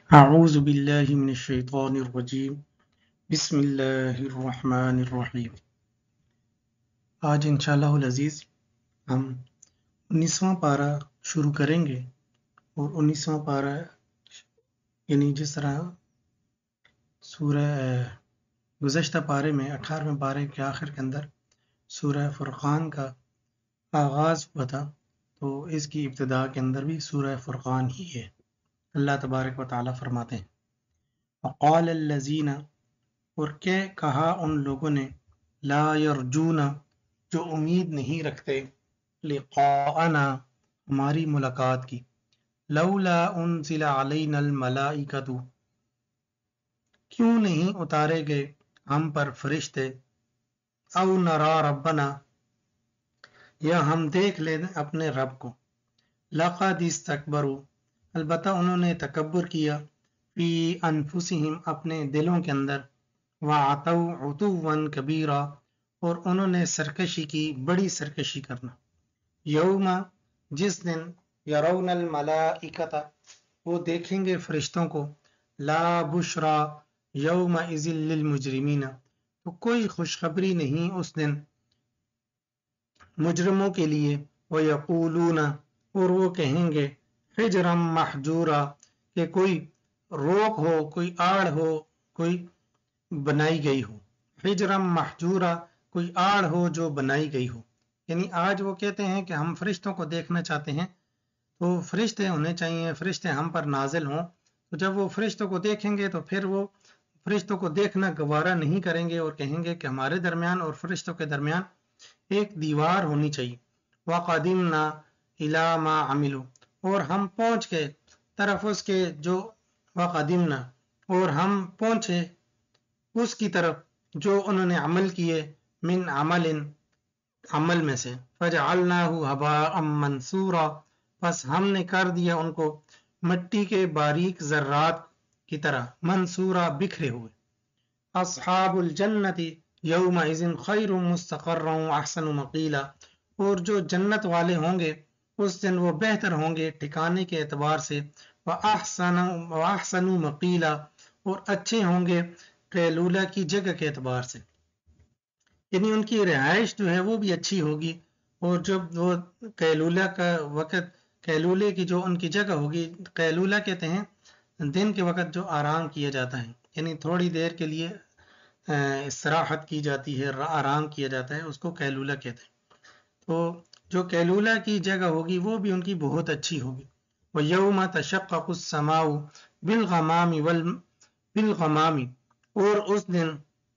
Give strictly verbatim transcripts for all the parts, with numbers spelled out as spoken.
اعوذ باللہ من الشیطان الرجیم بسم اللہ الرحمن الرحیم۔ آج انشاءاللہ العزیز ہم انیسواں پارہ شروع کریں گے، اور انیسواں پارہ یعنی جس طرح سورہ گزشتہ پارے میں اٹھارہویں پارے کے آخر کے اندر سورہ فرقان کا آغاز ہوا تھا، تو اس کی ابتدا کے اندر بھی سورہ فرقان ہی ہے۔ اللہ تبارک و تعالیٰ فرماتے ہیں وقال الذین، اور کہ کہا ان لوگوں نے لا یرجون، جو امید نہیں رکھتے لقاءنا، ہماری ملاقات کی، لولا انزل علینا الملائکۃ، کیوں نہیں اتارے گئے ہم پر فرشتے، او نرا ربنا، یا ہم دیکھ لیں اپنے رب کو، لقد استکبروا، البتہ انہوں نے تکبر کیا، فی انفسہم، اپنے دلوں کے اندر، وَعَتَوْا عُتُوًّا کبیرا، اور انہوں نے سرکشی کی، بڑی سرکشی کرنا۔ یوم، جس دن، یرون الملائکۃ، وہ دیکھیں گے فرشتوں کو، لا بشرا یومئذ للمجرمین، تو کوئی خوشخبری نہیں اس دن مجرموں کے لیے، وَيَقُولُونَ، اور وہ کہیں گے، حجرا محجورا، کہ کوئی روک ہو، کوئی آڑ ہو، کوئی بنائی گئی ہو، حجرا محجورا، کوئی آڑ ہو جو بنائی گئی ہو۔ یعنی آج وہ کہتے ہیں کہ ہم فرشتوں کو دیکھنا چاہتے ہیں، تو فرشتے ہونے چاہیے، فرشتے ہم پر نازل ہوں، تو جب وہ فرشتوں کو دیکھیں گے تو پھر وہ فرشتوں کو دیکھنا گوارا نہیں کریں گے، اور کہیں گے کہ ہمارے درمیان اور فرشتوں کے درمیان ایک دیوار ہونی چاہیے۔ وَقَدِمْنَا إِلَى مَا عَمِلُوا، اور ہم پہنچ گئے طرف اس کے جو، وَقَدِمْنَا، اور ہم پہنچے اس کی طرف جو انہوں نے عمل کیے، من عمل، عمل میں سے، فَجَعَلْنَاهُ هَبَاءً مَنْثُورًا، پس ہم نے کر دیا ان کو مٹی کے باریک ذرات کی طرح، منصورا، بکھرے ہوئے۔ اصحاب الجنت یومئذ خیر مستقرا واحسن مقیلا، اور جو جنت والے ہوں گے اس دن وہ بہتر ہوں گے ٹھکانے کے اعتبار سے، واحسن واحسن مقیلا، اور اچھے ہوں گے قیلولہ کی جگہ کے اعتبار سے، یعنی ان کی رہائش جو ہے وہ بھی اچھی ہوگی، اور جب وہ قیلولہ کا وقت، قیلولے کی جو ان کی جگہ ہوگی، قیلولہ کہتے ہیں دن کے وقت جو آرام کیا جاتا ہے، یعنی تھوڑی دیر کے لیے استراحت کی جاتی ہے، آرام کیا جاتا ہے، اس کو قیلولہ کہتے ہیں۔ تو جو قیلولہ کی جگہ ہوگی وہ بھی ان کی بہت اچھی ہوگی۔ وَيَوْمَ تَشَقَّقُ السَّمَاءُ بِالْغَمَامِ وَالْبِالْغَمَامِ، اور اس دن،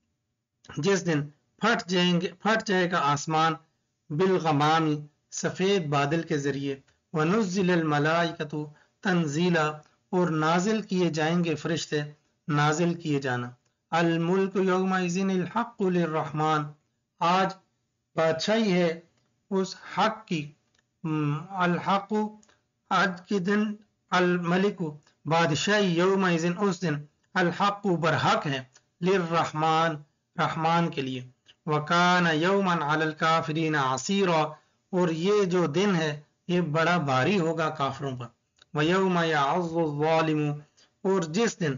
جس دن پھٹ جائیں گے، پھٹ جائے گا آسمان، بالغمام، سفید بادل کے ذریعے، وَنُزِّلَ الْمَلَائِكَةُ تنزیلا، اور نازل کیے جائیں گے فرشتے، نازل کیے جانا۔ الملک یومئذ الحق للرحمن، آج بادشاہی ہے اس حق کی، الحق، آج کے دن، الملک، بادشاہی، یومئذ، اس دن، الحق، برحق ہے، للرحمن، رحمان کے لیے، وکان یوما علی الکافرین عسیرا، اور یہ جو دن ہے یہ بڑا بھاری ہوگا کافروں پر، ویوم یعض الظالم، اور جس دن،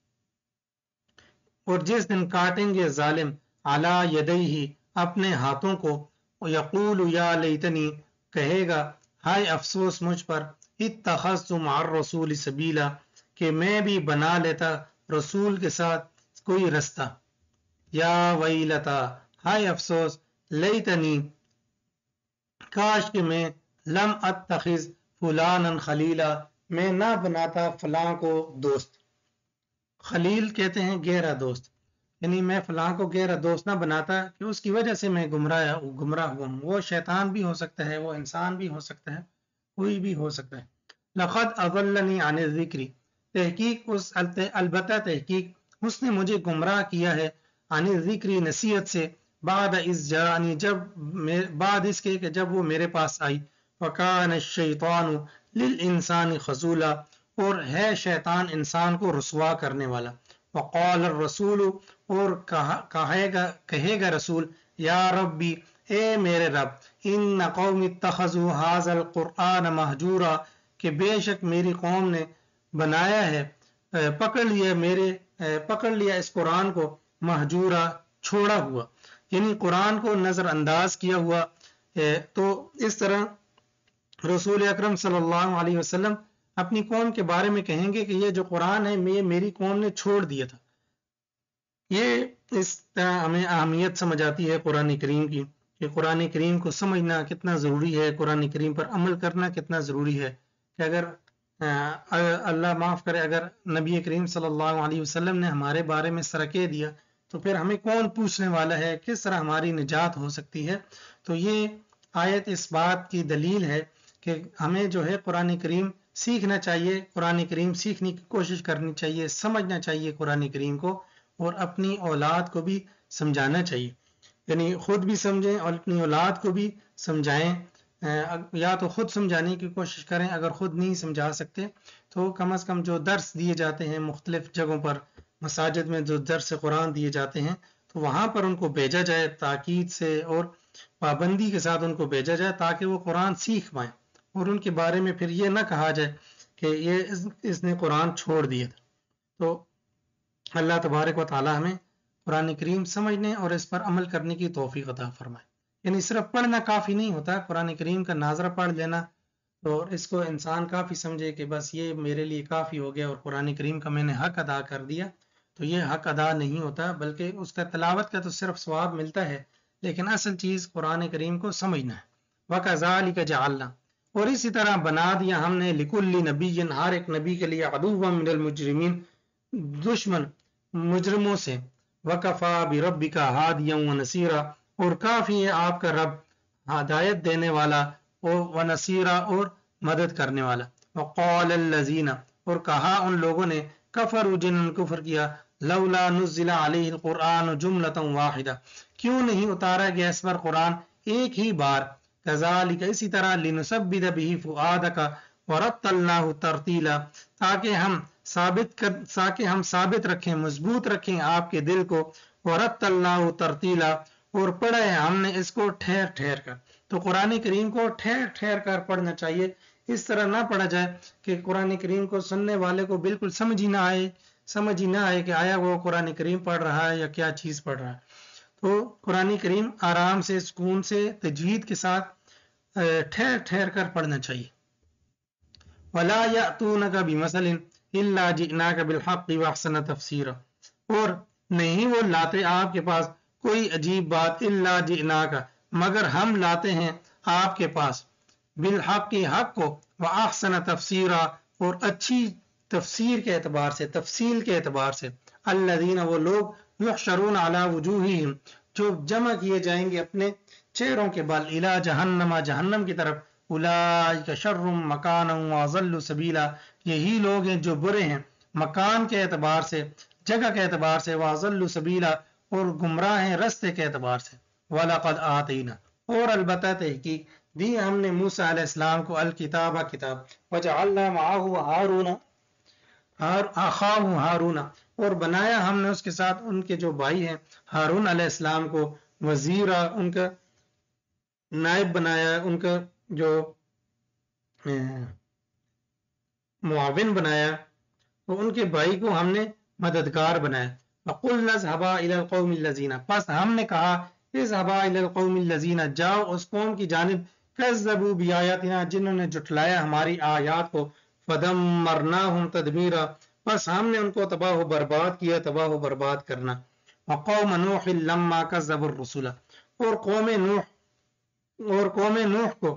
اور جس دن کاٹیں گے ظالم، علی یدیہ، اپنے ہاتھوں کو، یقول یا لیتنی، کہے گا ہائے افسوس مجھ پر، اتخذت مع الرسول سبیلا، کہ میں بھی بنا لیتا رسول کے ساتھ کوئی رستہ، یا ویلتا، ہائے افسوس، لیتنی، کاش کہ میں، لم اتخذ فلانا خلیلا، میں نہ بناتا فلاں کو دوست۔ خلیل کہتے ہیں گہرا دوست، یعنی میں فلاں کو گہرا دوست نہ بناتا کہ اس کی وجہ سے میں گمراہ گمراہ ہوا ہوں۔ وہ شیطان بھی ہو سکتا ہے، وہ انسان بھی ہو سکتا ہے، کوئی بھی ہو سکتا ہے۔ لقد اضلنی عن الذکر، تحقیق اس، البتہ تحقیق اس نے مجھے گمراہ کیا ہے، عن الذکر، نصیحت سے، بعد اذ جاءنی، جب بعد اس کے کہ جب وہ میرے پاس آئی، وکان الشیطان للانسان خذولا، اور ہے شیطان انسان کو رسوا کرنے والا، وقال الرسول، اور کہے گا کہے گا رسول، یا ربی، اے میرے رب، ان قوم اتخذوا ھذا القرآن مہجورا، کہ بے شک میری قوم نے بنایا ہے پکڑ لیا میرے پکڑ لیا اس قرآن کو مہجورا چھوڑا ہوا، یعنی قرآن کو نظر انداز کیا ہوا. تو اس طرح رسول اکرم صلی اللہ علیہ وسلم اپنی قوم کے بارے میں کہیں گے کہ یہ جو قرآن ہے یہ میری قوم نے چھوڑ دیا تھا. یہ اس طرح ہمیں اہمیت سمجھ آتی ہے قرآن کریم کی کہ قرآن کریم کو سمجھنا کتنا ضروری ہے، قرآن کریم پر عمل کرنا کتنا ضروری ہے. کہ اگر اللہ معاف کرے اگر نبی کریم صلی اللہ علیہ وسلم نے ہمارے بارے میں اس طرح کہہ دیا تو پھر ہمیں کون پوچھنے والا ہے، کس طرح ہماری نجات ہو سکتی ہے. تو یہ آیت اس بات کی دلیل ہے کہ ہمیں جو ہے قرآن کریم سیکھنا چاہیے، قرآن کریم سیکھنے کی کوشش کرنی چاہیے، سمجھنا چاہیے قرآن کریم کو، اور اپنی اولاد کو بھی سمجھانا چاہیے. یعنی خود بھی سمجھیں اور اپنی اولاد کو بھی سمجھائیں. یا تو خود سمجھانے کی کوشش کریں، اگر خود نہیں سمجھا سکتے تو کم از کم جو درس دیے جاتے ہیں مختلف جگہوں پر، مساجد میں جو درس قرآن دیے جاتے ہیں تو وہاں پر ان کو بھیجا جائے، تاکید سے اور پابندی کے ساتھ ان کو بھیجا جائے تاکہ وہ قرآن سیکھ پائیں، اور ان کے بارے میں پھر یہ نہ کہا جائے کہ یہ اس نے قرآن چھوڑ دیا تھا. تو اللہ تبارک و تعالی ہمیں قرآن کریم سمجھنے اور اس پر عمل کرنے کی توفیق عطا فرمائے. یعنی صرف پڑھنا کافی نہیں ہوتا، قرآن کریم کا ناظرہ پڑھ لینا اور اس کو انسان کافی سمجھے کہ بس یہ میرے لیے کافی ہو گیا اور قرآن کریم کا میں نے حق ادا کر دیا، تو یہ حق ادا نہیں ہوتا، بلکہ اس کا تلاوت کا تو صرف ثواب ملتا ہے، لیکن اصل چیز قرآن کریم کو سمجھنا ہے. وَكَذَلِكَ جَعَلْنَا، اور اسی طرح بنا دیا ہم نے لِكُلِّ نَبِيٍّ، ہر ایک نبی کے لیے عَدُوًّا مِنَ الْمُجْرِمِينَ، دشمن مجرموں سے. وَكَفَى بِرَبِّكَ هَادِيًا وَنَصِيرًا، اور کافی ہے آپ کا رب ہدایت دینے والا و نصیرہ اور مدد کرنے والا. وقال الذین، اور کہا ان لوگوں نے، کفروا جنہوں نے کفر کیا، لولا نزل علیہ القرآن جملۃ واحدہ، کیوں نہیں اتارا گیا اس پر قرآن ایک ہی بار. کذالک، اسی طرح، لنثبت بہ فؤادک ورتلناہ ترتیلا، تاکہ ہم ثابت کر تاکہ ہم ثابت رکھیں، مضبوط رکھیں آپ کے دل کو. ورتلناہ ترتیلا، اور پڑھا ہے ہم نے اس کو ٹھہر ٹھہر کر. تو قرآن کریم کو ٹھہر ٹھہر کر پڑھنا چاہیے، اس طرح نہ پڑھا جائے کہ قرآن کریم کو سننے والے کو بالکل سمجھ ہی نہ آئے سمجھ ہی نہ آئے کہ آیا وہ قرآن کریم پڑھ رہا ہے یا کیا چیز پڑھ رہا ہے. تو قرآن کریم آرام سے، سکون سے، تجوید کے ساتھ ٹھہر ٹھہر کر پڑھنا چاہیے. وَلَا يَأْتُونَكَ بِمَثَلٍ إِلَّا جِئْنَاكَ بِالْحَقِّ وَأَحْسَنَ تَفْسِيرًا، اور نہیں وہ لاتے آپ کے پاس کوئی عجیب بات، الا جئناک، مگر ہم لاتے ہیں آپ کے پاس، بالحق کی حق کو، واحسن تفسیرا، اور اچھی تفسیر کے اعتبار سے، تفصیل کے اعتبار سے. الذین، وہ لوگ، یحشرون علی وجوہہم، جو جمع کیے جائیں گے اپنے چہروں کے بل، الی جہنم، جہنم کی طرف. اولئک شر مکانا واضل سبیلا، یہی لوگ ہیں جو برے ہیں مکان کے اعتبار سے، جگہ کے اعتبار سے، واضل سبیلا، اور گمراہ ہیں رستے کے اعتبار سے. وَلَقَدْ آتَيْنَا، اور البتہ تحقیق دی ہم نے موسیٰ علیہ السلام کو الکتاب کتاب. وَجَعَلْنَا مَعَهُ ہارون أَخَاهُ ہارون، اور بنایا ہم نے اس کے ساتھ ان کے جو بھائی ہیں ہارون علیہ السلام کو، وزیرہ، ان کا نائب بنایا، ان کا جو معاون بنایا، تو ان کے بھائی کو ہم نے مددگار بنایا. وَقُلْنَا اذْهَبَا إِلَى الْقَوْمِ الَّذِينَ، پس ہم نے کہا، اذْهَبَا إِلَى الْقَوْمِ الَّذِينَ، جاؤ اس قوم کی جانب، كَذَّبُوا بِآيَاتِنَا، جنہوں نے جھٹلایا ہماری آیات کو. فَدَمَّرْنَاهُمْ تَدْمِيرًا، پس ہم نے ان کو تباہ و برباد کیا، تباہ و برباد کرنا. وَقَوْمَ نُوحٍ لَمَّا كَذَّبُوا الرُّسُلَ، اور قوم نوح اور قوم نوح کو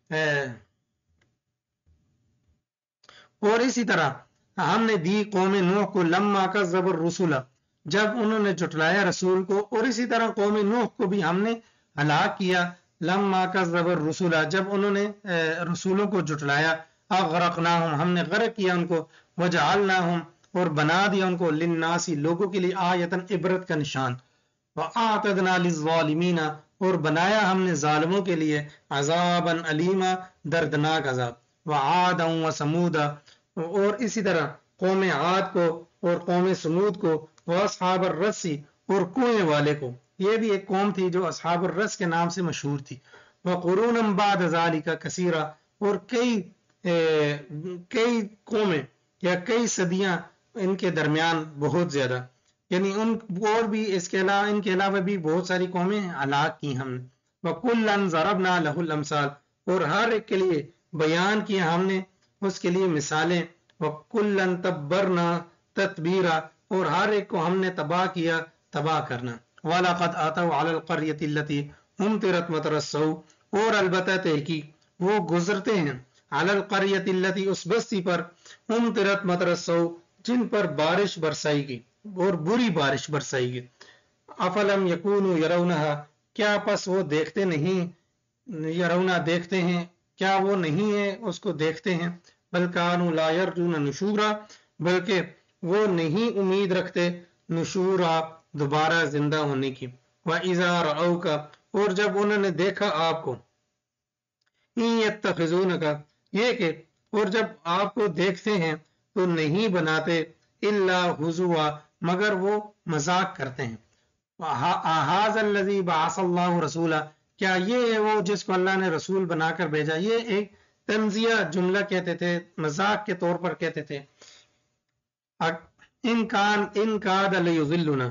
اور اسی طرح ہم نے دی قوم نوح کو، لما کذب الرسل، جب انہوں نے جھٹلایا رسول کو، اور اسی طرح قوم نوح کو بھی ہم نے ہلاک کیا، لما کذب الرسل، جب انہوں نے رسولوں کو جھٹلایا. اغرقناہم، ہم نے غرق کیا ان کو. وجعلناہم، اور بنا دیا ان کو، للناس، لوگوں کے لیے، آیتن، عبرت کا نشان. واعتدنا للظالمین، اور بنایا ہم نے ظالموں کے لیے، عذابا علیما، دردناک عذاب. وعادا وثمودا، اور اسی طرح قوم عاد کو اور قوم سمود کو. واصحاب الرس، اور کنویں والے کو، یہ بھی ایک قوم تھی جو اصحاب الرس کے نام سے مشہور تھی. وقرونا بعد ذلك کثیرا، اور کئی کئی قومیں یا کئی صدیاں ان کے درمیان بہت زیادہ، یعنی ان اور بھی اس کے علاوہ ان کے علاوہ بھی بہت ساری قومیں ہلاک کی ہم نے۔ وَكُلًّا ضَرَبْنَا لَهُ الْأَمْثَالَ، اور ہر ایک کے لیے بیان کیا ہم نے اس کے لیے مثالیں۔ وَكُلًّا تَبَّرْنَا تَتْبِيرًا، اور ہر ایک کو ہم نے تباہ کیا تباہ کرنا۔ وَلَقَدْ أَتَوْا عَلَى الْقَرْيَةِ الَّتِي أُمْطِرَتْ مَطَرَ السَّوْءِ، اور البتہ تحقیق وہ گزرتے ہیں علی القریۃ التی، اس بستی پر امطرت مطر السوء، جن پر بارش برسائی گئی اور بری بارش برسائی گئی۔ افلم یکونوا یرونہا، کیا پس وہ دیکھتے نہیں، یرونا دیکھتے ہیں، کیا وہ نہیں ہے اس کو دیکھتے ہیں۔ بل کانوا لا یرجون نشورا، بلکہ وہ نہیں امید رکھتے نشورا، دوبارہ زندہ ہونے کی۔ وَإِذَا رَأَوْكَ، اور جب انہوں نے دیکھا آپ کو، إِن يَتَّخِذُونَكَ، یہ کہ اور جب آپ کو دیکھتے ہیں تو نہیں بناتے إِلَّا هُزُوًا، مگر وہ مذاق کرتے ہیں۔ أَهَٰذَا الَّذِي بَعَثَ اللَّهُ رَسُولًا، کیا یہ ہے وہ جس کو اللہ نے رسول بنا کر بھیجا۔ یہ ایک طنزیہ جملہ کہتے تھے، مذاق کے طور پر کہتے تھے۔ ان کان ان کاد لیضلنا،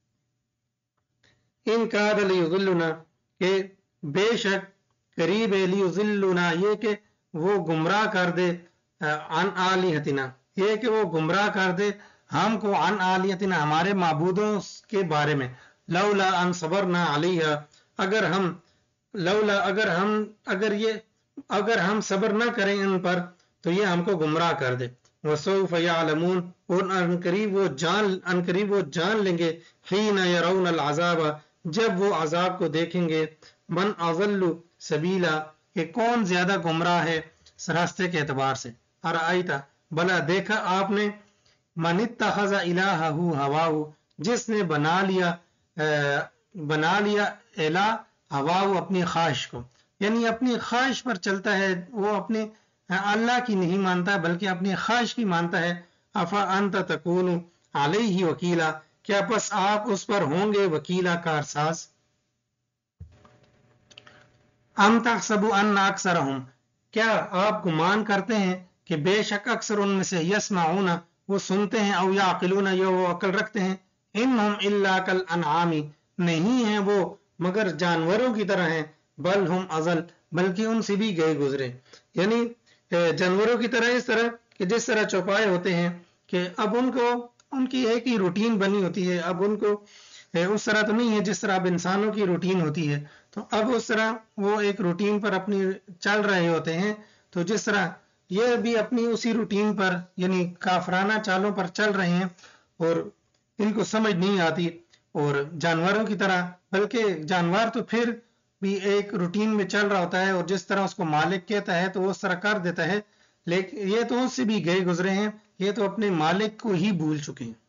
ان کاد لیضلنا، کہ بے شک قریب ہے، لیضلنا، یہ کہ وہ گمراہ کر دے، عن آلہتنا، یہ کہ وہ گمراہ کر دے ہم کو، عن آلہتنا، ہمارے معبودوں کے بارے میں۔ لولا ان صبرنا علیہا، اگر ہم لولا اگر ہم اگر یہ اگر ہم صبر نہ کریں ان پر تو یہ ہم کو گمراہ کر دے۔ وسوف یعلمون، اور ان قریب وہ جان ان قریب وہ جان لیں گے، حین یرون العذاب، جب وہ عذاب کو دیکھیں گے، من اضل سبیلا، کہ کون زیادہ گمراہ ہے راستے کے اعتبار سے۔ ارأیتا، بلا دیکھا آپ نے، من اتخذ الہہ ہواہ، جس نے بنا لیا بنا لیا الہ ہواہ، اپنی خواہش کو، یعنی اپنی خواہش پر چلتا ہے، وہ اپنے اللہ کی نہیں مانتا بلکہ اپنی خواہش کی مانتا ہے۔ افا انت تکون علیہ وکیلا، کیا پس آپ اس پر ہوں گے وکیلا، کارساز۔ ام تحسب ان اکثرہم، کیا آپ گمان کرتے ہیں کہ بے شک اکثر ان میں سے، یسمعون، وہ سنتے ہیں، او یعقلون، یا وہ عقل رکھتے ہیں، انہم الا کالانعام، نہیں ہیں وہ مگر جانوروں کی طرح ہیں، بل ہم اضل، بلکہ ان سے بھی گئے گزرے، یعنی جانوروں کی طرح اس طرح کہ جس طرح چوپائے ہوتے ہیں کہ اب ان کو ان کی ایک ہی روٹین بنی ہوتی ہے، اب ان کو اس طرح تو نہیں ہے جس طرح اب انسانوں کی روٹین ہوتی ہے، تو اب اس طرح وہ ایک روٹین پر اپنی چل رہے ہوتے ہیں، تو جس طرح یہ بھی اپنی اسی روٹین پر یعنی کافرانہ چالوں پر چل رہے ہیں اور ان کو سمجھ نہیں آتی، اور جانوروں کی طرح، بلکہ جانور تو پھر بھی ایک روٹین میں چل رہا ہوتا ہے اور جس طرح اس کو مالک کہتا ہے تو وہ اس طرح کر دیتا ہے، لیکن یہ تو اس سے بھی گئے گزرے ہیں، یہ تو اپنے مالک کو ہی بھول چکے ہیں۔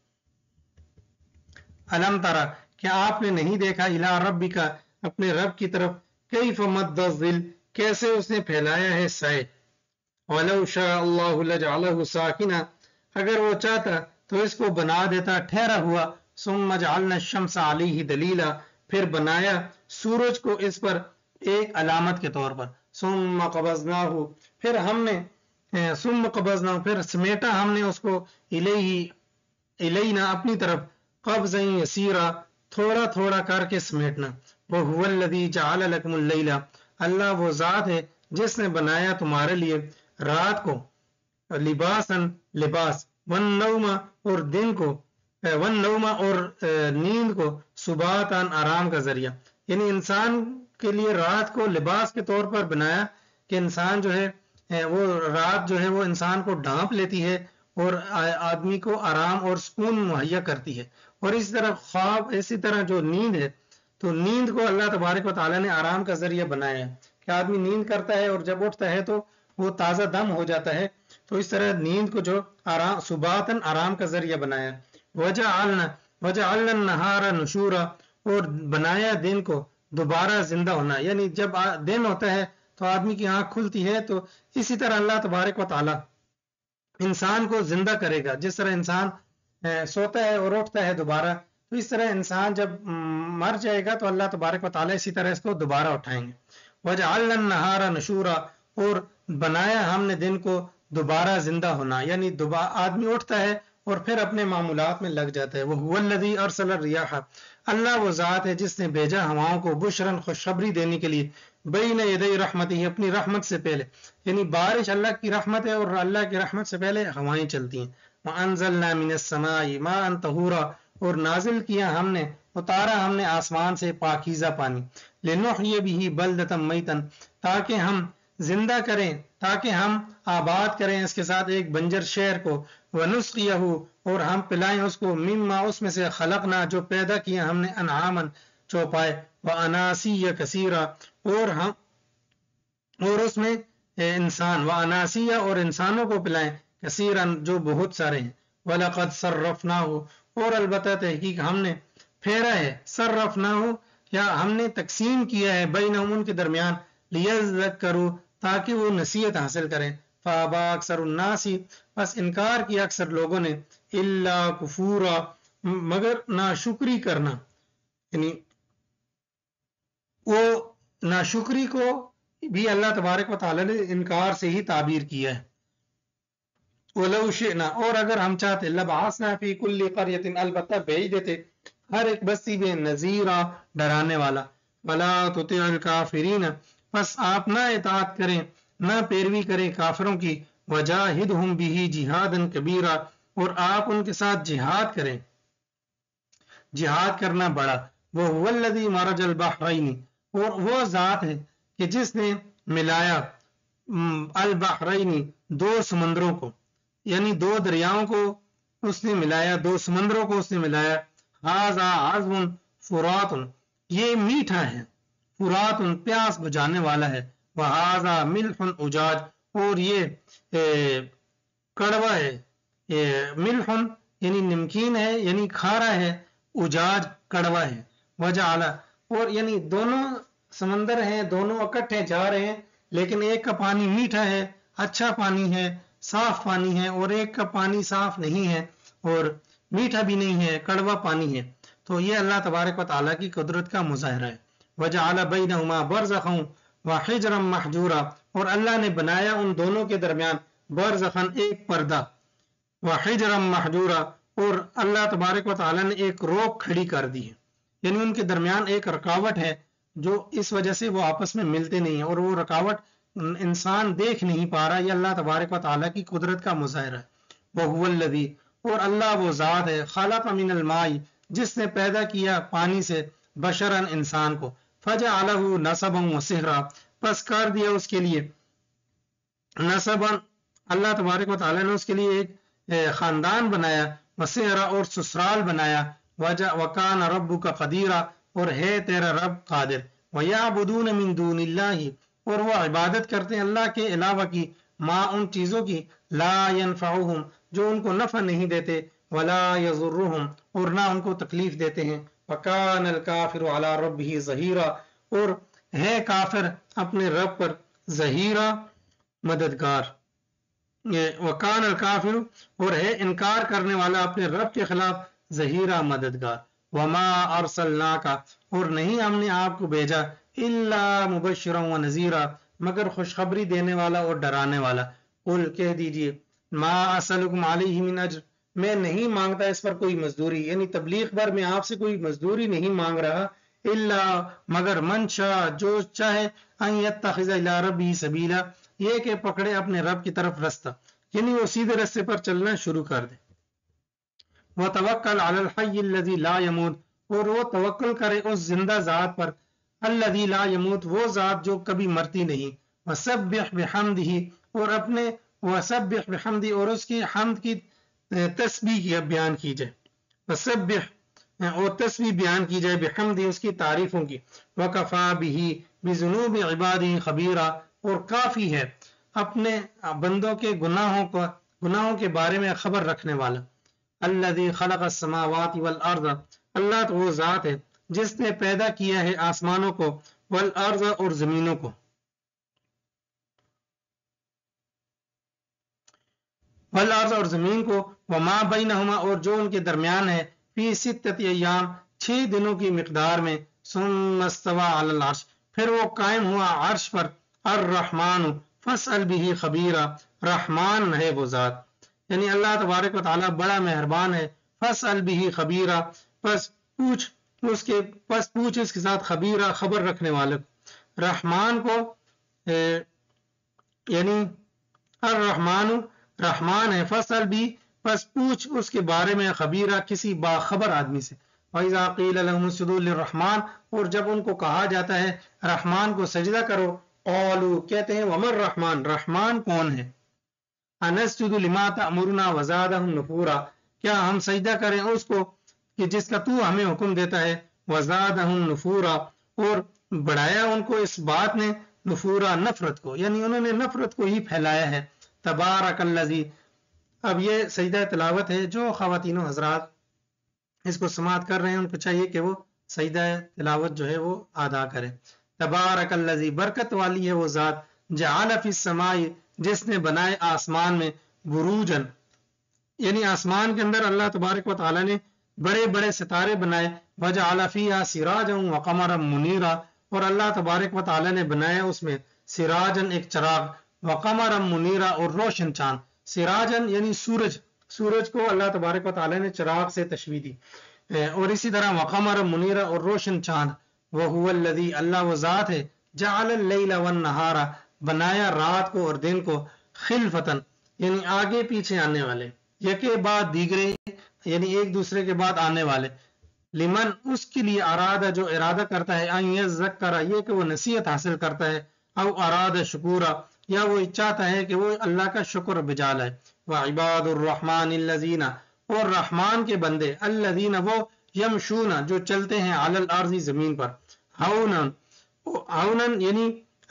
الم ترا، کیا آپ نے نہیں دیکھا، الی ربک، اپنے رب کی طرف، کیف مد الظل، کیسے اس نے پھیلایا ہے سائے، ولو شاء اللہ لجعلہ ساکنا، اگر وہ چاہتا تو اس کو بنا دیتا ٹھہرا ہوا، ثم جعلنا الشمس علیہ دلیلا، پھر بنایا سورج کو اس پر ایک علامت کے طور پر، ثم قبضناہ، پھر ہم نے ثم قبضناہ، پھر سمیٹا ہم نے اس کو، الیہ الینا، اپنی طرف، قبضا یسیرا، تھوڑا تھوڑا کر کے سمیٹنا۔ وَهُوَ الَّذِي جَعَلَ لَكُمُ اللَّيْلَ، اللہ وہ ذات ہے جس نے بنایا تمہارے لیے رات کو، لباساً لباس، والنوم، اور دن کو، والنوم، اور نیند کو، سباتاً آرام کا ذریعہ، یعنی انسان کے لیے رات کو لباس کے طور پر بنایا کہ انسان جو ہے وہ رات جو ہے وہ انسان کو ڈھانپ لیتی ہے اور آدمی کو آرام اور سکون مہیا کرتی ہے، اور اسی طرح خواب، اسی طرح جو نیند ہے، تو نیند کو اللہ تبارک و تعالیٰ نے آرام کا ذریعہ بنایا ہے کہ آدمی نیند کرتا ہے اور جب اٹھتا ہے تو وہ تازہ دم ہو جاتا ہے، تو اس طرح نیند کو جو آرام، صباتاً آرام کا ذریعہ بنایا۔ وجعلنا وجعلنا النہار نشورا، اور بنایا دن کو دوبارہ زندہ ہونا، یعنی جب دن ہوتا ہے تو آدمی کی آنکھ کھلتی ہے، تو اسی طرح اللہ تبارک و تعالیٰ انسان کو زندہ کرے گا، جس طرح انسان سوتا ہے اور اٹھتا ہے دوبارہ، تو اس طرح انسان جب مر جائے گا تو اللہ تبارک و تعالیٰ اسی طرح اس کو دوبارہ اٹھائیں گے۔ وجعلنا النہار نشورا، اور بنایا ہم نے دن کو دوبارہ زندہ ہونا، یعنی دوبارہ آدمی اٹھتا ہے اور پھر اپنے معمولات میں لگ جاتا ہے. وَهُوَ الَّذِي أَرْسَلَ الرِّيَاحَ اللہ وہ ذات ہے جس نے بھیجا ہواؤں کو بشرن خوشخبری دینے کے لیے بین یدی رحمتہ اپنی رحمت سے پہلے. یعنی بارش اللہ کی رحمت ہے اور اللہ کی رحمت سے پہلے ہوائیں چلتی ہیں. وَأَنزَلْنَا مِنَ السَّمَاءِ مَاءً طَهُورًا اور نازل کیا ہم نے اتارا ہم نے آسمان سے پاکیزہ پانی. لِنُحْيِيَ بِهِ بَلْدَةً مَيْتًا تاکہ ہم زندہ کریں تاکہ ہم آباد کریں اس کے ساتھ ایک بنجر شہر کو. وَنُسْقِيَهُ اور ہم پلائیں اس کو مما اس میں سے خلقنا جو پیدا کیا ہم نے انعامن چوپائے. وَأَنَاسِيَّ كَثِيرًا اور ہم اور اس میں انسان وَأَنَاسِيَّ اور انسانوں کو پلائیں کثیرن جو بہت سارے ہیں. وَلَقَدْ صَرَّفْنَاهُ اور البتہ تحقیق ہم نے پھیرا ہے صرفناہ یا ہم نے تقسیم کیا ہے بینہم ان کے درمیان لیذکروا تاکہ وہ نصیحت حاصل کریں. فابا اکثر الناس بس انکار کیا اکثر لوگوں نے الا کفورا مگر ناشکری کرنا یعنی وہ ناشکری کو بھی اللہ تبارک و تعالی نے انکار سے ہی تعبیر کیا ہے. وَلَوْ شِئْنَا اور اگر ہم چاہتے لَبْعَثْنَا فِي كُلِّ قَرْيَةٍ البتہ بھیج دیتے ہر ایک بستی میں نذیرا ڈرانے والا. وَلَا تُطِعِ الْكَافِرِينَ بس آپ نہ اطاعت کریں نہ پیروی کریں کافروں کی. وَجَاهِدْهُمْ بِهِ جِهَادًا كَبِيرًا اور آپ ان کے ساتھ جہاد کریں جہاد کرنا بڑا. وَهُوَ الَّذِي مَرَجَ الْبَحْرَيْنِ اور وہ ذات ہے کہ جس نے ملایا البحرین دو سمندروں کو یعنی دو دریاؤں کو اس نے ملایا دو سمندروں کو اس نے ملایا. ھذا عذب فرات یہ میٹھا ہے فرات پیاس بجھانے والا ہے. وھذا ملح اجاج اور یہ کڑوا ہے ملح یعنی نمکین ہے یعنی کھارا ہے اجاج کڑوا ہے. وجعل اور یعنی دونوں سمندر ہیں دونوں اکٹھے جا رہے ہیں لیکن ایک کا پانی میٹھا ہے اچھا پانی ہے صاف پانی ہے اور ایک کا پانی صاف نہیں ہے اور میٹھا بھی نہیں ہے کڑوا پانی ہے. تو یہ اللہ تبارک و تعالیٰ کی قدرت کا مظاہرہ ہے. وجعل بینہما برزخا وحجرا محجورا اور اللہ نے بنایا ان دونوں کے درمیان برزخا ایک پردہ وحجرا محجورا اور اللہ تبارک و تعالیٰ نے ایک روک کھڑی کر دی ہے یعنی ان کے درمیان ایک رکاوٹ ہے جو اس وجہ سے وہ آپس میں ملتے نہیں ہیں اور وہ رکاوٹ انسان دیکھ نہیں پا رہا. یہ اللہ تبارک و تعالیٰ کی قدرت کا مظاہرہ ہے. وَهُوَ الَّذِي اور اللہ وہ ذات ہے خلق من الماء جس نے پیدا کیا پانی سے بشرن انسان کو. فجعلہ نسبا وصہرا پس کر دیا اس کے لیے نسبا اللہ تبارک و تعالیٰ نے اس کے لیے ایک خاندان بنایا وصہرا اور سسرال بنایا. وکان ربک قدیرا اور ہے تیرا رب قادر. وَيَعْبُدُونَ مِن دُونِ اللَّهِ اور وہ عبادت کرتے ہیں اللہ کے علاوہ کی ما ان چیزوں کی لا ينفعهم جو ان کو نفع نہیں دیتے ولا يضرهم اور نہ ان کو تکلیف دیتے ہیں. وَكَانَ الْكَافِرُ عَلَى رَبِّهِ ظَهِيرًا اور ہے کافر اپنے رب پر ظہیرا مددگار. وَكَانَ الْكَافِرُ اور ہے انکار کرنے والا اپنے رب کے خلاف ظہیرا مددگار. وَمَا أَرْسَلْنَاكَ اور نہیں ہم نے آپ کو بھیجا الا مبشرا ونذیرا مگر خوشخبری دینے والا اور ڈرانے والا. قل کہہ دیجئے ما اسألکم علیہ من اجر میں نہیں مانگتا اس پر کوئی مزدوری یعنی تبلیغ پر میں آپ سے کوئی مزدوری نہیں مانگ رہا الا مگر من شاء جو چاہے ان یتخذ الی ربہ سبیلا یہ کہ پکڑے اپنے رب کی طرف رستہ یعنی وہ سیدھے رستے پر چلنا شروع کر دے. وتوکل علی الحی الذی لا یموت اور وہ توکل کرے اس زندہ ذات پر الذی لا یموت وہ ذات جو کبھی مرتی نہیں. وسبح بحمدہ اور اپنے وسبح بحمدہ اور اس کی حمد کی تسبیح کی بیان کی جائے وسبح اور تسبیح بیان کی جائے بحمدہ اس کی تعریفوں کی. وکفا بہ بذنوب عبادہ خبیرا اور کافی ہے اپنے بندوں کے گناہوں کو گناہوں کے بارے میں خبر رکھنے والا. الذی خلق السماوات والارض اللہ تو وہ ذات ہے جس نے پیدا کیا ہے آسمانوں کو والارض اور زمینوں کو. والارض اور زمین کو وما بینہما اور جو ان کے درمیان ہے فی ستۃ ایام چھ دنوں کی مقدار میں. ثم استوى علی العرش پھر وہ قائم ہوا عرش پر. الرحمن فاسأل به خبیرا رحمان ہے وہ ذات یعنی اللہ تبارک و تعالیٰ بڑا مہربان ہے. فَاسْأَلْ بِهِ خَبِيرًا پس پوچھ اس کے پس پوچھ اس کے ساتھ خبیرہ خبر رکھنے والے. رحمان کو یعنی الرحمن رحمان ہے. فَاسْأَلْ بِهِ پس پوچھ اس کے بارے میں خبیرہ کسی باخبر آدمی سے. وَإِذَا قِيلَ لَهُمُ اسْجُدُوا لِلرَّحْمَنِ اور جب ان کو کہا جاتا ہے رحمان کو سجدہ کرو قالوا کہتے ہیں وَمَا الرحمن رحمان کون ہے. أَنَسْجُدُ لِمَا تَأْمُرُنَا وَزَادَهُمْ نُفُورًا کیا ہم سجدہ کریں اس کو کہ جس کا تو ہمیں حکم دیتا ہے. وَزَادَهُمْ نُفُورًا اور بڑھایا ان کو اس بات نے نفورا نفرت کو یعنی انہوں نے نفرت کو ہی پھیلایا ہے. تبارک الذی اب یہ سجدہ تلاوت ہے. جو خواتین و حضرات اس کو سماعت کر رہے ہیں ان کو چاہیے کہ وہ سجدہ تلاوت جو ہے وہ ادا کریں. تبارک الذی برکت والی ہے وہ ذات جعل فی السماء جس نے بنائے آسمان میں بروجن یعنی آسمان کے اندر اللہ تبارک و تعالی نے بڑے بڑے ستارے بنائے. وجعل فیہا سراجا وقمرا منیرا اور اللہ تبارک و تعالی نے بنایا اس میں سراجن ایک چراغ وقمرا منیرا اور روشن چاند. سراجن یعنی سورج سورج کو اللہ تبارک و تعالی نے چراغ سے تشبیہ دی اور اسی طرح وقمرا منیرا اور روشن چاند. وہو الذی اللہ وہ ذات ہے جعل اللیل والنہار بنایا رات کو اور دن کو خلفتن یعنی آگے پیچھے آنے والے یکے بعد دیگرے یعنی ایک دوسرے کے بعد آنے والے. لمن اس کے لیے ارادہ جو ارادہ کرتا ہے ان یذکر یہ کہ وہ نصیحت حاصل کرتا ہے او ارادہ شکورا یا وہ چاہتا ہے کہ وہ اللہ کا شکر بجا لائے. وعباد الرحمن الذین اور رحمان کے بندے الذین وہ یمشون جو چلتے ہیں علی الارض زمین پر ہونن ہونن یعنی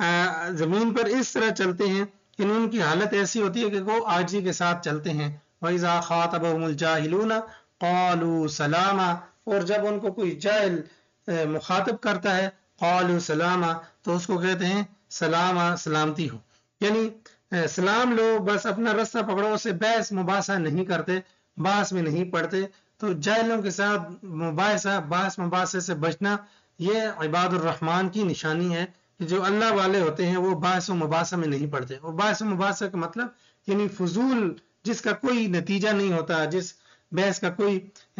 زمین پر اس طرح چلتے ہیں کہ ان کی حالت ایسی ہوتی ہے کہ وہ عاجزی کے ساتھ چلتے ہیں. وَإِذَا خَاطَبَهُمُ الْجَاهِلُونَ قَالُوا سَلَامًا اور جب ان کو کوئی جاہل مخاطب کرتا ہے قالوا سلاما تو اس کو کہتے ہیں سلاما سلامتی ہو یعنی سلام لو بس اپنا رستہ پکڑو. اسے بحث مباحثہ نہیں کرتے بحث میں نہیں پڑتے. تو جاہلوں کے ساتھ مباحثہ بحث مباحثے سے بچنا یہ عباد الرحمن کی نشانی ہے کہ جو اللہ والے ہوتے ہیں وہ بحث و مباحثہ میں نہیں پڑتے. اور بحث و مباحثہ کا مطلب یعنی فضول جس کا کوئی نتیجہ نہیں ہوتا جس بحث کا کوئی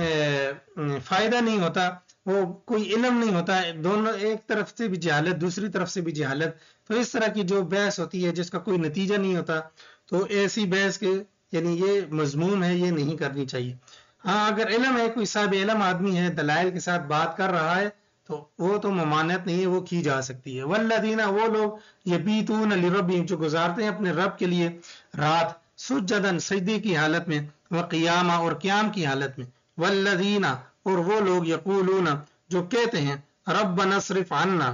فائدہ نہیں ہوتا وہ کوئی علم نہیں ہوتا دونوں ایک طرف سے بھی جہالت دوسری طرف سے بھی جہالت. تو اس طرح کی جو بحث ہوتی ہے جس کا کوئی نتیجہ نہیں ہوتا تو ایسی بحث کے یعنی یہ مضموم ہے یہ نہیں کرنی چاہیے. ہاں اگر علم ہے کوئی صاحب علم آدمی ہے دلائل کے ساتھ بات کر رہا ہے تو وہ تو ممانعت نہیں ہے وہ کی جا سکتی ہے. والذین وہ لوگ یبیتون لربہم جو گزارتے ہیں اپنے رب کے لیے رات سجدن سجدے کی حالت میں وقیاما اور قیام کی حالت میں. والذین اور وہ لوگ یقولون جو کہتے ہیں ربنا اصرف عنا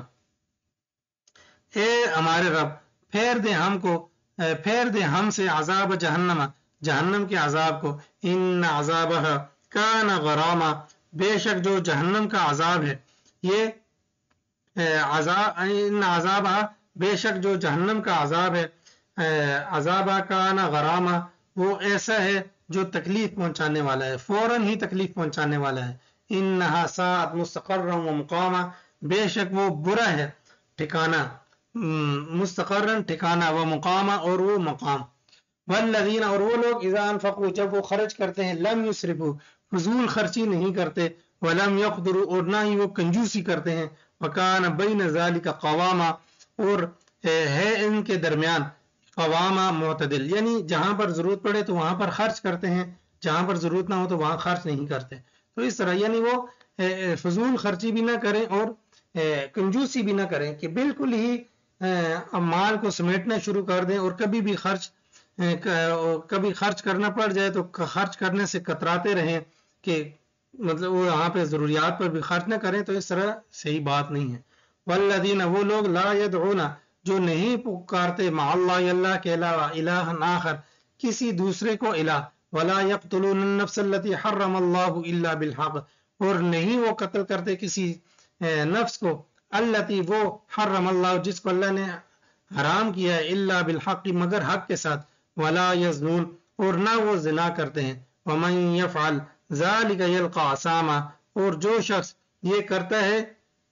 اے ہمارے رب پھیر دے ہم کو پھیر دے ہم سے عذاب جہنم جہنم کے عذاب کو. ان عذابہ کان غراما بے شک جو جہنم کا عذاب ہے یہ عذاب ان عذابہ بے شک جو جہنم کا عذاب ہے عذابہ کان غراما وہ ایسا ہے جو تکلیف پہنچانے والا ہے فوراً ہی تکلیف پہنچانے والا ہے. انہا ساعت مستقرا و مقاما بے شک وہ برا ہے ٹھکانہ مستقرن ٹھکانہ و مقامہ اور وہ مقام. والذین اور وہ لوگ اذا انفقوا جب وہ خرچ کرتے ہیں لم یسرفوا فضول خرچی نہیں کرتے ولم یقدروا اور نہ ہی وہ کنجوسی کرتے ہیں. وکان بین ذالک قواما اور ہے ان کے درمیان قواما معتدل یعنی جہاں پر ضرورت پڑے تو وہاں پر خرچ کرتے ہیں جہاں پر ضرورت نہ ہو تو وہاں خرچ نہیں کرتے. تو اس طرح یعنی وہ فضول خرچی بھی نہ کریں اور کنجوسی بھی نہ کریں کہ بالکل ہی مال کو سمیٹنا شروع کر دیں اور کبھی بھی خرچ کبھی خرچ کرنا پڑ جائے تو خرچ کرنے سے کتراتے رہیں کہ مطلب وہ یہاں پہ ضروریات پر بھی خرچ نہ کریں. تو اس طرح صحیح بات نہیں ہے. والذین وہ لوگ لا یدعون جو نہیں پکارتے مع اللہ اللہ کے علاوہ الہ آخر کسی دوسرے کو الہ ولا یقتلون النفس التي حرم اللہ الا بالحق اور نہیں وہ قتل کرتے کسی نفس کو التي وہ حرم اللہ جس کو اللہ نے حرام کیا ہے الا بالحق مگر حق کے ساتھ ولا یزنون اور نہ وہ زنا کرتے ہیں. ومن یفعل ذلك یلقى عصاما اور جو شخص یہ کرتا ہے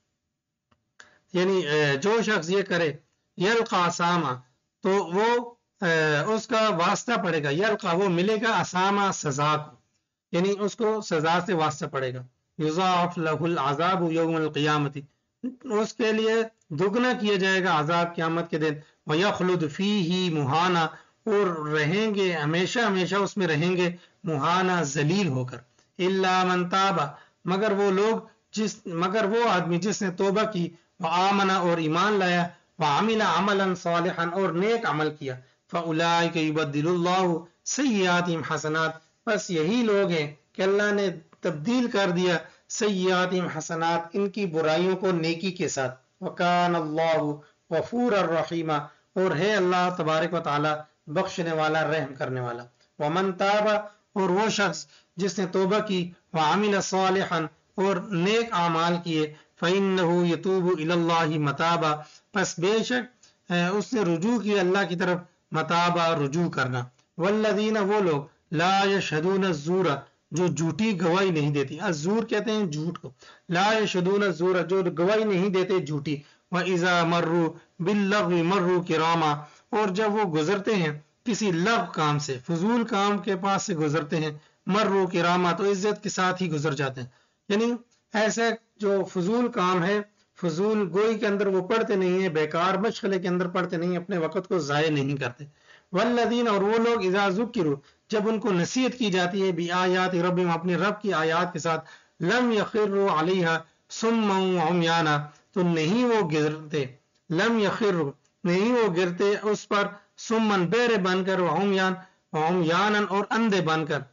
یعنی جو شخص یہ کرے یلقى عصاما تو وہ اس کا واسطہ پڑے گا، یلقا وہ ملے گا اسامہ سزا کو، یعنی اس کو سزا سے واسطہ پڑے گا. یضاعف لہ العذاب یوم القیامت، اس کے لیے دگنا کیا جائے گا عذاب قیامت کے دن. ویخلد فیہ مہانا، اور رہیں گے ہمیشہ ہمیشہ اس میں رہیں گے مہانا ذلیل ہو کر. الا من تاب، مگر وہ لوگ جس مگر وہ آدمی جس نے توبہ کی، وآمن اور ایمان لایا، وعمل عملا صالحا اور نیک عمل کیا، فاولئک یبدل اللہ سیئاتہم حسنات، بس یہی لوگ ہیں کہ اللہ نے تبدیل کر دیا سیئاتہم حسنات، ان کی برائیوں کو نیکی کے ساتھ. وکان اللہ غفورا رحیما، اور ہے اللہ تبارک و تعالی بخشنے والا رحم کرنے والا. ومن تاب، اور وہ شخص جس نے توبہ کی، وعمل صالحا اور نیک اعمال کیے، فإنه يتوب إلى الله متابا، پس بے شک اس نے رجوع کیا اللہ کی طرف متابا رجوع کرنا. والذین، وہ لوگ لا یشہدون الزور، جو جھوٹی گواہی نہیں دیتی، الزور کہتے ہیں جھوٹ کو، لا یشہدون الزور جو گواہی نہیں دیتے جھوٹی. وإذا مروا باللغو مروا کراما، اور جب وہ گزرتے ہیں کسی لغو کام سے، فضول کام کے پاس سے گزرتے ہیں، مروا کراما تو عزت کے ساتھ ہی گزر جاتے ہیں. یعنی ایسے جو فضول کام ہے، فضول گوئی کے اندر وہ پڑھتے نہیں ہیں، بیکار مشغلے کے اندر پڑھتے نہیں ہیں، اپنے وقت کو ضائع نہیں کرتے. والذین، اور وہ لوگ اذا ذکروا جب ان کو نصیحت کی جاتی ہے، بآیات ربہم اپنے رب کی آیات کے ساتھ، لم یخروا علیہا صما وعمیانا تو نہیں وہ گرتے، لم یخروا نہیں وہ گرتے اس پر، صمن بہرے بن کر، وعمیان وعمیانا اور اندھے بن کر.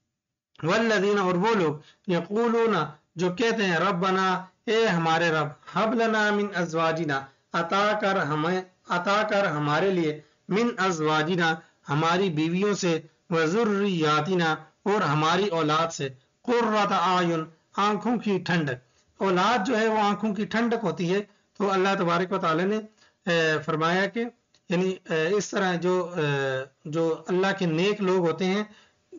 والذین، اور وہ لوگ یقولون جو کہتے ہیں، ربنا اے ہمارے رب، حب لنا من ازواجنا عطا کر ہمیں عطا کر ہمارے لیے، من ازواجنا ہماری بیویوں سے، وذریاتنا اور ہماری اولاد سے، قرۃ اعین آنکھوں کی ٹھنڈک. اولاد جو ہے وہ آنکھوں کی ٹھنڈک ہوتی ہے. تو اللہ تبارک و تعالی نے فرمایا کہ یعنی اس طرح جو جو اللہ کے نیک لوگ ہوتے ہیں،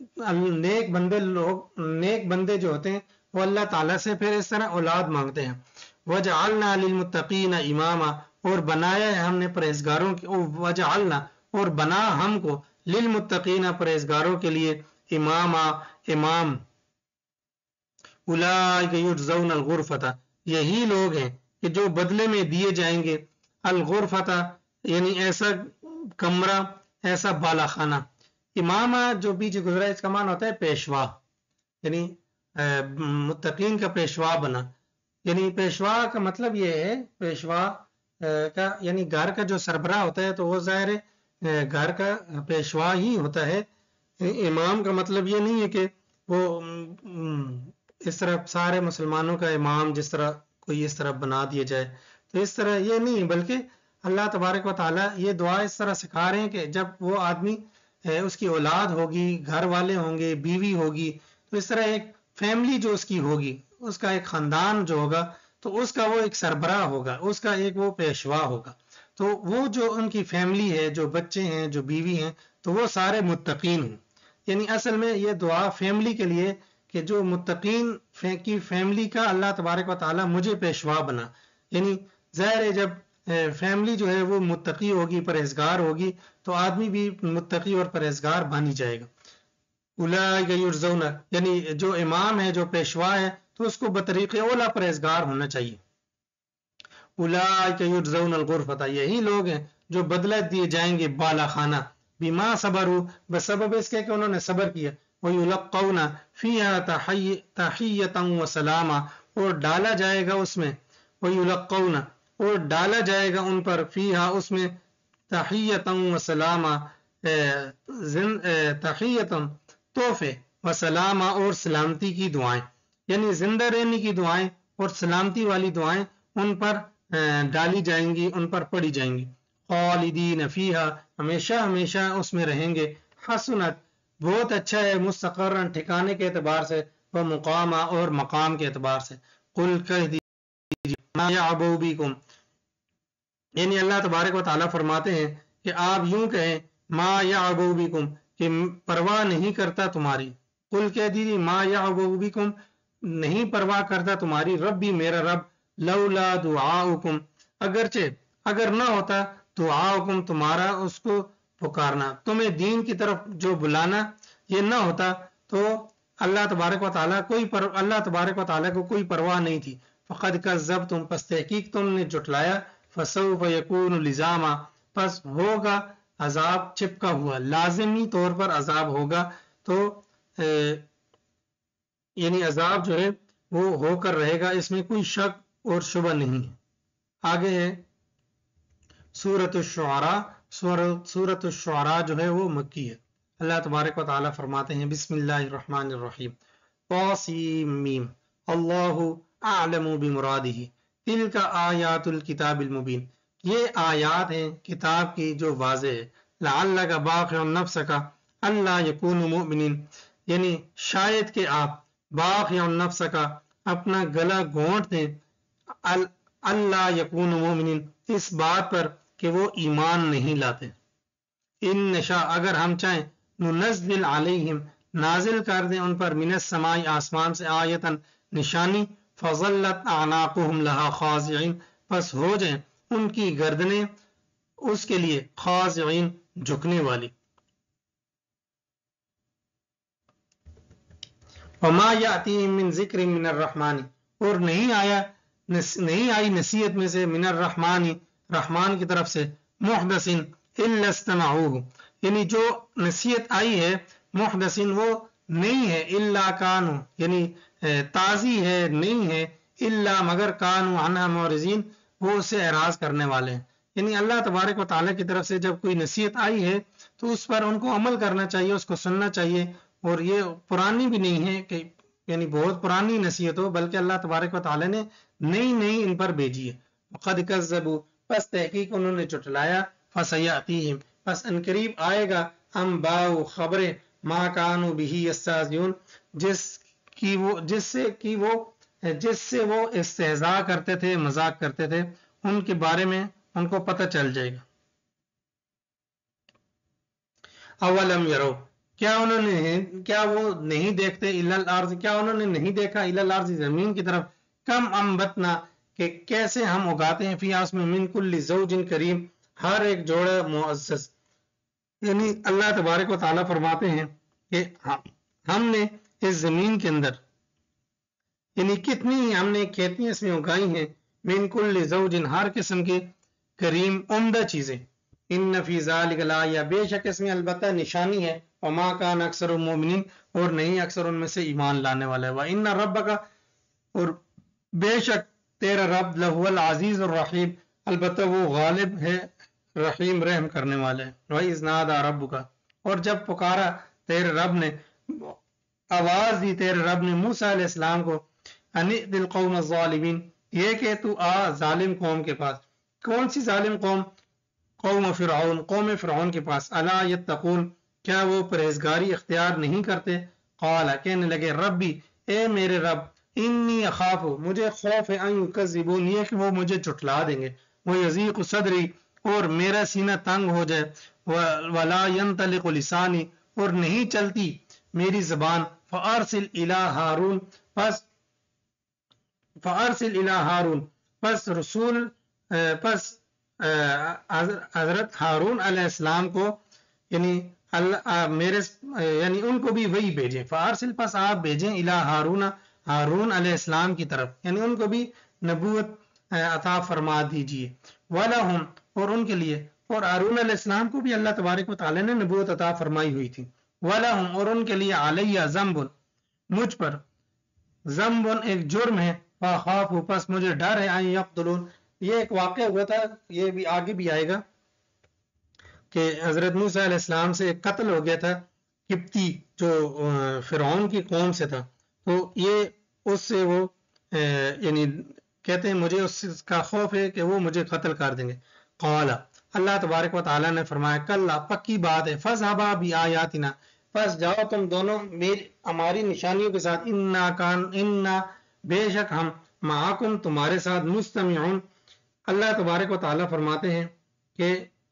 نیک بندے لوگ نیک بندے جو ہوتے ہیں وہ اللہ تعالیٰ سے پھر اس طرح اولاد مانگتے ہیں. وجعلنا للمتقین اماما، اور بنایا ہے ہم نے پرہیزگاروں کی، وجعلنا اور بنا ہم کو، للمتقین پرہیزگاروں کے لیے، اماما امام. اولئک یجزون الغرفۃ، یہی لوگ ہیں کہ جو بدلے میں دیے جائیں گے، الغرفۃ یعنی ایسا کمرہ، ایسا بالا خانہ. امامہ جو پیچھے گزرا ہے اس کا معنی ہوتا ہے پیشوا، یعنی متقین کا پیشوا بنا. یعنی پیشوا کا مطلب یہ ہے، پیشوا کا یعنی گھر کا جو سربراہ ہوتا ہے تو وہ ظاہر ہے گھر کا پیشوا ہی ہوتا ہے. امام کا مطلب یہ نہیں ہے کہ وہ اس طرح سارے مسلمانوں کا امام جس طرح کوئی اس طرح بنا دیا جائے، تو اس طرح یہ نہیں، بلکہ اللہ تبارک و تعالیٰ یہ دعا اس طرح سکھا رہے ہیں کہ جب وہ آدمی اس کی اولاد ہوگی، گھر والے ہوں گے، بیوی ہوگی، تو اس طرح ایک فیملی جو اس کی ہوگی، اس کا ایک خاندان جو ہوگا، تو اس کا وہ ایک سربراہ ہوگا، اس کا ایک وہ پیشوا ہوگا. تو وہ جو ان کی فیملی ہے، جو بچے ہیں، جو بیوی ہیں، تو وہ سارے متقین ہوں. یعنی اصل میں یہ دعا فیملی کے لیے کہ جو متقین کی فیملی کا اللہ تبارک و تعالیٰ مجھے پیشوا بنا. یعنی ظاہر ہے جب فیملی جو ہے وہ متقی ہوگی، پرہیزگار ہوگی، تو آدمی بھی متقی اور پرہیزگار بن ہی جائے گا. اولئک یجزون، یعنی جو امام ہے، جو پیشوا ہے، تو اس کو بطریق اولا پرہیزگار ہونا چاہیے. اولئک یجزون الغرفۃ، یہی لوگ ہیں جو بدلہ دیے جائیں گے بالا خانہ، بما صبروا، بسبب اس کے کہ انہوں نے صبر کیا. ویلقون فیہا تحیۃ وسلاما، اور ڈالا جائے گا اس میں، ویلقون اور ڈالا جائے گا ان پر، فیہا اس میں، تحیۃ وسلاما تحیۃ تحفے، وسلاما اور سلامتی کی دعائیں، یعنی زندہ رہنے کی دعائیں اور سلامتی والی دعائیں ان پر ڈالی جائیں گی، ان پر پڑھی جائیں گی. خالدین فیہا، ہمیشہ ہمیشہ اس میں رہیں گے. حسنت، بہت اچھا ہے، مستقرن ٹھکانے کے اعتبار سے، وہ مقامہ اور مقام کے اعتبار سے. قل کہہ دیجیے، ما یعبؤ بکم، یعنی اللہ تبارک و تعالیٰ فرماتے ہیں کہ آپ یوں کہیں، ما یعبؤ بکم، کہ پرواہ نہیں کرتا تمہاری. قل کہہ دیجیے، ما یعبؤ بکم، نہیں پرواہ کرتا تمہاری، ربی میرا رب، لولا دعاؤکم، اگرچہ اگر نہ ہوتا دعاؤکم تمہارا اس کو पुकारना, तुम्हें दीन की तरफ जो बुलाना, ये न होता तो अल्लाह तबारक व तआला कोई पर अल्लाह तबारक व तआला को कोई परवाह नहीं थी। फ़क़द कज़्ज़बतुम, पस तहकीक तुमने जुटलाया, फ़सौफ़ यकूनु लिज़ामा, पस होगा अजाब चिपका हुआ, लाजिमी तौर पर अजाब होगा। तो यानी अजाब जो है वो होकर रहेगा, इसमें कोई शक और शुबा नहीं है। आगे है सूरत अश-शुअरा। सूरत अश-शुअरा जो है वो मक्की है। अल्लाह तबारक व तआला फरमाते हैं बिस्मिल्लाहिर रहमानिर रहीम, तासीम मीम, अल्लाहु अअलमु बिमुरादिही, तिलका आयातुल किताबिल मुबीन, ये आयात हैं किताब की जो वाज़ेह है। लअल्लका बाक़िउन नफ्सका अल्ला यकूनु मुमिनीन, यानी शायद कि आप बाक़िउन नफ्सका अपना गला घोंट दें, अल्ला यकूनु मुमिनीन, इस बात पर कि वो ईमान नहीं लाते। इन नशा, अगर हम चाहें, नुनज़्ज़िल अलैहिम, नाजिल कर दें उन पर, मिनस समाई, आसमान से, आयतन, निशानी, फज़ल्लत अनाक़ुहुम लहा ख़ाज़िईन, बस हो जाए उनकी गर्दनें उसके लिए ख़ाज़िईन, झुकने वाली। वमा यातीहिम मिन ज़िक्रिन मिनर रहमानी, और नहीं आया नहीं आई नसीहत में से, मिनर रहमानी, रहमान की तरफ से, मुहदसिन इल्ला इस्तमऊहु, यानी जो नसीहत आई है मुहदसिन वो नहीं है, इल्ला कानू, यानी ताज़ी है, नहीं है, इल्ला मगर कानू अन्हा मुरिज़ीन, वो उससे एराज करने वाले हैं। यानी अल्लाह तबारक व तआला की तरफ से जब कोई नसीहत आई है तो उस पर उनको अमल करना चाहिए, उसको सुनना चाहिए। और ये पुरानी भी नहीं है कि यानी बहुत पुरानी नसीहत हो, बल्कि अल्लाह तबारक व तआला ने नई नई इन पर भेजी है। क़द कज़्ज़बू, बस तहकीक उन्होंने जुटलाया, फसयअतीहिम, बस अनकरीब आएगा, अंबाउ, खबरें, मा कानू बिही यस्ताज़िऊन, जिस की वो जिससे कि वो जिससे वो इस्तेहज़ा करते थे, मजाक करते थे, उनके बारे में उनको पता चल जाएगा। अवलम यरो, क्या उन्होंने क्या वो नहीं देखते, इलल अर्ज़, क्या उन्होंने नहीं देखा, इलल अर्ज़, जमीन की तरफ, कम अम्बतना, कि कैसे हम उगाते हैं, फिया उसमें, मिन कुल्ली ज़ौजिन करीम, हर एक जोड़ा मुअज़्ज़ज़। यानी अल्लाह तबारक व तआला फरमाते हैं कि हमने इस जमीन के अंदर यानी कितनी हमने खेतियां इसमें उगाई हैं, मिन कुल्ली ज़ौजिन, हर किस्म के करीम, उम्दा चीजें, इन्न फी ज़ालिका लाया, बेशक इसमें अलबत्ता निशानी है, वमा कान अक्सरुल मुमिनीन, और नहीं अक्सर उनमें से ईमान लाने वाला है, व इन्न रब्बका, और बेशक तेरा रब, लहुवल अज़ीज़ुर रहीम, अलबत्ता वो गालिब है, रहीम रहम करने वाला है। व इज़ नादा रब्बुका, और जब पुकारा तेरे रब ने, आवाज दी तेरे रब ने मूसा अलैहिस्सलाम को, अनिदिल कौम ज़ालिमीन, ये कि तू आ जालिम कौम के पास। कौन सी जालिम कौम? कौम फ़िरऔन, कौम फ़िरऔन के पास। अला यत्तक़ून, क्या वो परहेजगारी इख्तियार नहीं करते? क़ाल, कहने लगे, रब्बी, ए मेरे रब, इन्नी अखाफु, मुझे खौफ है, अन युकज़्ज़िबून, ये कि वो मुझे झुठला देंगे, वो यज़ीक़ु सदरी, और मेरा सीना तंग हो जाए, वला यंतलिक़ु लिसानी, और नहीं चलती मेरी ज़बान, फ़अरसिल इला हारून, बस फ़अरसिल इला हारून, बस रसूल बस हज़रत हारून अलैहिस्सलाम को, यानी अल्लाह मेरे यानी उनको भी वही भेजें, फ़अरसिल, बस आप भेजें, इला हारून, हारून अलैहिस्सलाम की तरफ, यानी उनको भी नबूवत अता फरमा दीजिए। वलहुम, और उनके लिए, और हारून अलैहिस्सलाम को भी अल्लाह तबारक व तआला ने नबूवत अता फरमाई हुई थी। वलहुम, और उनके लिए, अलैया ज़ंबुन, मुझ पर, ज़ंबुन एक जुर्म है, फ़अख़ाफ़ु, बस मुझे डर है, अन यक़्तुलून, ये एक वाक़या हुआ था, ये भी आगे भी आएगा कि हज़रत मूसा अलैहिस्सलाम से एक कत्ल हो गया था, किप्ती जो फ़िरऔन की कौम से था, तो ये उससे वो यानी कहते हैं मुझे उसका खौफ है कि वो मुझे कत्ल कर देंगे। क़ाला, अल्लाह तबारक व तआला ने फरमाया, कल्ला, पक्की बात है, फ़ज़हबा बिआयातिना, बस जाओ तुम दोनों मेरी हमारी निशानियों के साथ, इन्ना कान इन्ना, बेशक हम, माकुम, तुम्हारे साथ, मुस्तमिऊन। अल्लाह तबारक व तआला फरमाते हैं कि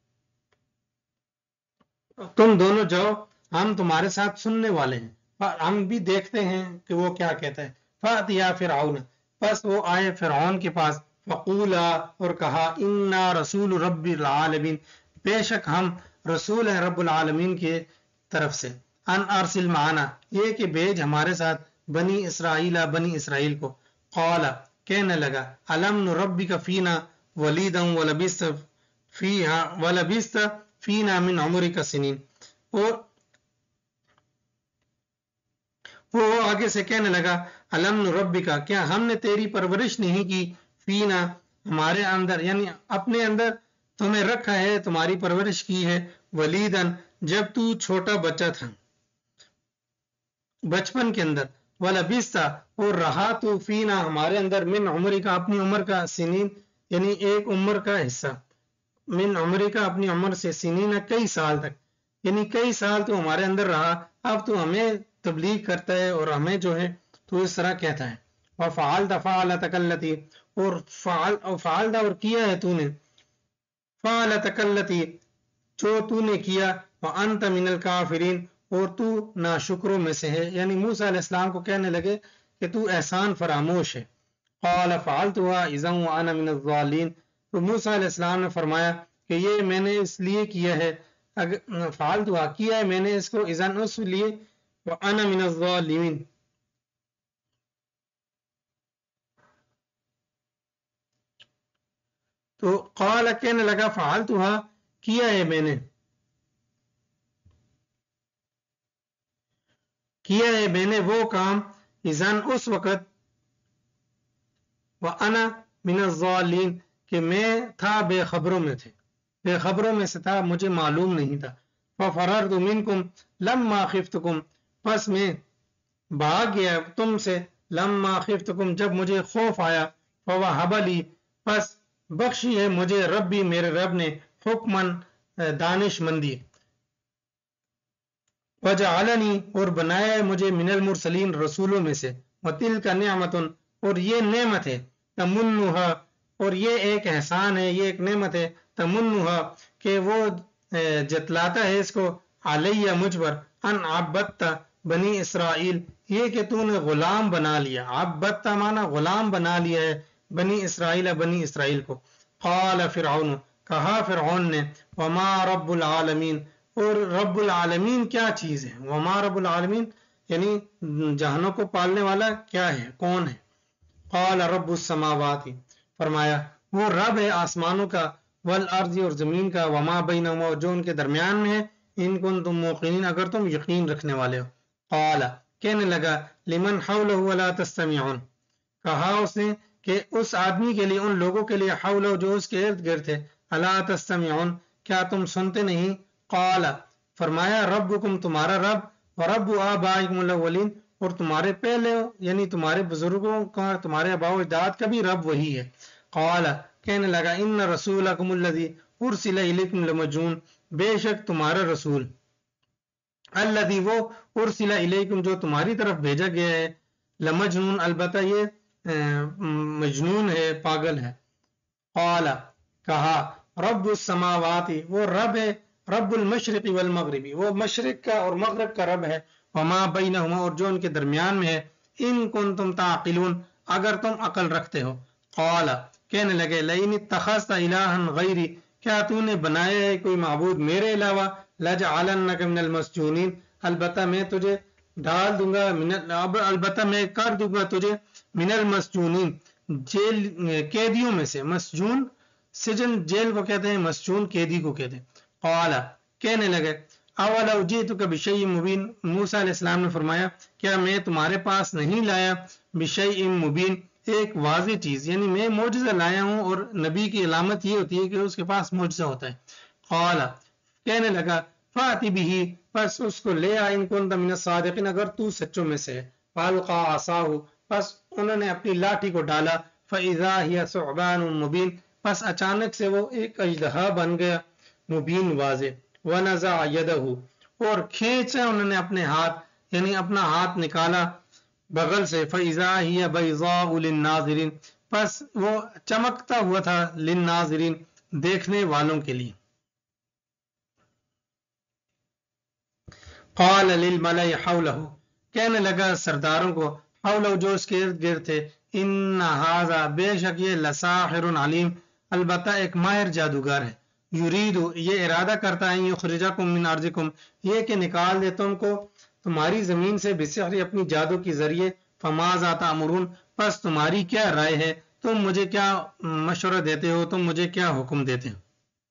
तुम दोनों जाओ, हम तुम्हारे साथ सुनने वाले हैं, हम भी देखते हैं कि वो क्या कहता है। फ़अतिया फ़िरऔन, बस वो आए फ़िरऔन के पास, फ़क़ूला, और कहा, इन्ना रसूल रब्बिल आलमीन, बेशक हम رسول ہیں رب العالمین کی طرف سے، ان ارسل معنا یہ کہ بھیج ہمارے ساتھ بنی اسرائیل بنی اسرائیل کو، قال کہنے لگا الم نربک فینا ولیدا ولبثت فیہا ولبثت فینا من عمرک سنین، اور وہ آگے سے کہنے لگا الم نربک کیا ہم نے تیری پرورش نہیں کی، فینا ہمارے اندر یعنی اپنے اندر تمہیں رکھا ہے، تمہاری پرورش کی ہے، ولیدن جب تو چھوٹا بچہ تھا بچپن کے اندر، ولبثت اور رہا تو فینا ہمارے اندر، من عمری کا اپنی عمر کا، سنین یعنی ایک عمر کا حصہ، من عمری کا اپنی عمر سے، سنین کئی سال تک، یعنی کئی سال تو ہمارے اندر رہا، اب تو ہمیں تبلیغ کرتا ہے اور ہمیں جو ہے تو اس طرح کہتا ہے، وفعلت فعلتک التی اور فعل فعلت اور کیا ہے تو نے، فعلتک التی جو تو نے کیا، وانت من الکافرین اور تو ناشکروں میں سے ہے، یعنی موسیٰ علیہ السلام کو کہنے لگے کہ تو احسان فراموش ہے، قال فعلتها اذا وانا من الضالین، تو موسیٰ علیہ السلام نے فرمایا کہ یہ میں نے اس لیے کیا ہے، فعلتها کیا ہے میں نے اس کو اذا اس لیے، وانا من الظالمین تو قال کہنے لگا فعلتها کیا ہے میں نے کیا ہے میں نے وہ کام، اذن اس وقت، وانا من الضالین کہ میں تھا بے خبروں میں تھے بے خبروں میں سے تھا، مجھے معلوم نہیں تھا، ففررت منکم لما خفتکم پس میں بھاگ گیا تم سے، لما خفتکم جب مجھے خوف آیا، فوہب لی پس بخشی ہے مجھے ربی میرے رب نے، حکمن دانش مندی، وجعلنی اور بنایا ہے مجھے من المرسلین رسولوں میں سے، وتلک نعمت اور یہ نعمت ہے، تمنھا اور یہ ایک احسان ہے، یہ ایک نعمت ہے، تمنھا کہ وہ جتلاتا ہے اس کو، علیہ مجھ پر، ان عبدت بنی اسرائیل یہ کہ تو نے غلام بنا لیا، عبدت مانا غلام بنا لیا ہے بنی اسرائیل بنی اسرائیل کو، قال فرعون کہا فرعون نے، وما رب العالمین اور رب العالمین کیا چیز ہے، وما رب العالمین یعنی جہانوں کو پالنے والا کیا ہے، کون ہے، قال رب السماوات فرمایا وہ رب ہے آسمانوں کا، والارض اور زمین کا، وما بینہما جو ان کے درمیان میں ہے، ان کنتم موقنین اگر تم یقین رکھنے والے ہو، قال کہنے لگا لمن حولہ ولا تستمعون کہا اس نے کہ اس آدمی کے لیے، ان لوگوں کے لیے، حولہ جو اس کے ارد گرد تھے، الا تستمعون کیا تم سنتے نہیں، قال فرمایا ربکم تمہارا رب، ورب آبائکم الاولین اور تمہارے پہلے یعنی تمہارے بزرگوں کا، تمہارے آباء و اجداد کا بھی رب وہی ہے، قال کہنے لگا ان رسولکم الذی ارسل الیکم لمجنون بے شک تمہارا رسول، الذی وہ، ارسل الیکم جو تمہاری طرف بھیجا گیا ہے، لمجنون البتہ یہ مجنون ہے، پاگل ہے، قال کہا رب السماوات وہ رب ہے، رب المشرق والمغربی وہ مشرق کا اور مغرب کا رب ہے، وما بینہما اور جو ان کے درمیان میں ہے، ان کنتم تعقلون اگر تم عقل رکھتے ہو، قال کہنے لگے لئن اتخذت الہا غیری کیا تو نے بنایا ہے کوئی معبود میرے علاوہ، لجعلنک من المسجونین البتہ میں تجھے ڈال دوں گا، من البتہ میں کر دوں گا تجھے، من المسجونین جیل قیدیوں میں سے، مسجون سجن جیل کو کہتے ہیں، مسجون قیدی کو کہتے ہیں، قال کہنے لگے اولو جئتک بشیء مبین موسیٰ علیہ السلام نے فرمایا کیا میں تمہارے پاس نہیں لایا بشیء مبین ایک واضح چیز، یعنی میں معجزہ لایا ہوں، اور نبی کی علامت یہ ہوتی ہے کہ اس کے پاس معجزہ ہوتا ہے، قال کہنے لگا فاتی بہ پس اس کو لے آ ان کنت من الصادقین اگر تو سچوں میں سے ہے، فالقا عصاہ پس انہوں نے اپنی لاٹھی کو ڈالا، فاذا ہی ثعبان مبین پس اچانک سے وہ ایک اژدہا بن گیا، مبین واضح، ونزع یدہ اور کھینچا انہوں نے اپنے ہاتھ، یعنی اپنا ہاتھ نکالا بغل سے، فاذا ہی بیضاء للناظرین پس وہ چمکتا ہوا تھا، للناظرین دیکھنے والوں کے لیے، قال للملئ حولہ کہنے لگا سرداروں کو، حولہ جو اس کے ارد گرد تھے، ان ھذا بے شک یہ لساحر علیم البتہ ایک ماہر جادوگر ہے، یریدو یہ ارادہ کرتا ہے یخرجکم من ارضکم یہ کہ نکال دے تم کو تمہاری زمین سے بسحر اپنی جادو کے ذریعے فماذا تأمرون پس تمہاری کیا رائے ہے تم مجھے کیا مشورہ دیتے ہو تم مجھے کیا حکم دیتے ہو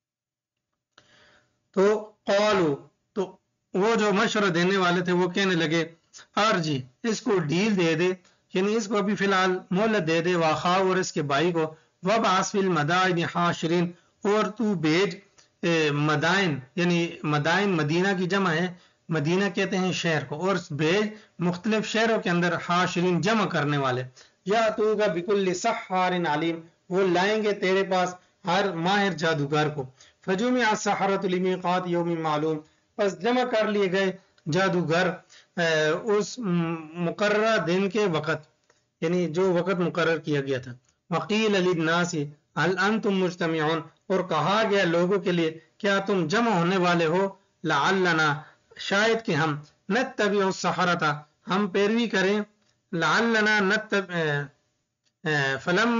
تو قالو تو وہ جو مشورہ دینے والے تھے وہ کہنے لگے ارجی اس کو ڈیل دے دے یعنی اس کو ابھی فی الحال مہلت دے دے واخا اور اس کے بھائی کو وابعث فی المدائن حاشرین اور تو بھیج مدائن یعنی مدائن مدینہ کی جمع ہے مدینہ کہتے ہیں شہر کو اور بھیج مختلف شہروں کے اندر حاشرین جمع کرنے والے یا تو کا بکل سحار علیم وہ لائیں گے تیرے پاس ہر ماہر جادوگر کو فجمع السحرۃ لمیقات یوم معلوم پس جمع کر لیے گئے جادوگر اس مقررہ دن کے وقت یعنی جو وقت مقرر کیا گیا تھا وقیل للناس هل انتم مجتمعون اور کہا گیا لوگوں کے لیے کیا تم جمع ہونے والے ہو لعلنا شاید کہ ہم نتبع السحرۃ ہم پیروی کریں لعلنا نتبع فلم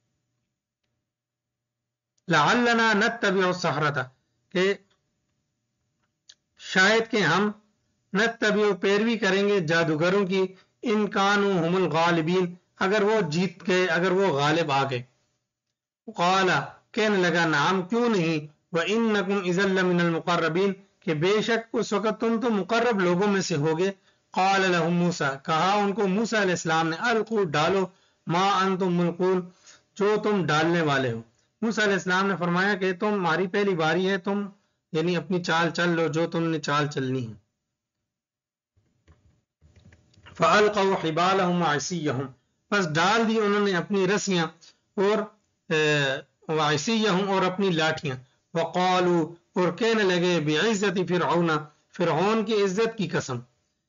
لعلنا نتبع السحرۃ کہ شاید کہ ہم نتبع پیروی کریں گے جادوگروں کی ان کانوا هم الغالبین اگر وہ جیت گئے اگر وہ غالب آ گئے قال کہنے لگا نعم کیوں نہیں وانکم اذا لمن المقربین کہ بے شک اس وقت تم تو مقرب لوگوں میں سے ہوگے قال لهم موسیٰ کہا ان کو موسیٰ علیہ السلام نے القوا ڈالو ما انتم ملقون جو تم ڈالنے والے ہو موسیٰ علیہ السلام نے فرمایا کہ تم ہماری پہلی باری ہے تم یعنی اپنی چال چل لو جو تم نے چال چلنی ہے فالقوا حبالهم وعصیهم پس ڈال دی انہوں نے اپنی رسیاں اور وعصیهم اور اپنی لاٹھیاں وقالوا اور کہنے لگے بعزت فرعون فرعون کی عزت کی قسم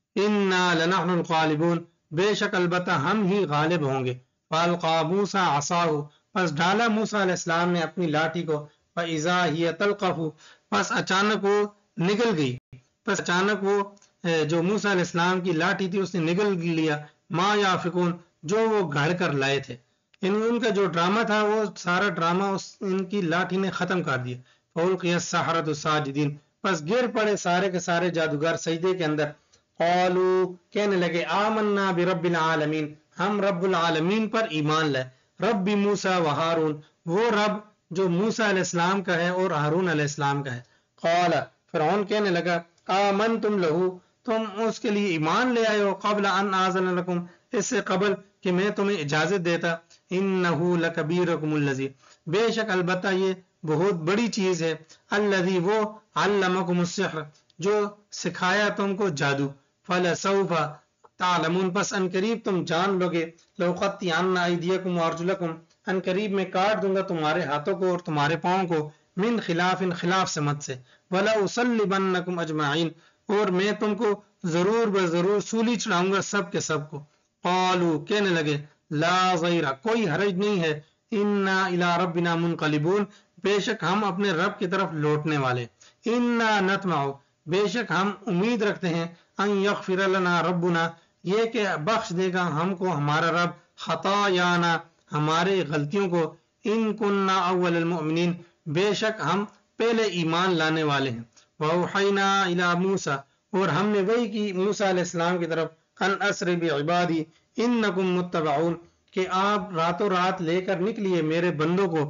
انا لنحن الغالبون بے شک البتہ ہم ہی غالب ہوں گے فالقى موسیٰ عصاه پس ڈالا موسیٰ علیہ السلام نے اپنی لاٹھی کو فاذا هي تلقف پس اچانک وہ نگل گئی پس اچانک وہ جو موسیٰ علیہ السلام کی لاٹھی تھی اس نے نگل لیا ما یافکون جو وہ گھڑ کر لائے تھے یعنی ان کا جو ڈرامہ تھا وہ سارا ڈرامہ اس ان کی لاٹھی نے ختم کر دیا فالقی السحرۃ ساجدین پس گر پڑے سارے کے سارے جادوگر سجدے کے اندر قالوا کہنے لگے آمنا برب العالمین ہم رب العالمین پر ایمان لائے رب موسیٰ و ہارون وہ رب جو موسیٰ علیہ السلام کا ہے اور ہارون علیہ السلام کا ہے قال فرعون کہنے لگا آمنتم لہو تم اس کے لیے ایمان لے آئے ہو قبل ان آذن لکم اس سے قبل کہ میں تمہیں اجازت دیتا انہو لکبیرکم الذی بے شک البتہ یہ بہت بڑی چیز ہے الذی وہ علمکم السحر جو سکھایا تم کو جادو فلسوف تعلمون پس ان قریب تم جان لوگے لأقطعن ایدیکم وارجلکم ان قریب میں کاٹ دوں گا تمہارے ہاتھوں کو اور تمہارے پاؤں کو من خلاف خلاف سمت سے ولا اصلبنکم اجمعین اور میں تم کو ضرور بضرور سولی چڑھاؤں گا سب کے سب کو قالوا کہنے لگے لا ضیر کوئی حرج نہیں ہے انا الی ربنا منقلبون بے شک ہم اپنے رب کی طرف لوٹنے والے انا نطمع بے شک ہم امید رکھتے ہیں ان یغفر لنا ربنا یہ کہ بخش دے گا ہم کو ہمارا رب خطایانا ہمارے غلطیوں کو ان کننا اول المؤمنین بے شک ہم پہلے ایمان لانے والے ہیں وَأَوْحَيْنَا إِلَى مُوسَى اور ہم نے وہی کی موسیٰ علیہ السلام کی طرف ان اسر بعبادی انکم متبعون کہ آپ راتوں رات لے کر نکلیے میرے بندوں کو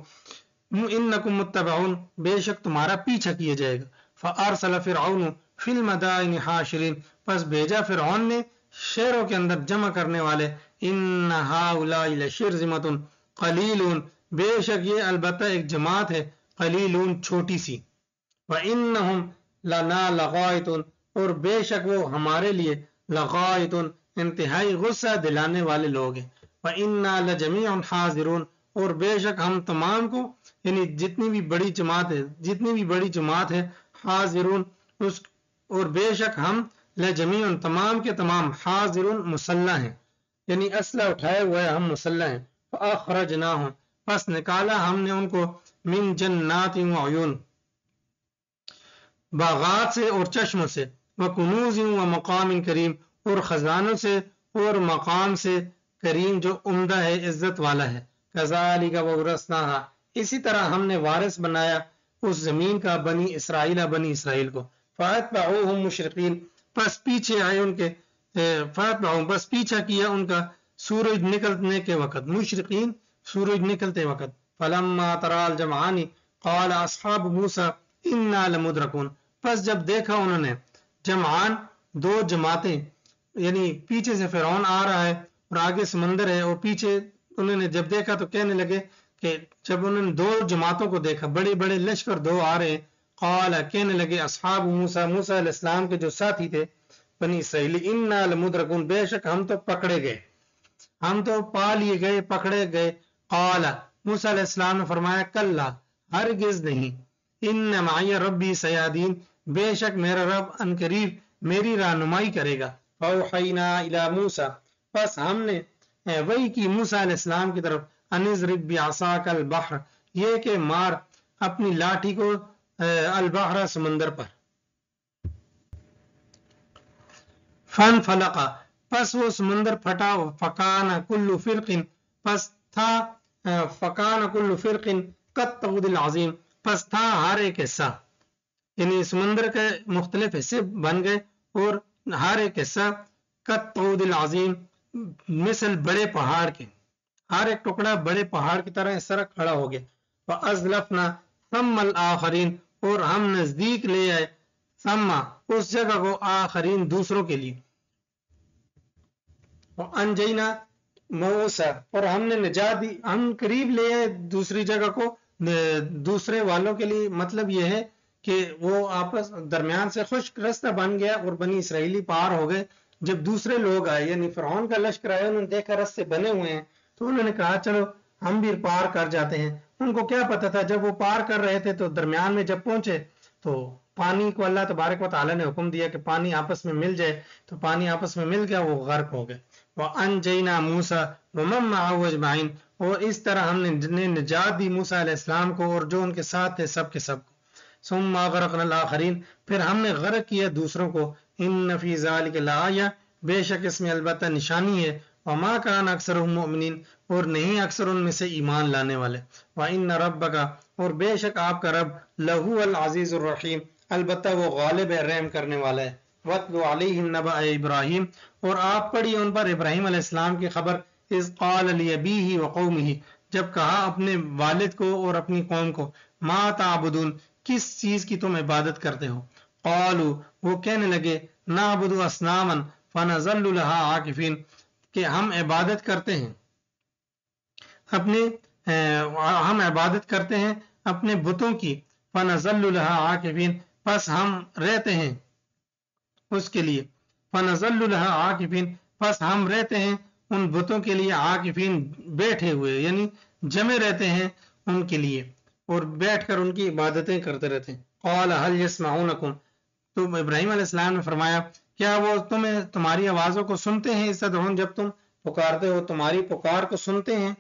انکم متبعون بے شک تمہارا پیچھا کیا جائے گا فارسل فرعون فی المدائن حاشرین پس بھیجا فرعون نے شہروں کے اندر جمع کرنے والے ان ہؤلاء لشرذمۃ قلیلون بے شک یہ البتہ ایک جماعت ہے قلیلون چھوٹی سی وانہم لنا لغائتون اور بے شک وہ ہمارے لیے لغائتون انتہائی غصہ دلانے والے لوگ ہیں وَإِنَّا لَجَمِيعٌ حَاضِرُونَ اور بے شک ہم تمام کو یعنی جتنی بھی بڑی جماعت ہے جتنی بھی بڑی جماعت ہے حاضرون اس اور بے شک ہم لجمیع تمام کے تمام حاضرون مسلح ہیں یعنی اسلحہ اٹھائے ہوئے ہم مسلح ہیں فَأَخْرَجْنَاهُمْ پس نکالا ہم نے ان کو من جنات وعیون باغات سے اور چشموں سے وکنوز ومقام کریم اور خزانوں سے اور مقام سے کریم جو عمدہ ہے عزت والا ہے کذالک وورثناها اسی طرح ہم نے وارث بنایا اس زمین کا بنی اسرائیل بنی اسرائیل کو فَأَتْبَعُوهُمْ مُشْرِقِينَ پس پیچھے آئے ان کے فَأَتْبَعُوهُمْ بس پیچھا کیا ان کا سورج نکلنے کے وقت مشرقین سورج نکلتے وقت فَلَمَّا تَرَى الْجَمْعَانِ قَالَ أَصْحَابُ مُوسَى إِنَّا لَمُدْرَكُونَ پس جب دیکھا انہوں نے جمعان دو جماعتیں یعنی پیچھے سے فرعون آ رہا ہے اور آگے سمندر ہے اور پیچھے انہوں نے جب دیکھا تو کہنے لگے کہ جب انہوں نے دو جماعتوں کو دیکھا بڑے بڑے لشکر دو آ رہے ہیں قال کہنے لگے اصحاب موسیٰ موسیٰ علیہ السلام کے جو ساتھی تھے بنی اسرائیل انا لمدرکون بے شک ہم تو پکڑے گئے ہم تو پا لیے گئے پکڑے گئے قال موسیٰ علیہ السلام نے فرمایا کلا ہرگز نہیں ان معی ربی سیادین بے شک میرا رب ان قریب میری رہنمائی کرے گا فوحینا الی موسیٰ پس ہم نے وہی کی موسیٰ علیہ السلام کی طرف انضرب بعصاک البحر یہ کہ مار اپنی لاٹھی کو البحر سمندر پر فن فلقا پس وہ سمندر پھٹا فکان کل فرق پس تھا فکان کل فرق کالطود العظیم پس تھا ہر ایک حصہ یعنی سمندر کے مختلف حصے بن گئے اور ہر ایک حصہ کالطود العظیم مثل بڑے پہاڑ کے ہر ایک ٹکڑا بڑے پہاڑ کی طرح اس طرح کھڑا ہو گیا فَأَزْلَفْنَا ثَمَّ الْآخَرِينَ اور ہم نزدیک لے آئے ثم اس جگہ کو آخرین دوسروں کے لیے وَأَنْجَيْنَا مُوسَىٰ اور ہم نے نجات دی ہم قریب لے آئے دوسری جگہ کو دوسرے والوں کے لیے مطلب یہ ہے کہ وہ آپس درمیان سے خشک رستہ بن گیا اور بنی اسرائیلی پار ہو گئے جب دوسرے لوگ آئے یعنی فرعون کا لشکر آئے انہوں نے دیکھا رستے بنے ہوئے ہیں تو انہوں نے کہا چلو ہم بھی پار کر جاتے ہیں ان کو کیا پتا تھا جب وہ پار کر رہے تھے تو درمیان میں جب پہنچے تو پانی کو اللہ تبارک و تعالیٰ نے حکم دیا کہ پانی آپس میں مل جائے تو پانی آپس میں مل گیا وہ غرق ہو گئے وَأَنْجَيْنَا مُوسَىٰ وَمَن مَّعَهُ أَجْمَعِينَ اور اس طرح ہم نے نجات دی موسیٰ علیہ السلام کو اور جو ان کے ساتھ تھے سب کے سب کو ثم غرقنا الآخرین پھر ہم نے غرق کیا دوسروں کو ان فی ذلک لآیہ بے شک اس میں البتہ نشانی ہے وما کان اکثرهم مؤمنین اور نہیں اکثر ان میں سے ایمان لانے والے وَإِنَّ رَبَّكَ اور بے شک آپ کا رب لَهُوَ الْعَزِيزُ الرَّحِيمُ البتہ وہ غالب ہے رحم کرنے والا ہے وَاتْلُ عَلَيْهِمْ نَبَأَ ابراہیم اور آپ پڑھی ان پر ابراہیم علیہ السلام کی خبر اذ قال لِأَبِيهِ وَقَوْمِهِ جب کہا اپنے والد کو اور اپنی قوم کو ما تعبدون کس چیز کی تم عبادت کرتے ہو قالوا وہ کہنے لگے نعبد اصناما فنظل لها عاکفین کہ ہم عبادت کرتے ہیں اپنے ہم عبادت کرتے ہیں اپنے بتوں کی فنظل لها عاکفین پس ہم رہتے ہیں اس کے لیے فنظل لها عاکفین پس ہم رہتے ہیں ان بتوں کے لیے عاکفین بیٹھے ہوئے یعنی جمے رہتے ہیں ان کے لیے اور بیٹھ کر ان کی عبادتیں کرتے رہتے ہیں قال هل يسمعونكم تو ابراہیم علیہ السلام نے فرمایا کیا وہ تمہیں تمہاری آوازوں کو سنتے ہیں اس دعون جب تم پکارتے ہو تمہاری پکار کو سنتے ہیں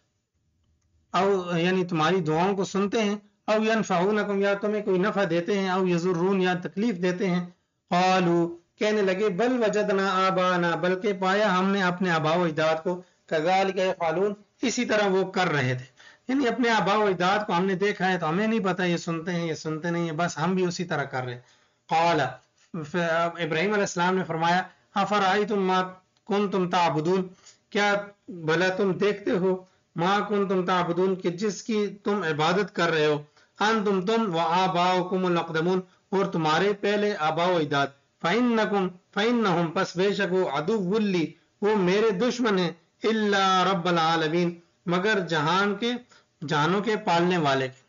او یعنی تمہاری دعاؤں کو سنتے ہیں او ینفعونکم یا تمہیں کوئی نفع دیتے ہیں او یضرون یا تکلیف دیتے ہیں قالوا کہنے لگے بل وجدنا آبانا بلکہ پایا ہم نے اپنے آباء و اجداد کو کذالک یفعلون اسی طرح وہ کر رہے تھے یعنی اپنے آباء و اجداد کو ہم نے دیکھا ہے تو ہمیں نہیں پتا یہ سنتے ہیں یہ سنتے نہیں ہیں بس ہم بھی اسی طرح کر رہے ہیں قال ابراہیم علیہ السلام نے فرمایا افرأیتم ما کنتم تعبدون کیا بھلا تم دیکھتے ہو ما کنتم تعبدون کہ جس کی تم عبادت کر رہے ہو انتم تم و آباؤکم الاقدمون اور تمہارے پہلے آباء و اجداد فإنکم فإنہم پس بے شک وہ عدو لی وہ میرے دشمن ہیں الا رب العالمین مگر جہان کے جہانوں کے پالنے والے کے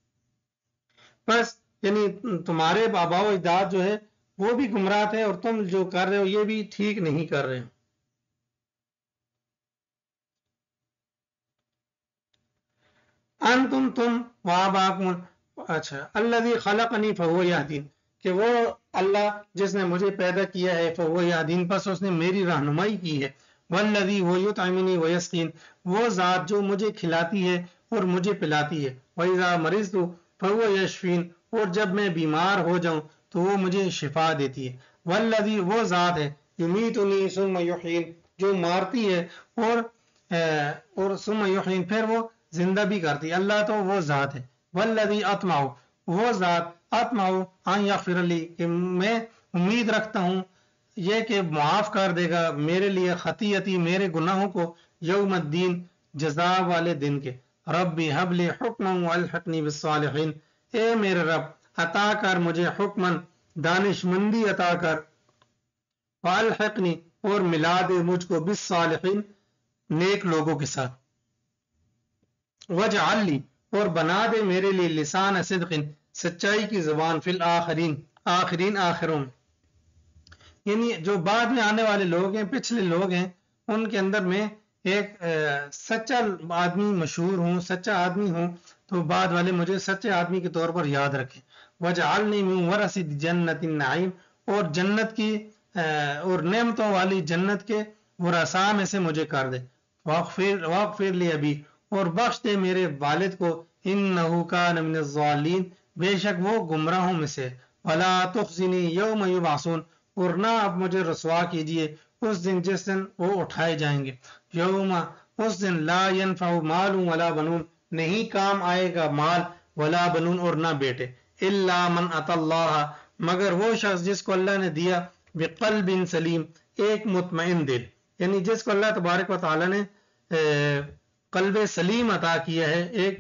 پس یعنی تمہارے آباء و اجداد جو ہے وہ بھی گمراہ تھے اور تم جو کر رہے ہو یہ بھی ٹھیک نہیں کر رہے ہو انتم تم وآباؤکم اچھا الذی خلقنی فہو یہدین کہ وہ اللہ جس نے مجھے پیدا کیا ہے فہو یہدین پس اس نے میری رہنمائی کی ہے والذی وہ یطعمنی ویسقین وہ ذات جو مجھے کھلاتی ہے اور مجھے پلاتی ہے وَإِذَا مَرِضْتُ فَهُوَ يَشْفِينِ اور جب میں بیمار ہو جاؤں تو وہ مجھے شفا دیتی ہے والذی وہ ذات ہے یمیتنی ثم یحیین جو مارتی ہے اور اور ثم یحیین پھر وہ زندہ بھی کرتی ہے اللہ تو وہ ذات ہے والذی اطمع وہ ذات اطمع ان یغفر لی کہ میں امید رکھتا ہوں یہ کہ معاف کر دے گا میرے لیے خطیئتی میرے گناہوں کو یوم الدین جزا والے دن کے ربی حب لی حکما والحقنی بالصالحین اے میرے رب عطا کر مجھے حکمن دانش مندی عطا کر والحقنی اور ملا دے مجھ کو بالصالحین نیک لوگوں کے ساتھ وجعل لی اور بنا دے میرے لیے لسان صدق سچائی کی زبان فی الاخرین آخرین آخروں میں یعنی جو بعد میں آنے والے لوگ ہیں پچھلے لوگ ہیں ان کے اندر میں ایک سچا آدمی مشہور ہوں سچا آدمی ہوں تو بعد والے مجھے سچے آدمی کے طور پر یاد رکھیں وجعلنی من ورثۃ جنت النعیم اور جنت کی اور نعمتوں والی جنت کے ورثاء میں سے مجھے کر دے واغفر واغفر لی ابی اور بخش دے میرے والد کو انہ کان من الضالین بے شک وہ گمراہوں میں سے ولا تخزنی یوم یبعثون اور نہ اب مجھے رسوا کیجیے اس دن جس دن وہ اٹھائے جائیں گے یوم اس دن لا ينفع مال ولا بنون نہیں کام آئے گا مال ولا بنون اور نہ بیٹے الا من اتى اللہ مگر وہ شخص جس کو اللہ نے دیا بقلب سلیم ایک مطمئن دل یعنی جس کو اللہ تبارک و تعالی نے قلب سلیم عطا کیا ہے ایک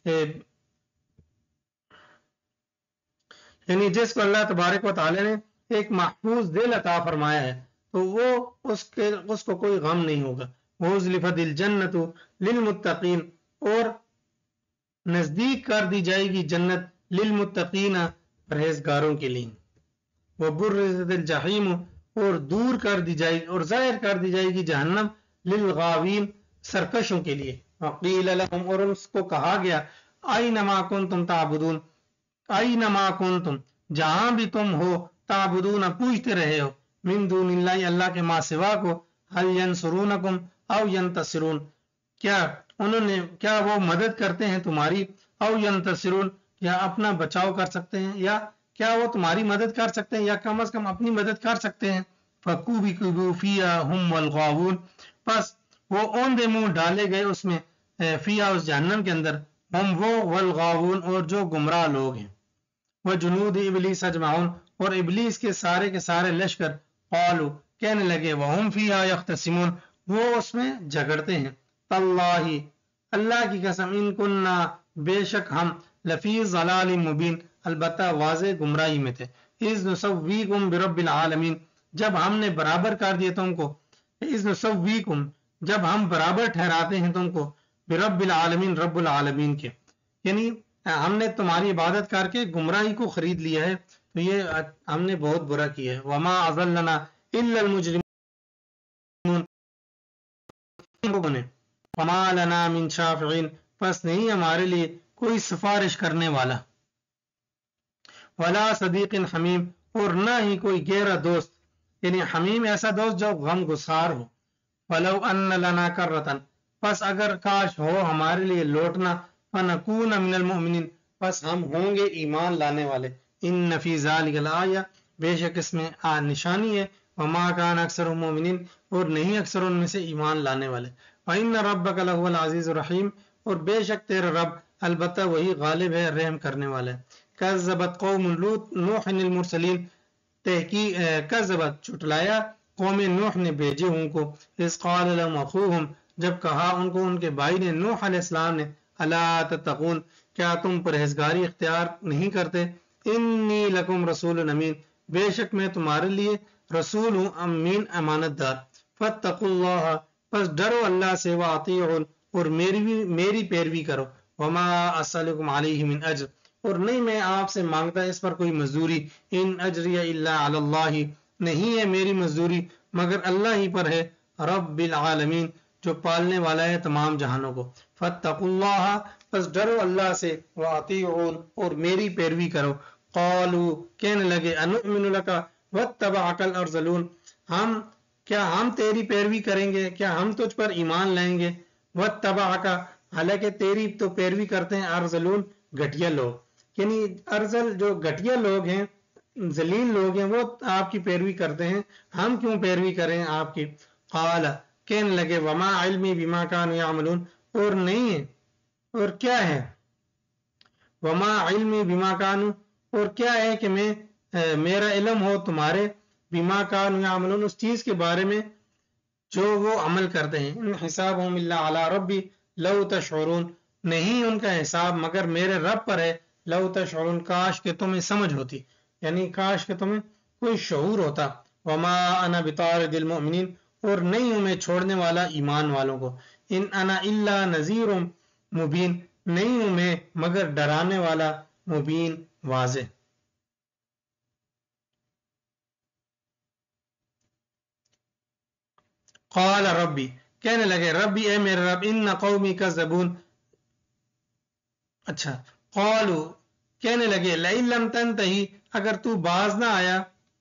یعنی جس کو اللہ تبارک و تعالی نے ایک محفوظ دل عطا فرمایا ہے تو وہ اس کے اس کو کوئی غم نہیں ہوگا وَأُزْلِفَتِ الْجَنَّةُ لِلْمُتَّقِينَ اور نزدیک کر دی جائے گی جنت للمتقین پرہیزگاروں کے لیے وَبُرِّزَتِ الْجَحِيمُ اور دور کر دی جائے گی اور ظاہر کر دی جائے گی جہنم للغاوین سرکشوں کے لیے وَقِيلَ لَهُمْ اور اس کو کہا گیا أَيْنَمَا كُنْتُمْ تَعْبُدُونَ أَيْنَمَا كُنْتُمْ جہاں بھی تم ہو تعبدون پوجتے رہے ہو من دون اللہ اللہ کے ماں سوا کو هل ينصرونکم او ينتصرون کیا انہوں نے کیا وہ مدد کرتے ہیں تمہاری او ينتصرون یا اپنا بچاؤ کر سکتے ہیں یا کیا وہ تمہاری مدد کر سکتے ہیں یا کم از کم اپنی مدد کر سکتے ہیں فَكُوبِكُبُوا فِيهَا هُمْ وَالْغَاوُونَ پس وہ اوندے منہ ڈالے گئے اس میں فیہا اس جہنم کے اندر ہم وہ والغاوون اور جو گمراہ لوگ ہیں وجنود ابلیس اجمعون اور ابلیس کے سارے کے سارے لشکر قالوا کہنے لگے وہم فیہا یختصمون وہ اس میں جھگڑتے ہیں تاللہ اللہ کی قسم ان کننا بے شک ہم لفی ضلال مبین البتہ واضح گمراہی میں تھے اذ نسویکم برب العالمین جب ہم نے برابر کر دیا تم کو اذ نسویکم جب ہم برابر ٹھہراتے ہیں تم کو برب العالمین رب العالمین کے یعنی ہم نے تمہاری عبادت کر کے گمراہی کو خرید لیا ہے تو یہ ہم نے بہت برا کیا ہے وما اضلنا الا المجرمون وما لنا من شافعین پس نہیں ہمارے لیے کوئی سفارش کرنے والا ولا صدیق حمیم اور نہ ہی کوئی گہرا دوست یعنی حمیم ایسا دوست جو غم گسار ہو ولو ان لنا کرتن پس اگر کاش ہو ہمارے لیے لوٹنا فنکون من المؤمنین پس ہم ہوں گے ایمان لانے والے ان فی ذلک الآیہ بے شک اس میں آ نشانی ہے وما کان اکثر المؤمنین اور نہیں اکثر ان میں سے ایمان لانے والے وان ربک لهو العزیز الرحیم اور بے شک تیرا رب البتہ وہی غالب ہے رحم کرنے والا ہے کذبت قوم لوط نوح المرسلین تحقیق کذبت چٹلایا قوم نوح نے بھیجے ان کو اس قال لهم اخوهم جب کہا ان کو ان کے بھائی نے نوح علیہ السلام نے الا تتقون کیا تم پرہیزگاری اختیار نہیں کرتے انی لکم رسول امین بے شک میں تمہارے لیے رسول ہوں امین امانت دار فاتقوا اللہ پس ڈرو اللہ سے واطیعون اور میری بھی میری پیروی کرو وما اسألکم علیہ من اجر اور نہیں میں آپ سے مانگتا اس پر کوئی مزدوری ان اجری الا علی اللہ نہیں ہے میری مزدوری مگر اللہ ہی پر ہے رب العالمین جو پالنے والا ہے تمام جہانوں کو فاتقوا اللہ پس ڈرو اللہ سے واطیعون اور میری پیروی کرو قالوا کہنے لگے انؤمن لک واتبعک الارذلون ہم کیا ہم تیری پیروی کریں گے کیا ہم تجھ پر ایمان لائیں گے واتبعک حالانکہ تیری تو پیروی کرتے ہیں ارذلون گھٹیا لوگ یعنی ارذل جو گھٹیا لوگ ہیں ذلیل لوگ ہیں وہ آپ کی پیروی کرتے ہیں ہم کیوں پیروی کریں آپ کی قال کہنے لگے وما علمی بما كانوا يعملون اور نہیں ہے اور کیا ہے وما علمی بما کانوا، اور کیا ہے کہ میں میرا علم ہو تمہارے بما کانوا یعملون، اس چیز کے بارے میں جو وہ عمل کرتے ہیں. ان حسابهم الا علی ربی لو تشعرون، نہیں ان کا حساب مگر میرے رب پر ہے. لو تشعرون، کاش کہ تمہیں سمجھ ہوتی، یعنی کاش کہ تمہیں کوئی شعور ہوتا. وما انا بطارد المؤمنین، اور نہیں ہوں میں چھوڑنے والا ایمان والوں کو. ان انا الا نذیر مبین، نہیں ہوں میں مگر ڈرانے والا مبین واضح. قال ربی، کہنے لگے ربی اے میرے رب، ان قومی کذبون. اچھا، قالوا کہنے لگے لئن لم تنتہی، اگر تو باز نہ آیا،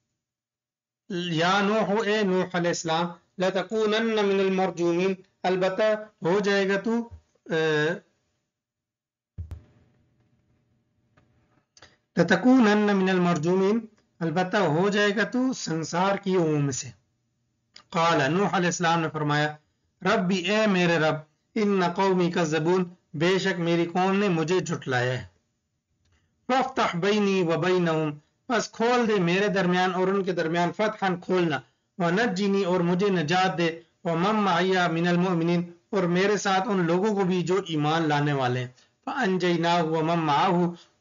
یا نوح اے نوح علیہ السلام، لتکونن من المرجومین، البتہ ہو جائے گا تو لتکونن من المرجومین، البتہ ہو جائے گا تو سنسار کی عموم میں سے. قال نوح علیہ السلام نے فرمایا ربی اے میرے رب، ان قومی کذبون، بے شک میری قوم نے مجھے جھٹلایا ہے. فافتح بینی و بینہم، بس کھول دے میرے درمیان اور ان کے درمیان فتحاً کھولنا. ونجنی، اور مجھے نجات دے. ومن معی من المؤمنین، اور میرے ساتھ ان لوگوں کو بھی جو ایمان لانے والے ہیں. فانجیناہ ومن معہ،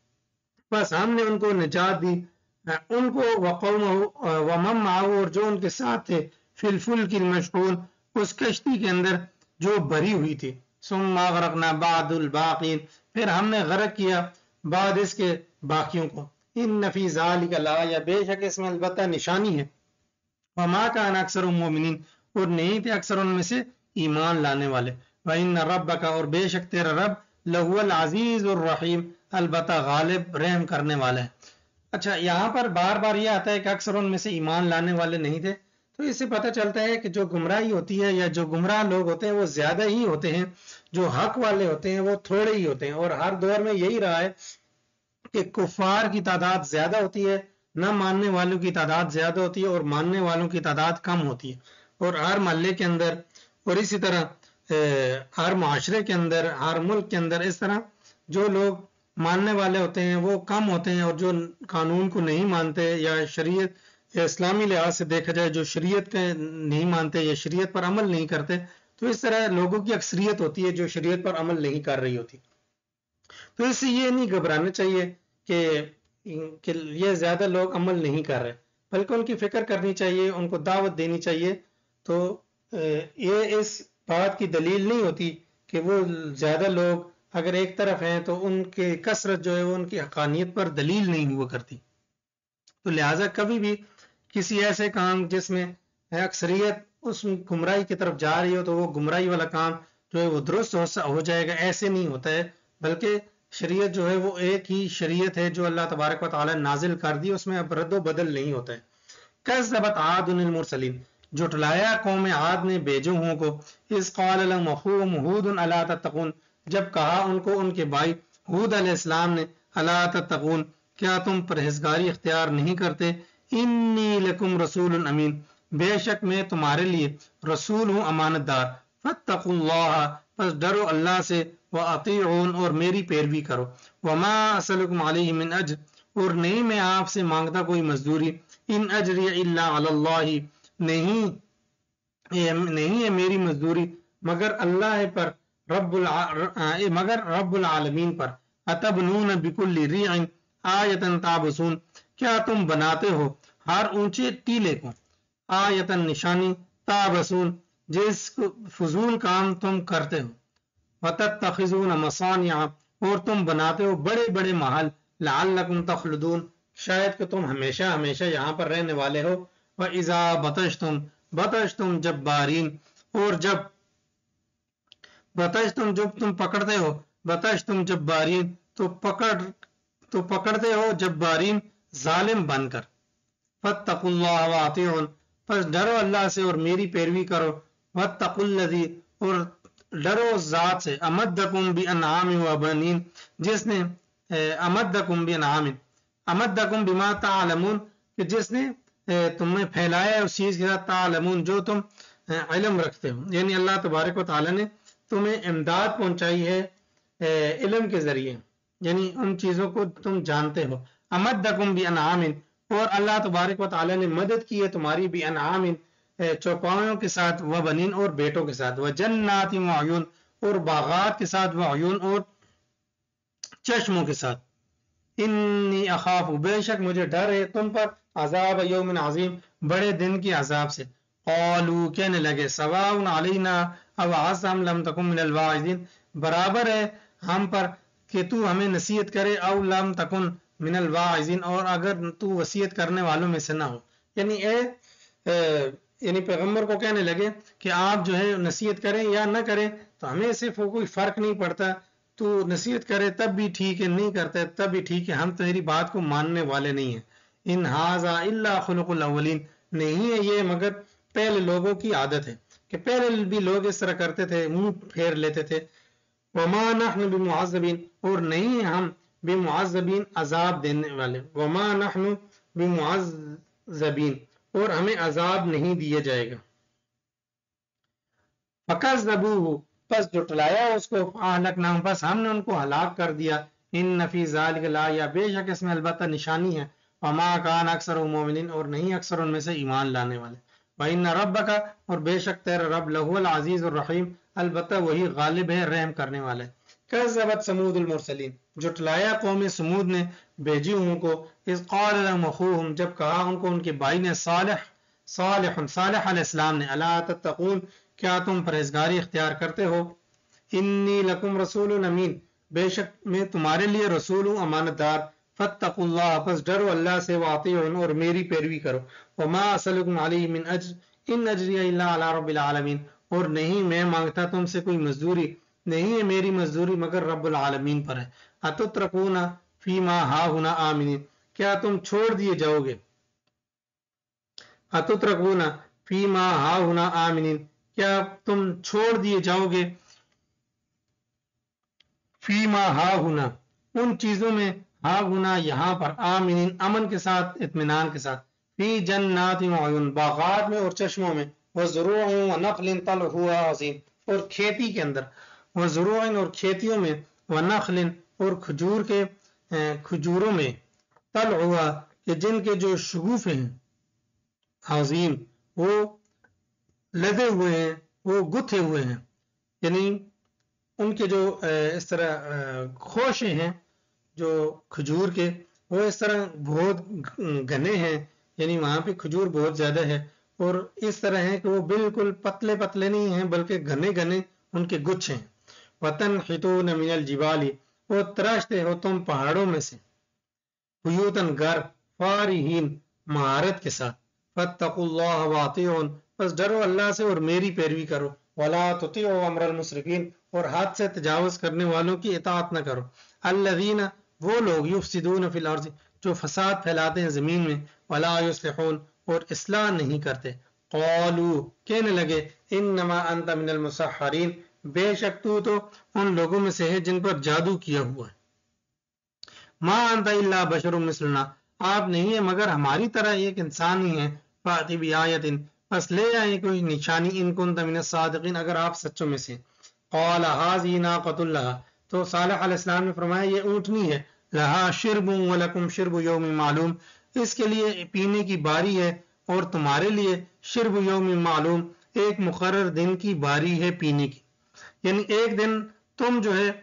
بس ہم نے ان کو نجات دی، ان کو وقومہ ومن معہ، اور جو ان کے ساتھ تھے، فی الفلک المشحون، اس کشتی کے اندر جو بھری ہوئی تھی. ثم اغرقنا بعد الباقین، پھر ہم نے غرق کیا بعد اس کے باقیوں کو. ان فی ذلک لآیہ، بے شک اس میں البتہ نشانی ہے. وما کان اکثر المؤمنین، اور نہیں تھے اکثر ان میں سے ایمان لانے والے. وان ربک، اور بے شک تیرا رب، لہو العزیز الرحیم، البتہ غالب رحم کرنے والا ہے. اچھا، یہاں پر بار بار یہ آتا ہے کہ اکثر ان میں سے ایمان لانے والے نہیں تھے، تو اس سے پتہ چلتا ہے کہ جو گمراہی ہوتی ہے یا جو گمراہ لوگ ہوتے ہیں وہ زیادہ ہی ہوتے ہیں، جو حق والے ہوتے ہیں وہ تھوڑے ہی ہوتے ہیں. اور ہر دور میں یہی رہا ہے کہ کفار کی تعداد زیادہ ہوتی ہے، نہ ماننے والوں کی تعداد زیادہ ہوتی ہے، اور ماننے والوں کی تعداد کم ہوتی ہے. اور ہر محلے کے اندر، اور اسی طرح ہر معاشرے کے اندر، ہر ملک کے اندر، اس طرح جو لوگ ماننے والے ہوتے ہیں وہ کم ہوتے ہیں، اور جو قانون کو نہیں مانتے یا شریعت یا اسلامی لحاظ سے دیکھا جائے جو شریعت کے نہیں مانتے یا شریعت پر عمل نہیں کرتے، تو اس طرح لوگوں کی اکثریت ہوتی ہے جو شریعت پر عمل نہیں کر رہی ہوتی. تو اس سے یہ نہیں گھبرانا چاہیے کہ کہ یہ زیادہ لوگ عمل نہیں کر رہے، بلکہ ان کی فکر کرنی چاہیے، ان کو دعوت دینی چاہیے. تو یہ اس بات کی دلیل نہیں ہوتی کہ وہ زیادہ لوگ اگر ایک طرف ہیں تو ان کی کثرت جو ہے وہ ان کی حقانیت پر دلیل نہیں ہوا کرتی. تو لہٰذا کبھی بھی کسی ایسے کام جس میں اکثریت اس گمراہی کی طرف جا رہی ہو تو وہ گمراہی والا کام جو ہے وہ درست ہو جائے گا، ایسے نہیں ہوتا ہے. بلکہ شریعت جو ہے وہ ایک ہی شریعت ہے جو اللہ تبارک و تعالی نے نازل کر دی، اس میں اب رد و بدل نہیں ہوتا ہے. کذبت عاد المرسلین، جھٹلایا قوم عاد نے بھیجوں کو. اذ قال لهم اخوهم ہود الا تتقون، جب کہا ان کو ان کے بھائی ہود علیہ السلام نے، الا تتقون، کیا تم پرہیزگاری اختیار نہیں کرتے. انی لکم رسول امین، بے شک میں تمہارے لیے رسول ہوں امانت دار. فاتقوا اللہ، پس ڈرو اللہ سے. واطیعون، اور میری پیروی کرو. وما اسألکم علیہ من اجر، اور نہیں میں آپ سے مانگتا کوئی مزدوری. ان اجری الا علی اللہ، نہیں نہیں ہے میری مزدوری مگر اللہ پر، رب الع... مگر رب العالمین پر. اتبنون بکل ریع آیۃ تعبثون، کیا تم بناتے ہو ہر اونچے ٹیلے کو، آیۃ نشانی، تعبثون جس فضول کام تم کرتے ہو. وتتخذون مصانع، اور تم بناتے ہو بڑے بڑے محل. لعلکم تخلدون، شاید کہ تم ہمیشہ ہمیشہ یہاں پر رہنے والے ہو. وَإِذَا بَطَشْتُمْ بَطَشْتُمْ جَبَّارِينَ، اور جب بطشتم جب تم پکڑتے ہو، بطشتم جبارین تو پکڑ تو پکڑتے ہو جبارین ظالم بن کر. فاتقوا اللہ واطیعون، پس ڈرو اللہ سے اور میری پیروی کرو. واتقوا الذی، اور ڈرو ذات سے، امدکم بانعام و بنین، جس نے امدکم بانعام، امدکم بما تعلمون، کہ جس نے تمہیں پھیلایا ہے اس چیز کے ساتھ، تعلمون جو تم علم رکھتے ہو. یعنی اللہ تبارک و تعالی نے تمہیں امداد پہنچائی ہے علم کے ذریعے. یعنی ان چیزوں کو تم جانتے ہو. امدکم بانعام، اور اللہ تبارک و تعالیٰ نے مدد کی ہے تمہاری بھی انعام چوپاوں کے ساتھ، و بنین اور بیٹوں کے ساتھ، و جنات و عیون اور باغات کے ساتھ، و عیون اور چشموں کے ساتھ. انی اخاف، بے شک مجھے ڈر ہے تم پر، عذاب یوم عظیم، بڑے دن کی عذاب سے. قالوا، کہنے لگے، سواء علینا اوعظت ام لم تکن من الواعظین، برابر ہے ہم پر کہ تو ہمیں نصیحت کرے، او لم تکن من الواعظین، اور اگر تو وصیت کرنے والوں میں سے نہ ہو. یعنی اے یعنی پیغمبر کو کہنے لگے کہ آپ جو ہے نصیحت کریں یا نہ کریں تو ہمیں صرف کوئی فرق نہیں پڑتا، تو نصیحت کرے تب بھی ٹھیک ہے، نہیں کرتا تب بھی ٹھیک ہے، ہم تیری بات کو ماننے والے نہیں ہیں. ان ھذا الا خلق الاولین، نہیں ہے یہ مگر پہلے لوگوں کی عادت ہے کہ پہلے بھی لوگ اس طرح کرتے تھے، منہ پھیر لیتے تھے. وما نحن بمعذبین، اور نہیں ہم بمعذبین عذاب دینے والے، وما نحن بمعذبین، اور ہمیں عذاب نہیں دیا جائے گا. فکذبوہ، پس جٹلایا اس کو، فاہلکناہم، پس ہم نے ان کو ہلاک کر دیا. ان فی ذلک لآیہ، بے شک اس میں البتہ نشانی ہے. وما کان اکثر مومنین، اور نہیں اکثر ان میں سے ایمان لانے والے. وان ربک، اور بے شک تیرا رب، لہو العزیز الرحیم، البتہ وہی غالب ہے، رحم کرنے والا ہے. کذبت ثمود المرسلین، جٹلایا قوم سمود نے بھیجی ہوں کو. اذ قال لهم اخوهم، جب کہا ان کو ان کے بھائی نے، صالح صالح صالح علیہ السلام نے، الا تتقون، کیا تم پرہیزگاری اختیار کرتے ہو. انی لکم رسول امین، بے شک میں تمہارے لیے رسول ہوں، امانت دار. فاتقوا اللہ، پس ڈرو اللہ سے، واطیعون، اور میری پیروی کرو. وما اسألکم علیہ من اجر ان اجری الا علی رب العالمین، اور نہیں میں مانگتا تم سے کوئی مزدوری، نہیں ہے میری مزدوری مگر رب العالمین پر ہے. اتترکون فیما ہاہنا آمنین، کیا تم چھوڑ دیے جاؤ گے، اتترکون فیما ہاہنا آمنین، کیا تم چھوڑ دیے جاؤ گے، فیما ہاہنا، ان چیزوں میں، ہاہنا یہاں پر، آمنین امن کے ساتھ، اطمینان کے ساتھ. فی جنات و عیون، باغات میں اور چشموں میں، وزروع ونخل طلعها عظیم، اور کھیتی کے اندر، وزروع اور کھیتیوں میں، ونخل اور کھجور کے کھجوروں میں، طلعها کہ جن کے جو شگوفے ہیں، عظیم وہ لدے ہوئے ہیں، وہ گتھے ہوئے ہیں، یعنی ان کے جو اس طرح خوشے ہیں جو کھجور کے، وہ اس طرح بہت گھنے ہیں، یعنی وہاں پہ کھجور بہت زیادہ ہے، اور اس طرح ہے کہ وہ بالکل پتلے پتلے نہیں ہیں بلکہ گھنے گھنے ان کے گچھ ہیں. وَتَنْحِتُونَ مِنَ الْجِبَالِ، وہ تراشتے ہو تم پہاڑوں میں سے، بیوتن گھر، فارہین مہارت کے ساتھ. فَاتَّقُوا اللَّهَ وَأَطِیعُونِ، بس ڈرو اللہ سے اور میری پیروی کرو. وَلَا تُطِیعُوا أَمْرَ الْمُسْرِفِینَ، اور حد سے تجاوز کرنے والوں کی اطاعت نہ کرو. الَّذِینَ، وہ لوگ، یفسدون فی الارض، جو فساد پھیلاتے ہیں زمین میں، ولا یصلحون، اور اصلاح نہیں کرتے. قالوا، کہنے لگے، انما انت من المسحرین، بے شک تو تو ان لوگوں میں سے ہے جن پر جادو کیا ہوا ہے. ما انت الا بشر مثلنا، آپ نہیں ہے مگر ہماری طرح ایک انسان ہی ہے. فاتی بآیت، پس لے آئے کوئی نشانی، ان کنت من الصادقین، اگر آپ سچوں میں سے. قال هذه ناقۃ لها، تو صالح علیہ السلام نے فرمایا یہ اونٹنی ہے، لها شرب ولکم شرب یوم معلوم، اس کے لیے پینے کی باری ہے اور تمہارے لیے شرب یوم معلوم، ایک مقرر دن کی باری ہے پینے کی. یعنی ایک دن تم جو ہے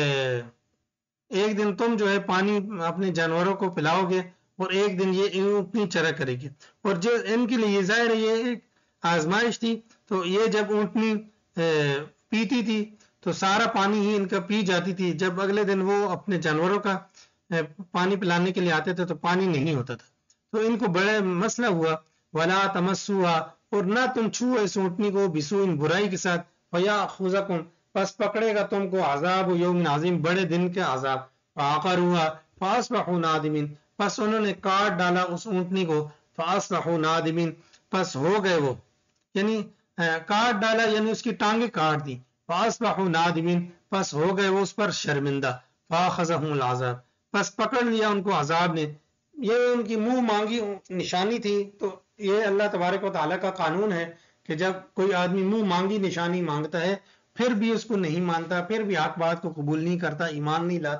ایک دن تم جو ہے پانی اپنے جانوروں کو پلاؤ گے، اور ایک دن یہ اونٹنی چرا کرے گی. اور جو ان کے لیے ظاہر یہ ایک آزمائش تھی، تو یہ جب اونٹنی پیتی تھی تو سارا پانی ہی ان کا پی جاتی تھی، جب اگلے دن وہ اپنے جانوروں کا پانی پلانے کے لیے آتے تھے تو پانی نہیں ہوتا تھا، تو ان کو بڑا مسئلہ ہوا. ولا تمسوها، اور نہ تم چھو اس اونٹنی کو، بسوء برائی کے ساتھ، فیاخذکم، پس پکڑے گا تم کو، عذاب یوم عظیم، بڑے دن کے عذاب. فعقروها فاصبحوا نادمین، پس انہوں نے کاٹ ڈالا اس اونٹنی کو، فاصبحوا نادمین، پس ہو گئے وہ، یعنی کاٹ ڈالا یعنی اس کی ٹانگیں کاٹ دی. فاصبحوا نادمین، پس ہو گئے وہ اس پر شرمندہ. فاخذهم العذاب، پس پکڑ لیا ان کو عذاب نے. یہ ان کی منہ مانگی نشانی تھی. تو یہ اللہ تبارک و تعالیٰ کا قانون ہے کہ جب کوئی آدمی منہ مانگی نشانی مانگتا ہے، پھر بھی اس کو نہیں مانتا، پھر بھی حق بات کو قبول نہیں کرتا، ایمان نہیں لاتا،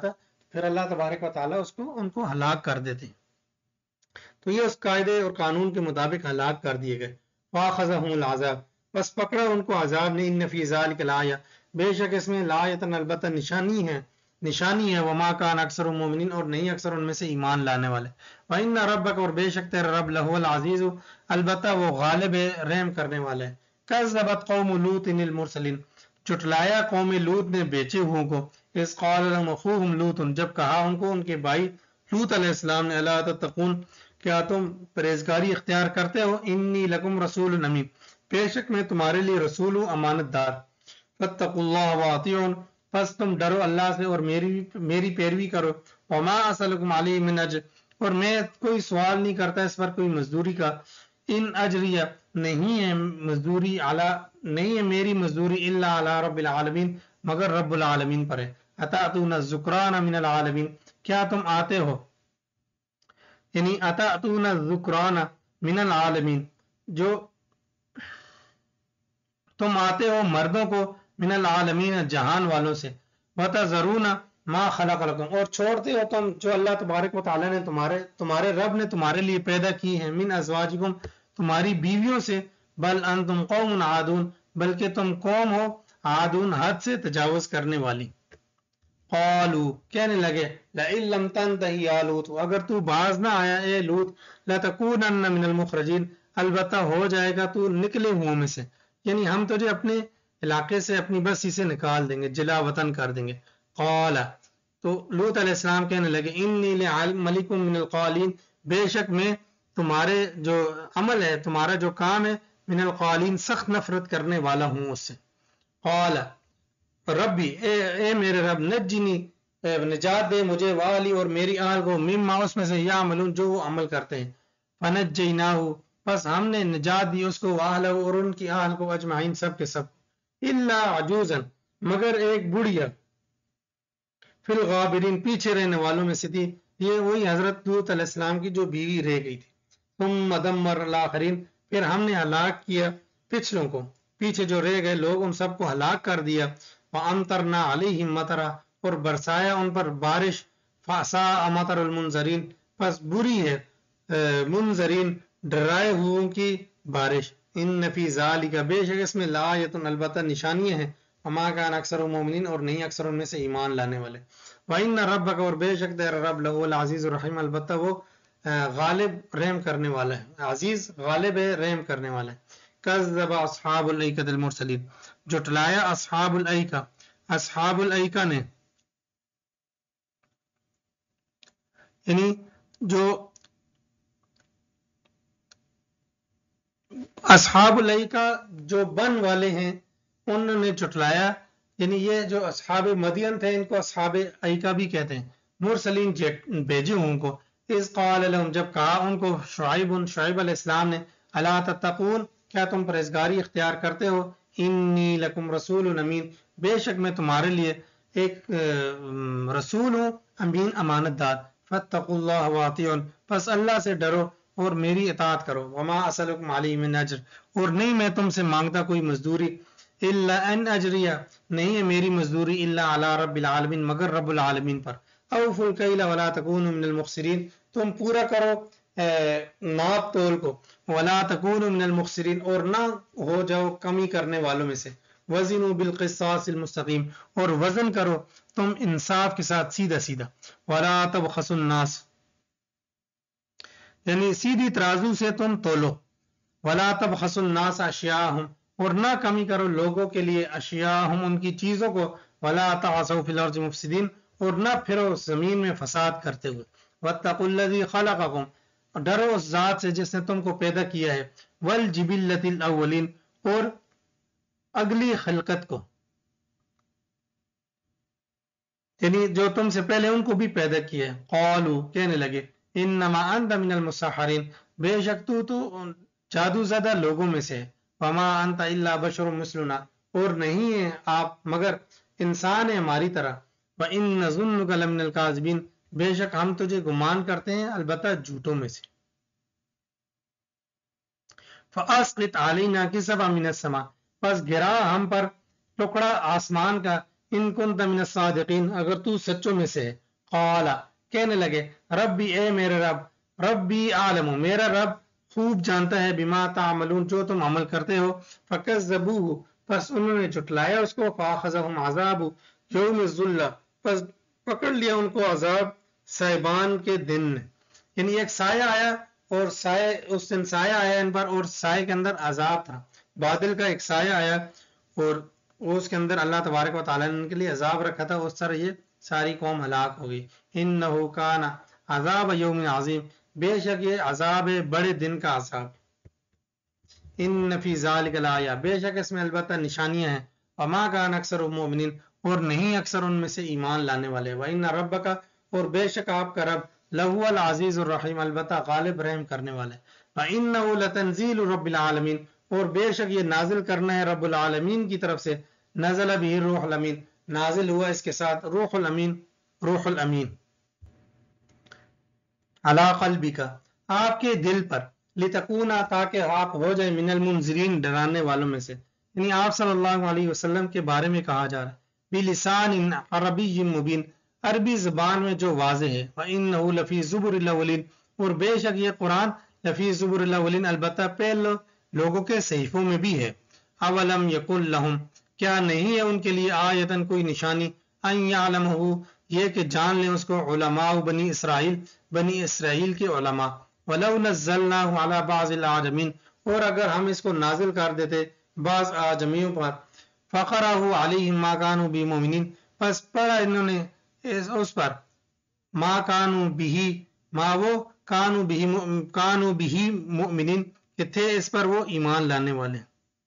پھر اللہ تبارک و تعالیٰ اس کو ان کو ہلاک کر دیتے ہیں. تو یہ اس قاعدے اور قانون کے مطابق ہلاک کر دیے گئے. وَأَخَذَهُمُ الْعَذَابُ، بس پکڑا ان کو عذاب نے. اِنَّ فِي ذَلِكَ لَآیَةً، بے شک اس میں لَآیَةً البتہ نشانی ہے نشانی ہے. وَمَا كَانَ أَكْثَرُهُم مُؤْمِنِينَ، اور نہیں اکثر ان میں سے ایمان لانے والے. وَإِنَّ رَبَّكَ، اور بے شک تیرا رب لَهُوَ الْعَزِيزُ، البتہ وہ غالب ہے، رحم کرنے والا ہے. كَذَّبَتْ قَوْمُ لُوطٍ الْمُرْسَلِينَ، جھٹلایا قوم لوط نے بیچے ہوئوں کو. اِذْ قَالَ لَهُمْ أَخُوهُمْ لُوطٌ، جب کہا ان کو ان کے بھائی لوط علیہ السلام نے، أَلَا تَتَّقُونَ، کیا تم پرہیزگاری اختیار کرتے ہو؟ انی لکم رسول امین، بے شک میں تمہارے لیے رسول ہوں، امانت دار. فاتقوا اللہ واطیعون، پس تم ڈرو اللہ سے اور میری میری پیروی کرو. وما اسألکم علیہ من اجر، اور میں کوئی سوال نہیں کرتا اس پر کوئی مزدوری کا. ان اجریہ، نہیں ہے مزدوری، اعلی نہیں ہے میری مزدوری، الا علی رب العالمین، مگر رب العالمین پر ہے. اتأتون الذکران من العالمین، کیا تم آتے ہو، یعنی اتأتون الذکران من العالمین، جو تم آتے ہو مردوں کو، من العالمین، جہان والوں سے. وتذرون ما خلق لکم، اور چھوڑتے ہو تم جو اللہ تبارک و تعالیٰ نے تمہارے تمہارے رب نے تمہارے لیے پیدا کی ہیں، من ازواجکم، تمہاری بیویوں سے. بل انتم قوم عادون، بلکہ تم قوم ہو عادون، حد سے تجاوز کرنے والی. قالوا، کہنے لگے، لئن لم تنتہی یا لوط، اگر تو باز نہ آیا اے لوط، لتکونن من المخرجین، البتہ ہو جائے گا تو نکلے ہوئوں میں سے، یعنی ہم تجھے اپنے علاقے سے، اپنی بستی سے نکال دیں گے، جلا وطن کر دیں گے. قال، تو لوط علیہ السلام کہنے لگے، انی لملک من القالین، بے شک میں تمہارے جو عمل ہے، تمہارا جو کام ہے، من القالین، سخت نفرت کرنے والا ہوں اس سے. قال ربی، اے, اے میرے رب، نجنی، نجات دے مجھے، والی، اور میری آل کو، مما، اس میں سے، یعملون، جو وہ عمل کرتے ہیں. فنجیناہ، بس ہم نے نجات دی اس کو، واہلہ، اور ان کی آل کو، اجمعین، سب کے سب. الا عجوزا، مگر ایک بڑھیا، فی الغابرین، پیچھے رہنے والوں میں سے تھی. یہ وہی حضرت لوط علیہ السلام کی جو بیوی رہ گئی تھی. ثم دمر الاخرین، پھر ہم نے ہلاک کیا پچھلوں کو، پیچھے جو رہ گئے لوگ ان سب کو ہلاک کر دیا. وَأَمْطَرْنَا عَلَيْهِمْ مَطَرًا، اور برسایا ان پر بارش. فَسَاءَ مَطَرُ الْمُنذَرِينَ، پس بری ہے منذرین، ڈرائے ہوئوں کی بارش. ان فی ذالک، بے شک اس میں، لآیۃ، البتہ نشانیاں ہیں. وما کان اکثر مومنین، اور نہیں اکثر ان میں سے ایمان لانے والے. وَإِنَّ رَبَّكَ، اور بے شک تیرا رب، لَهُوَ الْعَزِيزُ الرَّحِيمُ، البتہ وہ غالب رحم کرنے والا ہے، عزیز غالب ہے، رحم کرنے والا ہے. کذب اصحاب الایکۃ المرسلین، جھٹلایا اصحاب الایکہ، اصحاب الایکہ نے، یعنی جو اصحاب الایکہ جو بن والے ہیں انہوں نے جھٹلایا، یعنی یہ جو اصحاب مدین تھے ان کو اصحاب ایکہ بھی کہتے ہیں. مرسلین، بھیجے ہوں کو. اذ قال لهم، جب کہا ان کو شعیب شعیب علیہ السلام نے، الا تتقون، کیا تم پرہیزگاری اختیار کرتے ہو؟ انی لکم رسول امین، بے شک میں تمہارے لیے ایک رسول ہوں، امین، امانت دار. فاتقوا اللہ واطیعون، پس اللہ سے ڈرو اور میری اطاعت کرو. وما اسألکم علیہ من اجر، اور نہیں میں تم سے مانگتا کوئی مزدوری. الا ان اجریہ، نہیں ہے میری مزدوری، الا علی رب العالمین، مگر رب العالمین پر. اوفوا الکیل ولا تکونوا من المخسرین، تم پورا کرو ناپ تول کو. ولا تکونوا من المخسرین، اور نہ ہو جاؤ کمی کرنے والوں میں سے. وزنوا بالقسطاس المستقیم، اور وزن کرو تم انصاف کے ساتھ، سیدھا سیدھا. ولا تبخسوا الناس، یعنی سیدھی ترازو سے تم تولو. ولا تبخسوا الناس اشیاءہم، اور نہ کمی کرو لوگوں کے لیے، اشیاءہم، ان کی چیزوں کو. ولا تعثوا فی الارض مفسدین، اور نہ پھرو زمین میں فساد کرتے ہوئے. واتقوا الذی خلقکم، ڈرو اس ذات سے جس نے تم کو پیدا کیا ہے. والجبلۃ الاولین، اور اگلی خلقت کو، یعنی جو تم سے پہلے ان کو بھی پیدا کیا ہے. قالوا، کہنے لگے، انما انت من المسحرین، بے شک تو تو جادو زدہ لوگوں میں سے. وما انت الا بشر مثلنا، اور نہیں ہے آپ مگر انسان ہے ہماری طرح. وان نظنک لمن الکاذبین، بے شک ہم تجھے گمان کرتے ہیں البتہ جھوٹوں میں سے. فاسقط علینا کسفا من السماء، پس گرا ہم پر ٹکڑا آسمان کا. ان کنت من الصادقین، اگر تو سچوں میں سے ہے. قال کہنے لگے ربی اے میرے رب ربی عالم میرا رب خوب جانتا ہے بما تعملون جو تم عمل کرتے ہو فکذبوہ پس انہوں نے جھٹلایا اس کو فاخذہم عذاب یوم الذلہ پس پکڑ لیا ان کو عذاب سائبان کے دن نے، یعنی ایک سایہ آیا اور سائے اس دن سایہ آیا ان پر اور سائے کے اندر عذاب تھا، بادل کا ایک سایہ آیا اور اس کے اندر اللہ تبارک و تعالیٰ نے ان کے لیے عذاب رکھا تھا، اس طرح یہ ساری قوم ہلاک ہو گئی۔ انہ کان عذاب یوم عظیم بے شک یہ عذاب بڑے دن کا عذاب، ان فی ذالک لآیہ بے شک اس میں البتہ نشانیاں ہیں، وما کان اکثر المؤمنین اور نہیں اکثر ان میں سے ایمان لانے والے، وَإِنَّ رَبَّكَ اور بے شک آپ کا رب لہو العزیز الرحیم البتہ غالب رحم کرنے والے، وَإِنَّهُ لَتَنزِيلُ رَبِّ العالمین اور بے شک یہ نازل کرنا ہے رب العالمین کی طرف سے، نزل به الروح الامین نازل ہوا اس کے ساتھ روح الامین روح الامین علی قلبک آپ کے دل پر، لتکونا تاکہ آپ ہو جائے من المنذرین ڈرانے والوں میں سے، یعنی آپ صلی اللہ علیہ وسلم کے بارے میں کہا جا رہا ہے بلسان عربی مبین عربی زبان میں جو واضح ہے، وَإِنَّهُ لَفِي زُبُرِ الْأَوَّلِينَ اور بے شک یہ قرآن لفی زبر الاولین البتہ پہلے لوگوں کے صحیفوں میں بھی ہے، اولم یکن لہم کیا نہیں ہے ان کے لیے آیتن کوئی نشانی، ان یعلمہ یہ کہ جان لیں اس کو علماء بنی اسرائیل بنی اسرائیل کے علماء، ولو نزلناہ علی بعض العاجمین اور اگر ہم اس کو نازل کر دیتے بعض آجمیوں پر، فقرہ علیہم ما کانوا بہ مؤمنین پس پڑھا انہوں نے اس پر ما کانوا بہ ما وہ کانوا بہ کانوا بہ مؤمنین کہ تھے اس پر وہ ایمان لانے والے۔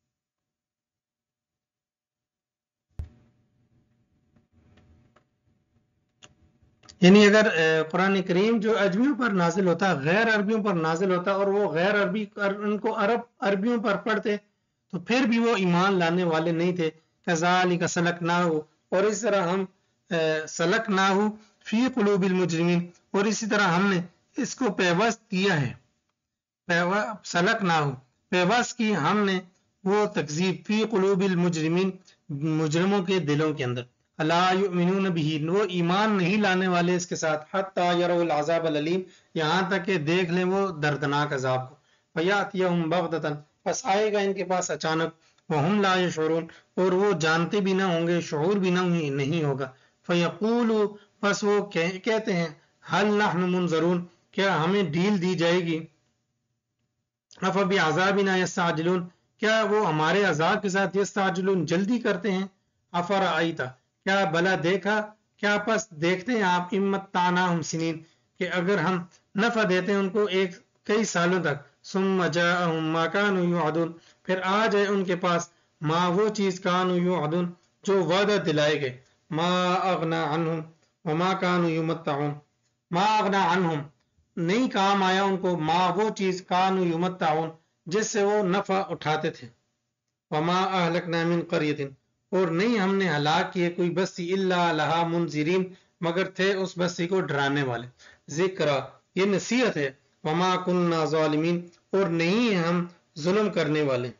یعنی اگر قرآن کریم جو اجمیوں پر نازل ہوتا غیر عربیوں پر نازل ہوتا اور وہ غیر عربی ان کو عرب عربیوں پر پڑھتے تو پھر بھی وہ ایمان لانے والے نہیں تھے، کذالک سلکناہ اور اس طرح ہم سلکناہ فی قلوب المجرمین اور اسی طرح ہم نے اس کو پیوست کیا ہے، سلکناہ پیوست کی ہم نے وہ تکذیب فی قلوب المجرمین مجرموں کے دلوں کے اندر، لا یؤمنون بہ وہ ایمان نہیں لانے والے اس کے ساتھ، حتی یروا العذاب العلیم یہاں تک کہ دیکھ لیں وہ دردناک عذاب کو، فیاتیہم بغتۃ پس آئے گا ان کے پاس اچانک، وہم لا یشعرون اور وہ جانتے بھی نہ ہوں گے شعور بھی نہ نہیں ہوگا، فیقولوا پس وہ کہتے ہیں حل نحن منظرون کیا ہمیں ڈھیل دی جائے گی، افبعذابنا یستعجلون کیا وہ ہمارے عذاب کے ساتھ یستعجلون جلدی کرتے ہیں، افرأیت کیا بلا دیکھا کیا پس دیکھتے ہیں آپ امتعناہم سنین کہ اگر ہم نفع دیتے ہیں ان کو ایک کئی سالوں تک، ثم جاءہم ما کانوا یوعدون پھر آ جائے ان کے پاس ما وہ چیز کانوا یوعدون جو وعدہ دلائے گئے، ما اغنا عنہم وما کانوا یمتعون ما اغنا عنہم نہیں کام آیا ان کو ما وہ چیز کانوا یمتعون جس سے وہ نفع اٹھاتے تھے، وما اہلکنا من قریۃ اور نہیں ہم نے ہلاک کیے کوئی بستی الا لہا منذرین مگر تھے اس بستی کو ڈرانے والے، ذکر یہ نصیحت ہے، وما کننا ظالمین اور نہیں ہیں ہم ظلم کرنے والے۔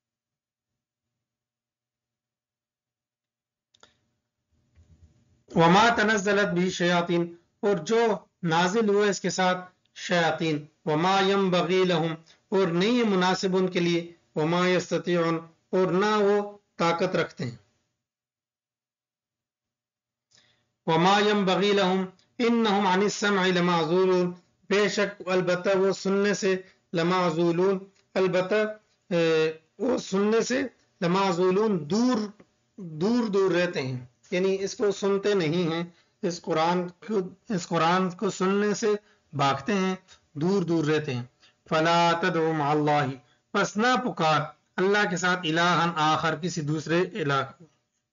وما تنزلت بھی شیاطین اور جو نازل ہوئے اس کے ساتھ شیاطین، وما ینبغی لہم اور نہیں ہے مناسب ان کے لیے، وما یستطیعون اور نہ وہ طاقت رکھتے ہیں، وما ینبغی لہم انہم عن السمع لمعزولون بے شک البتہ وہ سننے سے لمعزولون البتہ وہ سننے سے لمعزولون دور دور دور رہتے ہیں، یعنی اس کو سنتے نہیں ہیں، اس قرآن کو اس قرآن کو سننے سے بھاگتے ہیں، دور دور رہتے ہیں۔ فلا تدعو مع اللہ پس نہ پکار اللہ کے ساتھ الہن آخر کسی دوسرے الہ کو،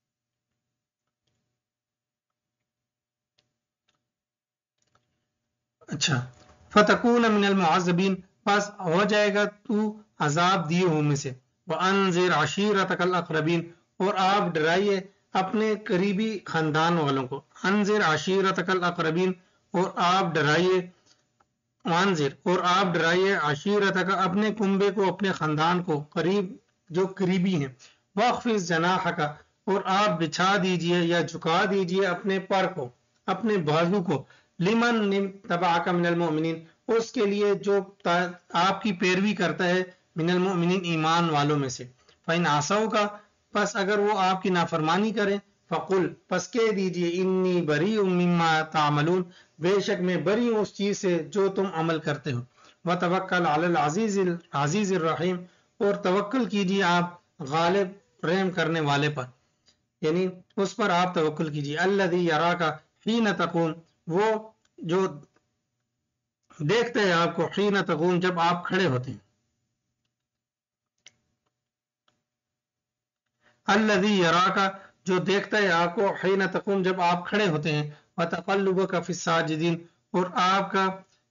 اچھا فتکون من المعذبین پس ہو جائے گا تو عذاب دیے ہوں میں سے، وانذر عشیرتک الاقربین اور آپ ڈرائیے اپنے قریبی خاندان والوں کو، انذر عشیرتک الاقربین اور آپ ڈرائیے وانذر اور آپ ڈرائیے عشیرتک اپنے کنبے کو اپنے خاندان کو قریب جو قریبی ہیں، واخفض جناحک اور آپ بچھا دیجئے یا جھکا دیجئے اپنے پر کو، اپنے بازو کو، لمن تبعک من المؤمنین، اس کے لیے جو آپ کی پیروی کرتا ہے، من المؤمنین ایمان والوں میں سے، فَإِنْ عَصَوْكَ، پس اگر وہ آپ کی نافرمانی کریں، فقل، پس کہہ دیجئے، انی بریء مما تعملون، بے شک میں بری ہوں اس چیز سے جو تم عمل کرتے ہو، وتوکل علی العزیز العزیز الرحیم، اور توکل کیجیے آپ غالب رحم کرنے والے پر، یعنی اس پر آپ توکل کیجیے، الذی یراک حین تقوم، وہ جو دیکھتے ہیں آپ کو، حین تقوم، جب آپ کھڑے ہوتے ہیں، الذی یراک، جو دیکھتا ہے آپ کو، حین تقوم، جب آپ کھڑے ہوتے ہیں، وتقلبک فی الساجدین، اور آپ کا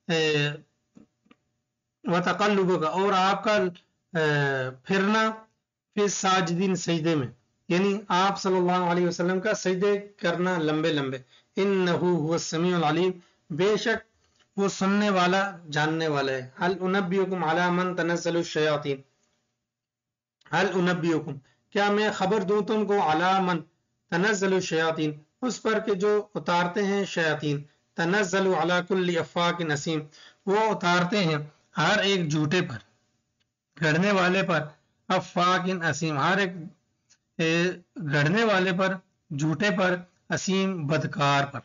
وتقلبک، اور آپ کا پھرنا، فی الساجدین، سجدے میں، یعنی آپ صلی اللہ علیہ وسلم کا سجدے کرنا لمبے لمبے، انہ هو السمیع العلیم، بے شک وہ سننے والا جاننے والا ہے، هل انبئکم علی من تنزل الشیاطین، هل انبئکم، کیا میں خبر دوں تم کو، علی من تنزل الشیاطین، اس پر کہ جو اتارتے ہیں شیاطین، تنزل علی کل افاک نسیم، وہ اتارتے ہیں ہر ایک جھوٹے پر، گڑھنے والے پر، افاک اسیم، ہر ایک گڑھنے والے پر، جھوٹے پر، اسیم بدکار پر،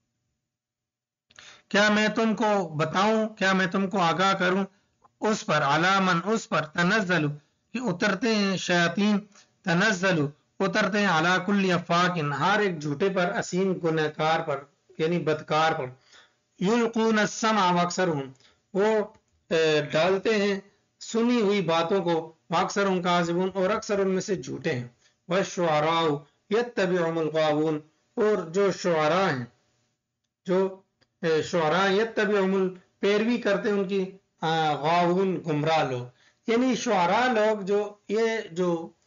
کیا میں تم کو بتاؤں، کیا میں تم کو آگاہ کروں، اس پر، علامن، اس پر، تنزل، کہ اترتے ہیں شیاطین، تنزل، اترتے ہیں، علی کل افاک، ہر ایک جھوٹے پر، اسیم گنہکار پر، یعنی بدکار پر، یلقون السمع واکثرهم، وہ ڈالتے ہیں سنی ہوئی باتوں کو، واکثرهم کاذبون، اور اکثر ان میں سے جھوٹے ہیں، والشعراء یتبعهم الغاوون، اور جو شعراء ہیں، جو شعراء یتبعهم، پیروی کرتے ہیں ان کی، غاوون، گمراہ لوگ، یعنی شعراء لوگ جو، یہ جو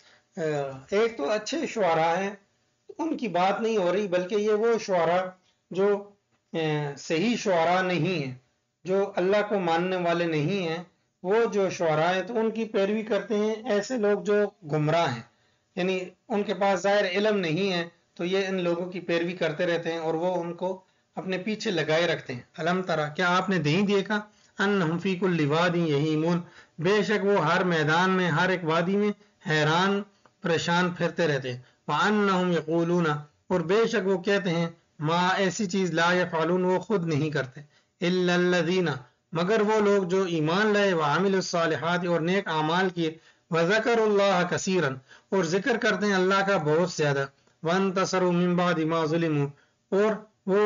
ایک تو اچھے شعراء ہیں ان کی بات نہیں ہو رہی، بلکہ یہ وہ شعراء جو صحیح شعراء نہیں ہیں، جو اللہ کو ماننے والے نہیں ہیں، وہ جو شعراء ہیں تو ان کی پیروی کرتے ہیں ایسے لوگ جو گمراہ ہیں، یعنی ان کے پاس ظاہر علم نہیں ہے، تو یہ ان لوگوں کی پیروی کرتے رہتے ہیں اور وہ ان کو اپنے پیچھے لگائے رکھتے ہیں۔ الم ترا، کیا آپ نے نہیں دیکھا، انہم فی کل وادی یہیمون، بے شک وہ ہر میدان میں، ہر ایک وادی میں حیران پریشان پھرتے رہتے ہیں، وانہم یقولون، اور بے شک وہ کہتے ہیں، ما، ایسی چیز، لا یفعلون، وہ خود نہیں کرتے، الا الذین، مگر وہ لوگ جو ایمان لائے، وعملوا الصالحات، اور نیک اعمال کیے، وذکر اللہ کثیرا، اور ذکر کرتے ہیں اللہ کا بہت زیادہ، وانتصروا من بعد ما ظلموا، اور وہ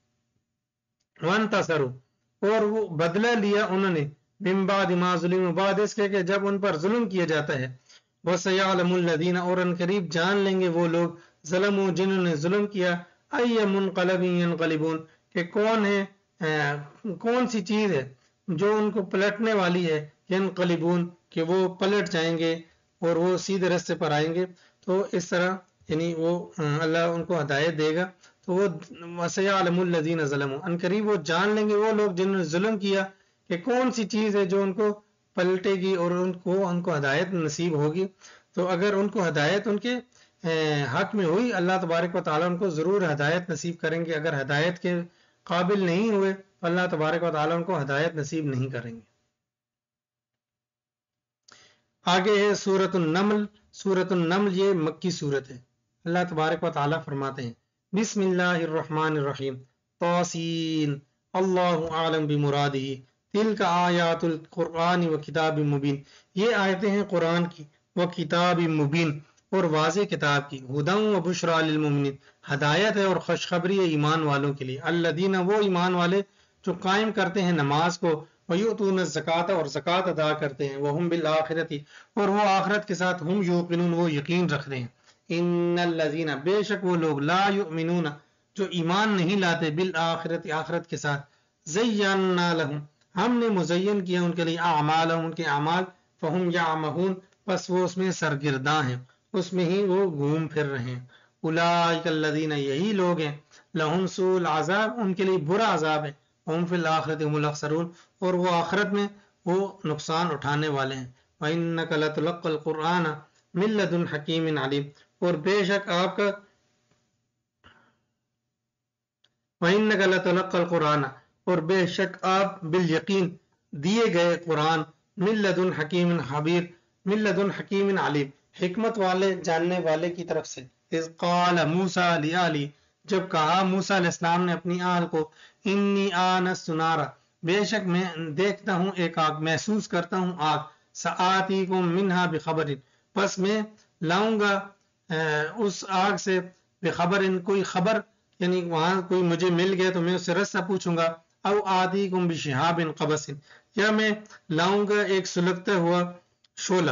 وانتصروا، اور وہ بدلہ لیا انہوں نے، من بعد ما ظلموا، بعد اس کے کہ جب ان پر ظلم کیا جاتا ہے، وسيعلم الذین، اور ان قریب جان لیں گے وہ لوگ، ظلموا، جنہوں نے ظلم کیا، ای منقلب ینقلبون، کہ کون ہے، کون سی چیز ہے جو ان کو پلٹنے والی ہے، ینقلبون، کہ وہ پلٹ جائیں گے اور وہ سیدھے رستے پر آئیں گے، تو اس طرح یعنی وہ اللہ ان کو ہدایت دے گا، تو وہ وسيعلم الذین ظلموا، ان قریب وہ جان لیں گے وہ لوگ جنہوں نے ظلم کیا کہ کون سی چیز ہے جو ان کو پلٹے گی اور ان کو ان کو ہدایت نصیب ہوگی، تو اگر ان کو ہدایت ان کے حق میں ہوئی، اللہ تبارک و تعالیٰ ان کو ضرور ہدایت نصیب کریں گے، اگر ہدایت کے قابل نہیں ہوئے تو اللہ تبارک و تعالیٰ ان کو ہدایت نصیب نہیں کریں گے۔ آگے ہے سورۃ النمل، سورۃ النمل یہ مکی سورت ہے۔ اللہ تبارک و تعالیٰ فرماتے ہیں، بسم اللہ الرحمن الرحیم، طاسین، اللہ اعلم بمرادہ، تلک آیات القرآن و کتاب مبین، یہ آیتیں ہیں قرآن کی، و کتاب مبین، اور واضح کتاب کی، ہدی و بشریٰ للمؤمنین، ہدایت ہے اور خوشخبری ہے ایمان والوں کے لیے، الذین، وہ ایمان والے جو قائم کرتے ہیں نماز کو، ویؤتون الزکوٰۃ، اور زکوٰۃ ادا کرتے ہیں، وہم بالآخرۃ، اور وہ آخرت کے ساتھ، ہم یوقنون، وہ یقین رکھتے ہیں، ان الذین، بے شک وہ لوگ، لا یؤمنون، جو ایمان نہیں لاتے، بالآخرۃ، آخرت کے ساتھ، زینا لہم، ہم نے مزین کیا ان کے لیے، اعمالہم، ان کے اعمال، فہم یعمہون، پس وہ اس میں سرگرداں ہیں، اس میں ہی وہ گھوم پھر رہے ہیں، اولئک الذین، یہی لوگ ہیں، لہم سوء العذاب، ان کے لیے برا عذاب ہے، ہم فی الآخرۃ هم الاخسرون، اور وہ آخرت میں وہ نقصان اٹھانے والے ہیں، وَإِنَّكَ لَتُلَقَّى الْقُرْآنَ مِن لَّدُنْ حَكِيمٍ عَلِيمٍ، اور بے شک آپ کا وَإِنَّكَ لَتُلَقَّى الْقُرْآنَ، اور بے شک آپ بالیقین دیے گئے قرآن، من لدن حکیم خبیر، من لدن حکیم علیم، حکمت والے جاننے والے کی طرف سے۔ اذ قال موسیٰ لِآلِهِ، جب کہا موسیٰ علیہ السلام نے اپنی آل کو، انی آنست نارا، بے شک میں دیکھتا ہوں ایک آگ، محسوس کرتا ہوں آگ، سآتیکم منہا بخبر، پس میں لاؤں گا اس آگ سے بخبر، کوئی خبر، یعنی وہاں کوئی مجھے مل گیا تو میں اس سے رستہ پوچھوں گا، او آتیکم بشہاب قبس، یا میں لاؤں گا ایک سلگتا ہوا شعلہ،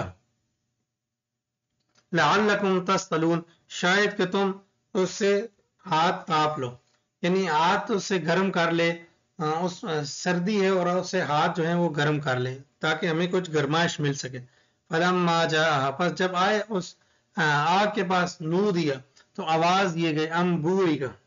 لعلکم تصطلون، شاید کہ تم اس سے ہاتھ تاپ لو، یعنی ہاتھ اس سے گرم کر لے، اس سردی ہے اور اس سے ہاتھ جو ہے وہ گرم کر لے تاکہ ہمیں کچھ گرمائش مل سکے۔ فلما جاء، پس جب آئے اس آگ کے پاس، نو دیا تو آواز دیے گئے، ام بوری کا،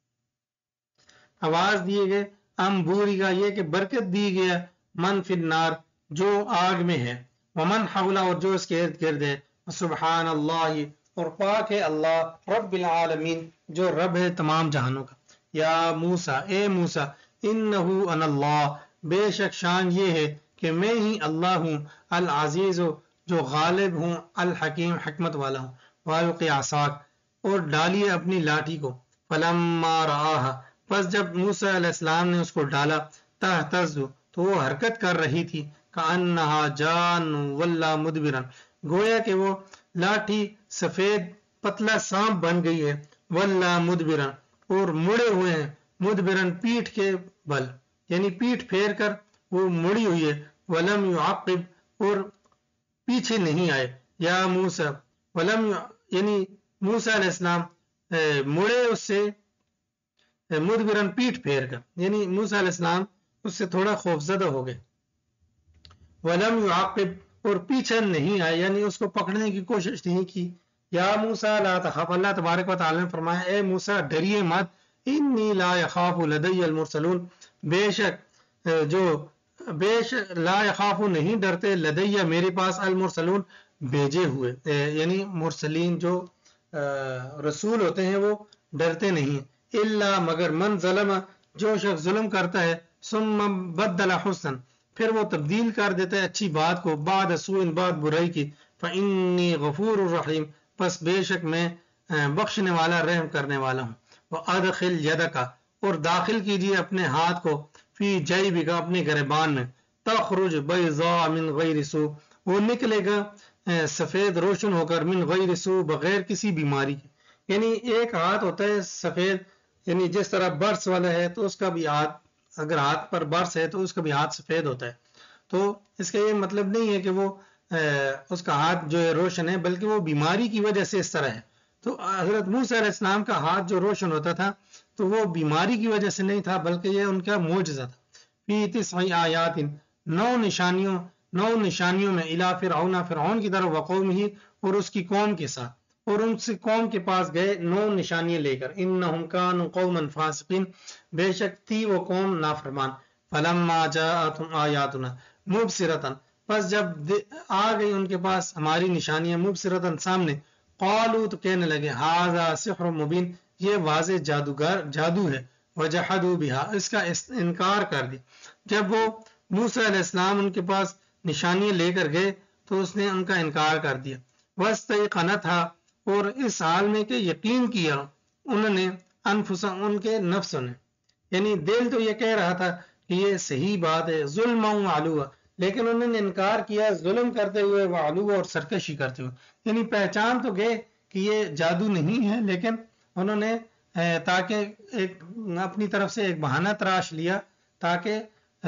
آواز دیے گئے ام بوری کا، یہ کہ برکت دی گیا، من فی النار، جو آگ میں ہے، ومن حولہ، اور جو اس کے ارد گرد ہے، سبحان اللہ، اور پاک ہے اللہ، رب العالمین، جو رب ہے تمام جہانوں کا۔ یا موسیٰ، اے موسیٰ، انہو ان اللہ، بے شک شان یہ ہے کہ میں ہی اللہ ہوں، العزیز، جو غالب ہوں، الحکیم، حکمت والا ہوں، والقی عصاک، اور ڈالیے اپنی لاٹھی کو، فلما رآہا، پس جب موسیٰ علیہ السلام نے اس کو ڈالا، تہتز، تو وہ حرکت کر رہی تھی، کأنہا جان ولا مدبرا، گویا کہ وہ لاٹھی سفید پتلا سانپ بن گئی ہے، ولا مدبرا، اور مڑے ہوئے ہیں، مدبرن، پیٹھ کے بل، یعنی پیٹھ پھیر کر وہ مڑی ہوئی ہے، ولم یعقب، اور پیچھے نہیں آئے، یا موسیٰ، ولم، یعنی موسیٰ علیہ السلام مڑے اس سے، مدبرن، پیٹھ پھیر کر، یعنی موسیٰ علیہ السلام اس سے تھوڑا خوفزدہ ہو گئے، ولم یعقب، اور پیچھے نہیں آئے، یعنی اس کو پکڑنے کی کوشش نہیں کی۔ یا موسیٰ لا تخف، اللہ تبارک و تعالیٰ نے فرمایا، اے موسیٰ ڈریے مت، انی لا یخاف لدی المرسلون، بے شک جو بے شک لا یخاف، نہیں ڈرتے، لدی، میرے پاس، المرسلون، بھیجے ہوئے، یعنی مرسلین جو رسول ہوتے ہیں وہ ڈرتے نہیں، الا، مگر، من ظلم، جو شخص ظلم کرتا ہے، ثم بدل حسنا، پھر وہ تبدیل کر دیتا ہے اچھی بات کو، بعد سوء، بعد برائی کی، فانی غفور الرحیم، پس بے شک میں بخشنے والا، رحم کرنے والا ہوں۔ وادخل یدک، اور داخل کیجیے اپنے ہاتھ کو، فی جیبک، اپنے گریبان میں، تخرج بیضاء من غیر سوء، وہ نکلے گا سفید روشن ہو کر، من غیر سوء، بغیر کسی بیماری کے، یعنی ایک ہاتھ ہوتا ہے سفید، یعنی جس طرح برس والا ہے تو اس کا بھی ہاتھ، اگر ہاتھ پر برس ہے تو اس کا بھی ہاتھ سفید ہوتا ہے، تو اس کا یہ مطلب نہیں ہے کہ وہ اس کا ہاتھ جو ہے روشن ہے، بلکہ وہ بیماری کی وجہ سے اس طرح ہے۔ تو حضرت موسیٰ علیہ السلام کا ہاتھ جو روشن ہوتا تھا تو وہ بیماری کی وجہ سے نہیں تھا، بلکہ یہ ان کا معجزہ تھا۔ فی تسع آیات، نو نشانیوں، نو نشانیوں میں، الی فرعون، فرعون کی طرف، وقومہ، اور اس کی قوم کے ساتھ، اور ان سے قوم کے پاس گئے نو نشانیاں لے کر، انہم کانوا قوما فاسقین، بے شک تھی وہ قوم نافرمان، فلما جاءتهم آیاتنا مبصرۃ، پس جب آ گئی ان کے پاس ہماری نشانیاں، مبصرۃ، سامنے، قالوا، تو کہنے لگے، ھذا سحر مبین، یہ واضح جادوگر جادو ہے، وجحدوا بها، اس کا انکار کر دی۔ جب وہ موسیٰ علیہ السلام ان کے پاس نشانیاں لے کر گئے تو اس نے ان کا انکار کر دیا، واستیقنتھا، اور اس حال میں کہ یقین کیا انہوں نے، انفسہم، ان کے نفسوں نے، یعنی دل تو یہ کہہ رہا تھا کہ یہ صحیح بات ہے، ظلم و علوا، لیکن انہوں نے انکار کیا ظلم کرتے ہوئے، وعلوا، اور سرکشی کرتے ہوئے، یعنی پہچان تو گئے کہ یہ جادو نہیں ہے، لیکن انہوں نے تاکہ ایک اپنی طرف سے ایک بہانہ تراش لیا تاکہ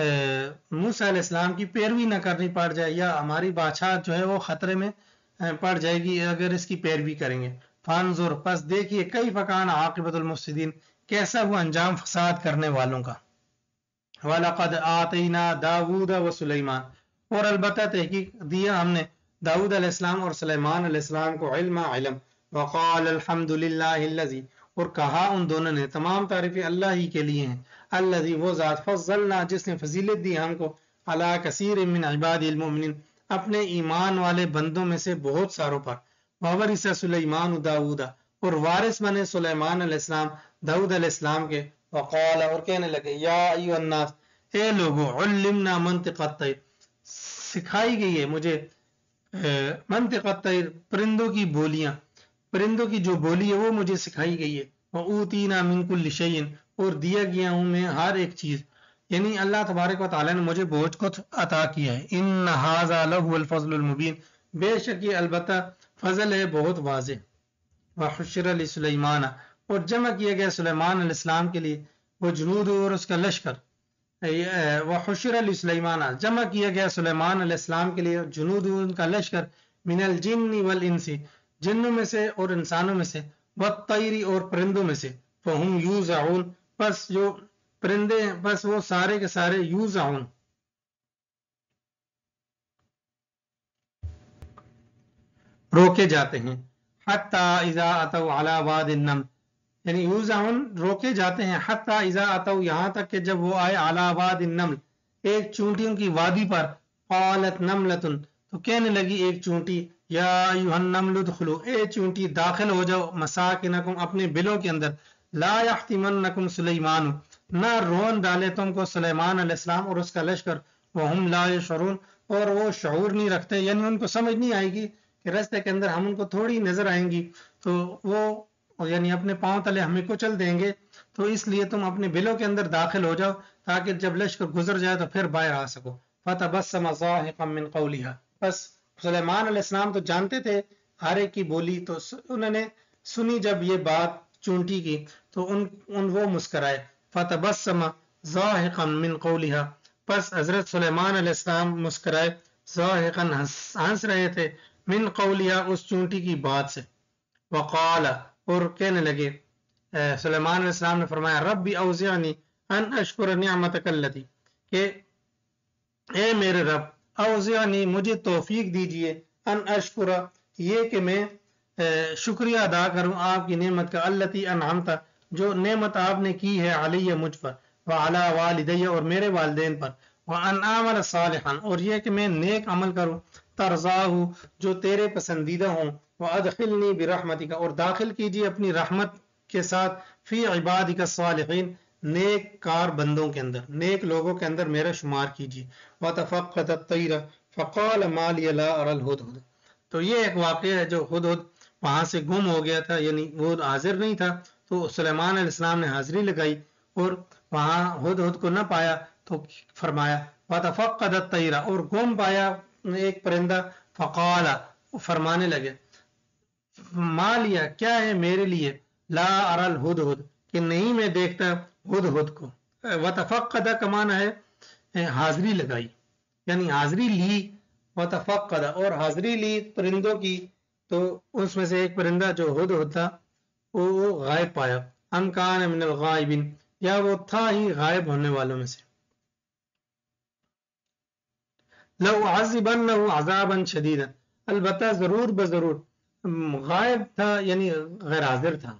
موسیٰ علیہ السلام کی پیروی نہ کرنی پڑ جائے، یا ہماری بادشاہت جو ہے وہ خطرے میں پڑ جائے گی اگر اس کی پیروی کریں گے۔ فانظر، پس دیکھیے، کیف کان عاقبۃ المفسدین، کیسا ہوا انجام فساد کرنے والوں کا۔ وَلَقَدْ آتَيْنَا دَاوُودَ وَسُلَيْمَانَ، اور البتہ تحقیق دیا ہم نے داؤد علیہ السلام اور سلیمان علیہ السلام کو، علم علم، وقال الحمد للہ الذی، اور کہا ان دونوں نے، تمام تعریفیں اللہ ہی کے لیے ہیں، الذی، وہ ذات، فضلنا، جس نے فضیلت دی ہم کو، علی کثیر من عباد المؤمنین، اپنے ایمان والے بندوں میں سے بہت ساروں پر، وورث سلیمان داؤد، اور وارث بنے سلیمان علیہ السلام داؤد علیہ السلام کے، وقال اور کہنے لگے یا ایھا الناس اے لوگو علمنا منطق الطیر سکھائی گئی ہے مجھے منطق الطیر پرندوں کی بولیاں پرندوں کی جو بولی ہے وہ مجھے سکھائی گئی ہے وَأُوتِينَا مِن كُلِّ شَيْءٍ اور دیا گیا ہوں میں ہر ایک چیز یعنی اللہ تبارک و تعالیٰ نے مجھے بہت کچھ عطا کیا ہے ان ھذا لَهُوَ الْفَضْلُ الْمُبِينُ بے شک یہ البتہ فضل ہے بہت واضح وحشر لسلیمان اور جمع کیا گیا سلیمان علیہ السلام کے لیے وہ جنود اور اس کا لشکر وحشر لسلیمان جمع کیا گیا سلیمان علیہ السلام کے لیے جنود ان کا لشکر من الجن والانس جنوں میں سے اور انسانوں میں سے والطیر اور پرندوں میں سے فہم یوزعون پس جو پرندے ہیں بس وہ سارے کے سارے یوزعون روکے جاتے ہیں حتی اذا اتوا علی واد النمل یعنی یوزعون روکے جاتے ہیں حتی اذا اتوا یہاں تک کہ جب وہ آئے علی واد النمل ایک چونٹیوں کی وادی پر قالت نملۃ تو کہنے لگی ایک چونٹی یا ایھا النمل ادخلوا اے چونٹی داخل ہو جاؤ مساکنکم اپنے بلوں کے اندر لا یحطمنکم سلیمان نہ رون ڈالے تم کو سلیمان علیہ السلام اور اس کا لشکر وہم لا یشعرون اور وہ شعور نہیں رکھتے یعنی ان کو سمجھ نہیں آئے گی کہ راستے کے اندر ہم ان کو تھوڑی نظر آئیں گی تو وہ یعنی اپنے پاؤں تلے ہمیں کچل دیں گے تو اس لیے تم اپنے بلوں کے اندر داخل ہو جاؤ تاکہ جب لشکر گزر جائے تو پھر باہر آ سکو فتبسم ضاحكا من قولها بس سلیمان علیہ السلام تو جانتے تھے ہر ایک کی بولی تو انہوں نے سنی جب یہ بات چونٹی کی تو ان, ان وہ مسکرائے فتبسم ضاحكا من قولها پس حضرت سلیمان علیہ السلام مسکرائے ضاحكا ہنس رہے تھے من قولها اس چونٹی کی بات سے وقال اور کہنے لگے سلیمان علیہ السلام نے فرمایا ربی اوزعنی ان اشکر نعمتک التی کہ اے میرے رب اوزعنی مجھے توفیق دیجئے ان اشکر یہ کہ میں شکریہ ادا کروں آپ کی نعمت کا التی انعمت جو نعمت آپ نے کی ہے علی مجھ پر وعلی والدی اور میرے والدین پر وان اعمل صالحا اور یہ کہ میں نیک عمل کروں ترضاہ جو تیرے پسندیدہ ہوں وادخلنی برحمتک اور داخل کیجیے اپنی رحمت کے ساتھ فی عبادک الصالحین نیک کار بندوں کے اندر نیک لوگوں کے اندر میرا شمار کیجیے وتفقد الطیر فقال ما لی لا اری الہدہد تو یہ ایک واقعہ ہے جو ہدہد وہاں سے گم ہو گیا تھا یعنی وہ حاضر نہیں تھا تو سلیمان علیہ السلام نے حاضری لگائی اور وہاں ہدہد کو نہ پایا تو فرمایا وتفقد الطیر اور گم پایا ایک پرندہ فقال فرمانے لگے ما لیا کیا ہے میرے لیے لا اری الہدہد کہ نہیں میں دیکھتا ہدہد کو وتفقد کا معنی ہے حاضری لگائی یعنی حاضری لی وتفقد اور حاضری لی پرندوں کی تو اس میں سے ایک پرندہ جو ہدہد تھا وہ غائب پایا ام کان من الغائبین یا وہ تھا ہی غائب ہونے والوں میں سے لو عذبنہ عذابا شدیدا البتہ ضرور بضرور غائب تھا یعنی غیر حاضر تھا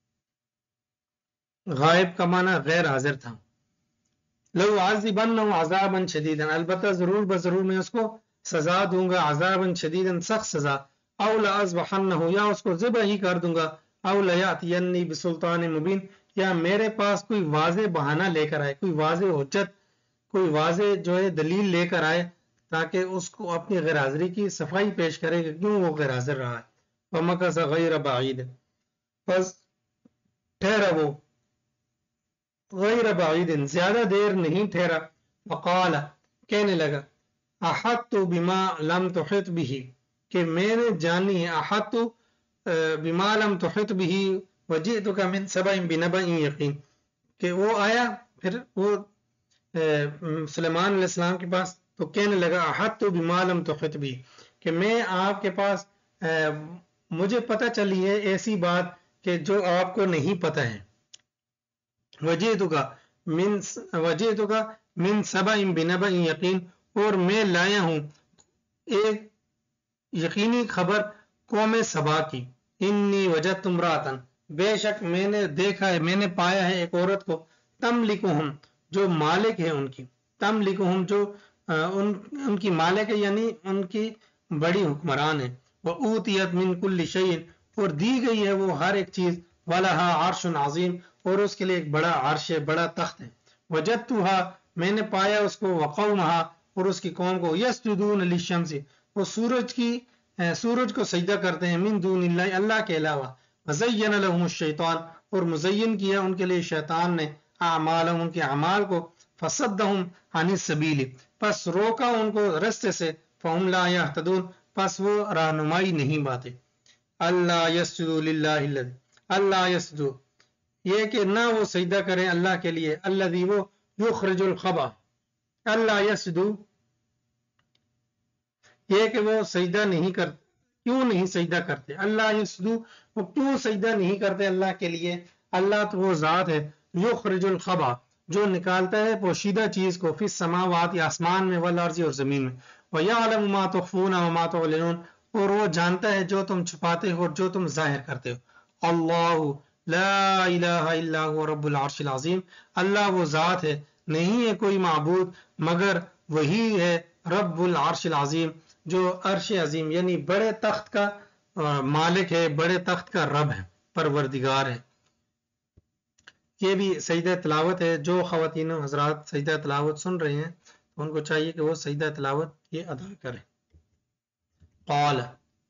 غائب کا معنی غیر حاضر تھا لو عذبنہ عذابا شدیدا البتہ ضرور بضرور میں اس کو سزا دوں گا عذابا شدیدا سخت سزا او لاذبحنہ یا اس کو ذبح ہی کر دوں گا او لیاتینی بسلطان مبین یا میرے پاس کوئی واضح بہانہ لے کر آئے کوئی واضح حجت کوئی واضح جو ہے دلیل لے کر آئے تاکہ اس کو اپنی غیر حاضری کی صفائی پیش کرے کہ کیوں وہ غیر حاضر رہا ہے ومکث غیر بعید بس ٹھہرا وہ غیر بعید زیادہ دیر نہیں ٹھہرا وقال کہنے لگا احطت بما لم تحط به کہ میں نے جانی ہے احطت بما لم تحط به وجئتک من سبع بنبأ یقین کہ وہ آیا پھر وہ سلیمان علیہ السلام کے پاس تو کہنے لگا احطت بما لم تحط به کہ میں آپ کے پاس مجھے پتہ چلی ہے ایسی بات کہ جو آپ کو نہیں پتہ ہے وجئتک من وجئتک من سبع بنبأ یقین اور میں لایا ہوں ایک یقینی خبر قوم سبا کی انی وجدت امرأۃ بے شک میں نے دیکھا ہے میں نے پایا ہے ایک عورت کو تملکہم جو مالک ہے ان کی تملکہم جو ان, ان کی مالک ہے یعنی ان کی بڑی حکمران ہے وأوتیت من کل شیء اور دی گئی ہے وہ ہر ایک چیز وَلَهَا عَرْشٌ عَظِيمٌ اور اس کے لیے ایک بڑا عرش ہے، بڑا تخت ہے. وَجَدْتُهَا میں نے پایا اس کو، وَقَوْمَهَا اور اس کی قوم کو، يَسْجُدُونَ لِلشَّمْسِ وہ سورج کی سورج کو سجدہ کرتے ہیں، من دون اللہ اللہ کے علاوہ. وَزَيَّنَ لَهُمُ الشَّيْطَانُ اور مزین کیا ان کے لیے شیطان نے، اعمالهم ان کے اعمال کو، فَصَدَّهُمْ عَنِ السَّبِيلِ پس روکا ان کو رستے سے، فَهُمْ لَا يَهْتَدُونَ پس وہ رہنمائی نہیں پاتے. اللہ يَسْجُدُوا لِلَّهِ الَّذِي اللہ يَسْجُدُوا یہ کہ نہ وہ سجدہ کریں اللہ کے لیے، الذی وہ یخرج الخبا اللہ يَسْجُدُوا یہ کہ وہ سجدہ نہیں کرتے، کیوں نہیں سجدہ کرتے، اللہ يَسْجُدُوا وہ کیوں سجدہ نہیں کرتے اللہ کے لیے. اللہ تو وہ ذات ہے، یخرج الخبا جو نکالتا ہے پوشیدہ چیز کو، فی السماوات آسمان میں، والارض اور زمین میں. وَيَعْلَمُ مَا تُخْفُونَ وَمَا تُعْلِنُونَ اور وہ جانتا ہے جو تم چھپاتے ہو اور جو تم ظاہر کرتے ہو. اللہ لا الہ الا هو رب العرش العظیم اللہ وہ ذات ہے، نہیں ہے کوئی معبود مگر وہی ہے رب العرش العظیم جو عرش عظیم یعنی بڑے تخت کا مالک ہے، بڑے تخت کا رب ہے، پروردگار ہے. یہ بھی سجدہ تلاوت ہے. جو خواتین و حضرات سجدہ تلاوت سن رہے ہیں ان کو چاہیے کہ وہ سجدہ تلاوت یہ ادا کریں. قال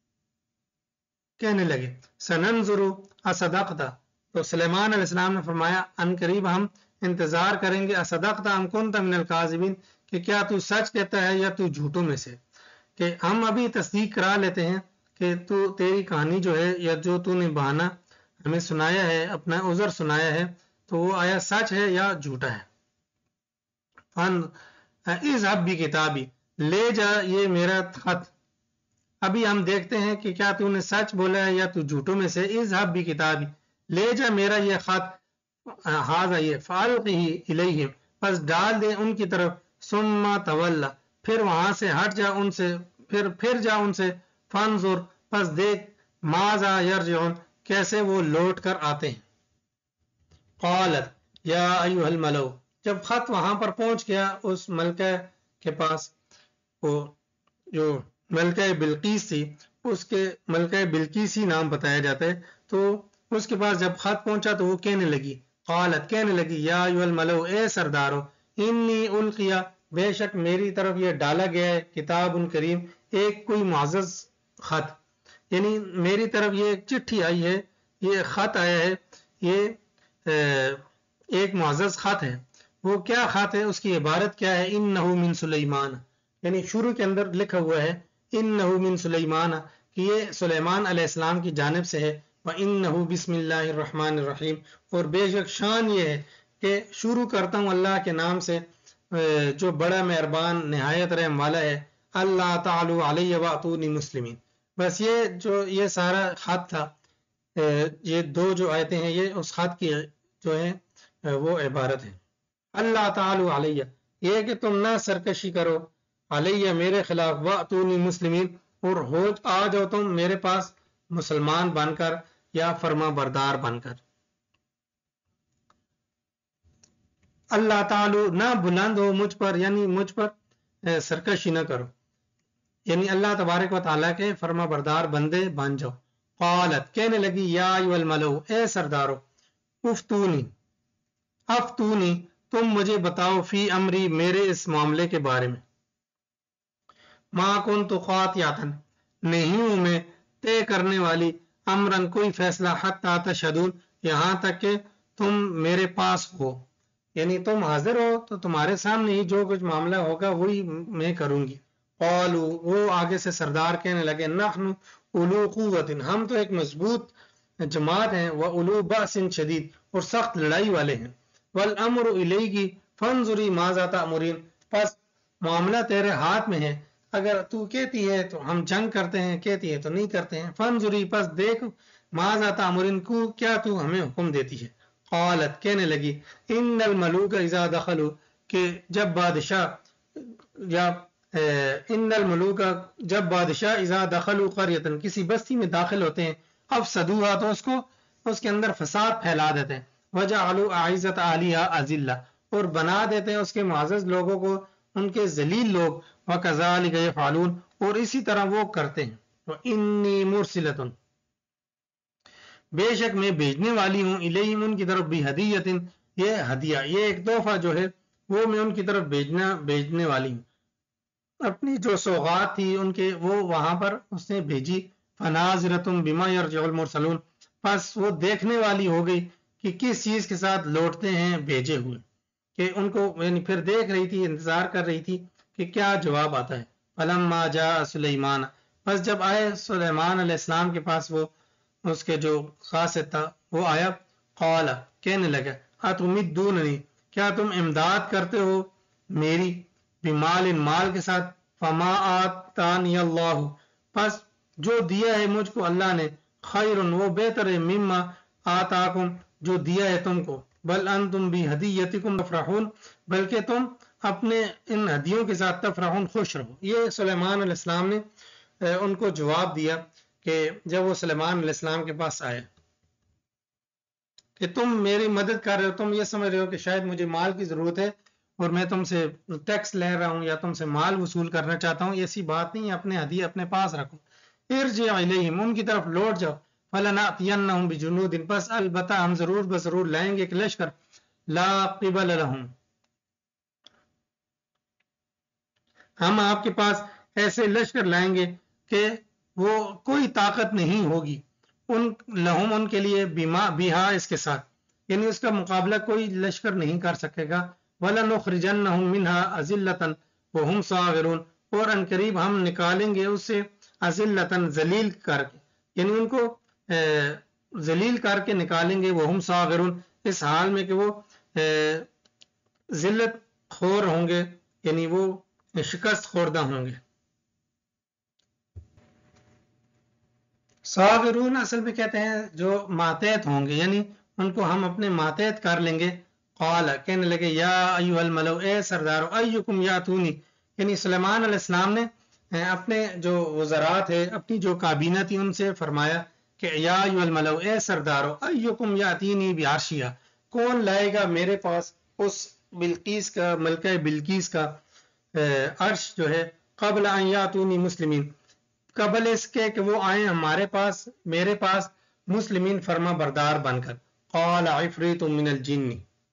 کہنے لگے، سننظر اصدقت تو سلیمان علیہ السلام نے فرمایا ان قریب ہم انتظار کریں گے، اصدقت ام کنت من الکاذبین کہ کیا تو سچ کہتا ہے یا تو جھوٹوں میں سے. کہ ہم ابھی تصدیق کرا لیتے ہیں کہ تو تیری کہانی جو ہے یا جو تو نے بہانہ ہمیں سنایا ہے، اپنا عذر سنایا ہے، تو وہ آیا سچ ہے یا جھوٹا ہے. فن اذهب بکتابی لے جا یہ میرا خط، ابھی ہم دیکھتے ہیں کہ کیا تو نے سچ بولا ہے یا تو جھوٹوں میں سے. اذهب بکتابی لے جا میرا یہ خط، ہاذا یہ فالقہ الیہم پس ڈال دے ان کی طرف، ثم تولی پھر وہاں سے ہٹ جا ان سے، پھر پھر جا ان سے، فانظر پس دیکھ، ماذا یرجعون کیسے وہ لوٹ کر آتے ہیں. قالت یا ایھا الملؤ جب خط وہاں پر پہنچ گیا اس ملکہ کے پاس، وہ جو ملکہ بلقیس تھی اس کے ملکہ بلقیسی نام بتایا جاتا ہے، تو اس کے پاس جب خط پہنچا تو وہ کہنے لگی، قالت کہنے لگی یا ایھا الملؤ اے سردارو، انی القیا بے شک میری طرف یہ ڈالا گیا ہے، کتاب کریم ایک کوئی معزز خط، یعنی میری طرف یہ ایک چٹھی آئی ہے، یہ خط آیا ہے، یہ ایک معزز خط ہے. وہ کیا خط ہے، اس کی عبارت کیا ہے، انہ من سلیمان یعنی شروع کے اندر لکھا ہوا ہے انہ من سلیمان کہ یہ سلیمان علیہ السلام کی جانب سے ہے. وَإِنَّهُ بسم اللہ الرحمن الرحیم اور بے شک شان یہ ہے کہ شروع کرتا ہوں اللہ کے نام سے جو بڑا مہربان نہایت رحم والا ہے. اللہ تعالی علیہ واتونی مسلمین. بس یہ جو یہ سارا خط تھا، یہ دو جو آیتیں ہیں یہ اس خط کی جو ہے وہ عبارت ہے. اللہ تعالی علیہ یہ کہ تم نہ سرکشی کرو، علیہ میرے خلاف، واتونی مسلمین اور ہو آ جاؤ تم میرے پاس مسلمان بن کر یا فرما بردار بن کر. اللہ تعالی نہ بلند ہو مجھ پر یعنی مجھ پر سرکشی نہ کرو، یعنی اللہ تبارک و تعالیٰ کے فرما بردار بندے بن جاؤ. قالت کہنے لگی یا ایھا الملؤ اے سردارو، افتونی افتونی تم مجھے بتاؤ، فی امری میرے اس معاملے کے بارے میں، ما کنت قاطعۃ نہیں ہوں میں طے کرنے والی، امرن کوئی فیصلہ، حتی تشہدون یہاں تک کہ تم میرے پاس ہو، یعنی تم حاضر ہو تو تمہارے سامنے ہی جو کچھ معاملہ ہوگا وہی میں کروں گی. قالوا وہ آگے سے سردار کہنے لگے، نحن اولو قوت ہم تو ایک مضبوط جماعت ہیں، واولو بأس شدید اور سخت لڑائی والے ہیں. والامر الیک فانظری ماذا تأمرین پس معاملہ تیرے ہاتھ میں ہے، اگر تو کہتی ہے تو ہم جنگ کرتے ہیں، کہتی ہے تو نہیں کرتے ہیں. فانظری پس دیکھ، ماذا تأمرین کو کیا تو ہمیں حکم دیتی ہے. قالت کہنے لگی، ان الملوک اذا دخلوا کہ جب بادشاہ یا ان الملوک جب بادشاہ اذا دخلوا قریۃ کسی بستی میں داخل ہوتے ہیں، افسدوها تو اس کو اس کے اندر فساد پھیلا دیتے ہیں، وجعلوا اعزۃ اہلھا اذلہ اور بنا دیتے ہیں اس کے معزز لوگوں کو ان کے ذلیل لوگ. وکذالک یفعلون اور اسی طرح وہ کرتے ہیں. وانی مرسلۃ بے شک میں بھیجنے والی ہوں الیہم ان کی طرف بھی ہدیۃ، یہ ہدیہ، یہ ایک تحفہ جو ہے وہ میں ان کی طرف بھیجنا بھیجنے والی ہوں، اپنی جو سوغات تھی ان کے وہ وہاں پر اس نے بھیجی۔ فناظرۃ بما یرجع المرسلون، پس وہ دیکھنے والی ہو گئی کہ کس چیز کے ساتھ لوٹتے ہیں بھیجے ہوئے، کہ ان کو یعنی پھر دیکھ رہی تھی، انتظار کر رہی تھی کہ کیا جواب آتا ہے۔ فلما جاء سلیمان، بس جب آئے سلیمان علیہ السلام کے پاس وہ اس کے جو قاصد تھا وہ آیا، قال کہنے لگا اتمدوننی، کیا تم امداد کرتے ہو میری، بمال مال کے ساتھ، فما آتانی اللہ، پس جو دیا ہے مجھ کو اللہ نے، خیر وہ بہتر ہے، مما آتاکم جو دیا ہے تم کو، بل انتم بہدیتکم تفرحون، بلکہ تم اپنے ان ہدیوں کے ساتھ تفرحون خوش رہو۔ یہ سلیمان علیہ السلام نے ان کو جواب دیا کہ جب وہ سلیمان علیہ السلام کے پاس آئے کہ تم میری مدد کر رہے ہو، تم یہ سمجھ رہے ہو کہ شاید مجھے مال کی ضرورت ہے اور میں تم سے ٹیکس لے رہا ہوں یا تم سے مال وصول کرنا چاہتا ہوں، ایسی بات نہیں ہے، اپنے ہدیے اپنے پاس رکھو۔ ارجع الیہم، ان کی طرف لوٹ جاؤ، فلنأتینہم بجنود، پس البتہ ہم ضرور بضرور لائیں گے ایک لشکر، لا قبل لہم، ہم آپ کے پاس ایسے لشکر لائیں گے کہ وہ کوئی طاقت نہیں ہوگی ان لہم ان کے لیے، بیما بیہا اس کے ساتھ، یعنی اس کا مقابلہ کوئی لشکر نہیں کر سکے گا۔ وَلَنُخْرِجَنَّهُم مِّنْهَا أَذِلَّةً وَهُمْ صَاغِرُونَ، اور ان قریب ہم نکالیں گے اس سے اذلتاً ذلیل کر کے، یعنی ان کو ذلیل کر کے نکالیں گے، وَهُمْ صَاغِرُونَ اس حال میں کہ وہ ذلت خور ہوں گے، یعنی وہ شکست خوردہ ہوں گے۔ صاغرون اصل میں کہتے ہیں جو ماتحت ہوں گے، یعنی ان کو ہم اپنے ماتحت کر لیں گے۔ قال کہنے لگے یا ایھا الملو، اے سردارو، ایکم یاتونی، یعنی سلیمان علیہ السلام نے اپنے جو وزراء تھے، اپنی جو کابینہ تھی ان سے فرمایا کہ یا ایھا الملو، اے سردارو، ایکم یاتینی بعرشیہ، کون لائے گا میرے پاس اس بلقیس کا، ملکہ بلقیس کا عرش جو ہے، قبل ان یاتونی مسلمین، قبل اس کے کہ وہ آئیں ہمارے پاس، میرے پاس مسلمین فرما بردار بن کر۔ قال عفریت من الجن،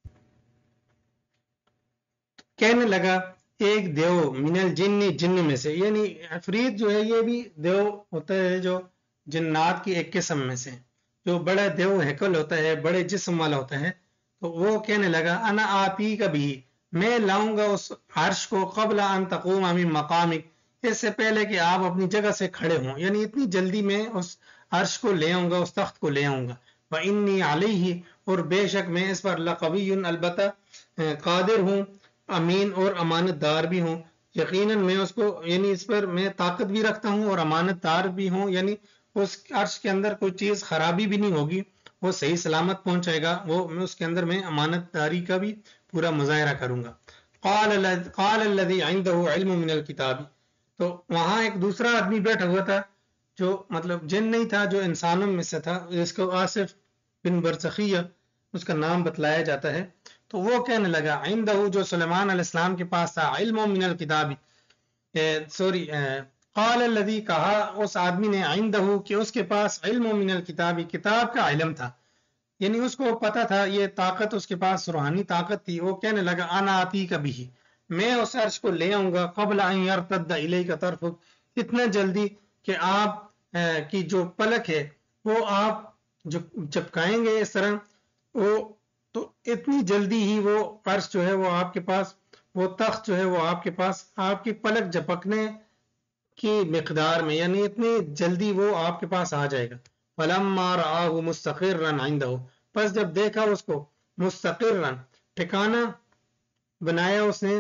کہنے لگا ایک دیو، من الجن جن میں سے، یعنی عفریت جو ہے یہ بھی دیو ہوتا ہے جو جنات کی ایک قسم میں سے، جو بڑا دیو ہیکل ہوتا ہے، بڑے جسم والا ہوتا ہے، تو وہ کہنے لگا انا آتی کا بھی، میں لاؤں گا اس عرش کو، قبل ان تقوم من مقامک، اس سے پہلے کہ آپ اپنی جگہ سے کھڑے ہوں، یعنی اتنی جلدی میں اس عرش کو لے آؤں گا، اس تخت کو لے آؤں گا۔ وَإِنِّي عَلَيْهِ، اور بے شک میں اس پر لَقَوِيٌّ، البتہ قادر ہوں، امین اور امانت دار بھی ہوں، یقیناً میں اس کو، یعنی اس پر میں طاقت بھی رکھتا ہوں اور امانت دار بھی ہوں، یعنی اس عرش کے اندر کوئی چیز خرابی بھی نہیں ہوگی، وہ صحیح سلامت پہنچائے گا، وہ میں اس کے اندر میں امانت داری کا بھی پورا مظاہرہ کروں گا۔ قال الذي عنده علم من الكتاب، تو وہاں ایک دوسرا آدمی بیٹھا ہوا تھا جو مطلب جن نہیں تھا، جو انسانوں میں سے تھا، جس کو آصف بن برزخیہ اس کا نام بتلایا جاتا ہے، تو وہ کہنے لگا عندہ، جو سلیمان علیہ السلام کے پاس تھا، علم من الکتاب، سوری قال الذی، کہا اس آدمی نے، عندہ کہ اس کے پاس، علم من الکتاب کتاب کا علم تھا، یعنی اس کو پتا تھا، یہ طاقت اس کے پاس روحانی طاقت تھی، وہ کہنے لگا انا آتی کا بھی، میں اس عرش کو لے آؤں گا، قبل ان یرتد الیک طرفک، اتنا جلدی کہ آپ کی جو پلک ہے وہ آپ جو چپکائیں گے اس طرح، وہ تو اتنی جلدی ہی وہ عرش جو ہے وہ آپ کے پاس، وہ تخت جو ہے وہ آپ کے پاس، آپ کی پلک جھپکنے کی مقدار میں، یعنی اتنی جلدی وہ آپ کے پاس آ جائے گا۔ فلما رآہ مستقرا عنده، پس جب دیکھا اس کو، مستقرا ٹھکانہ بنایا اس نے،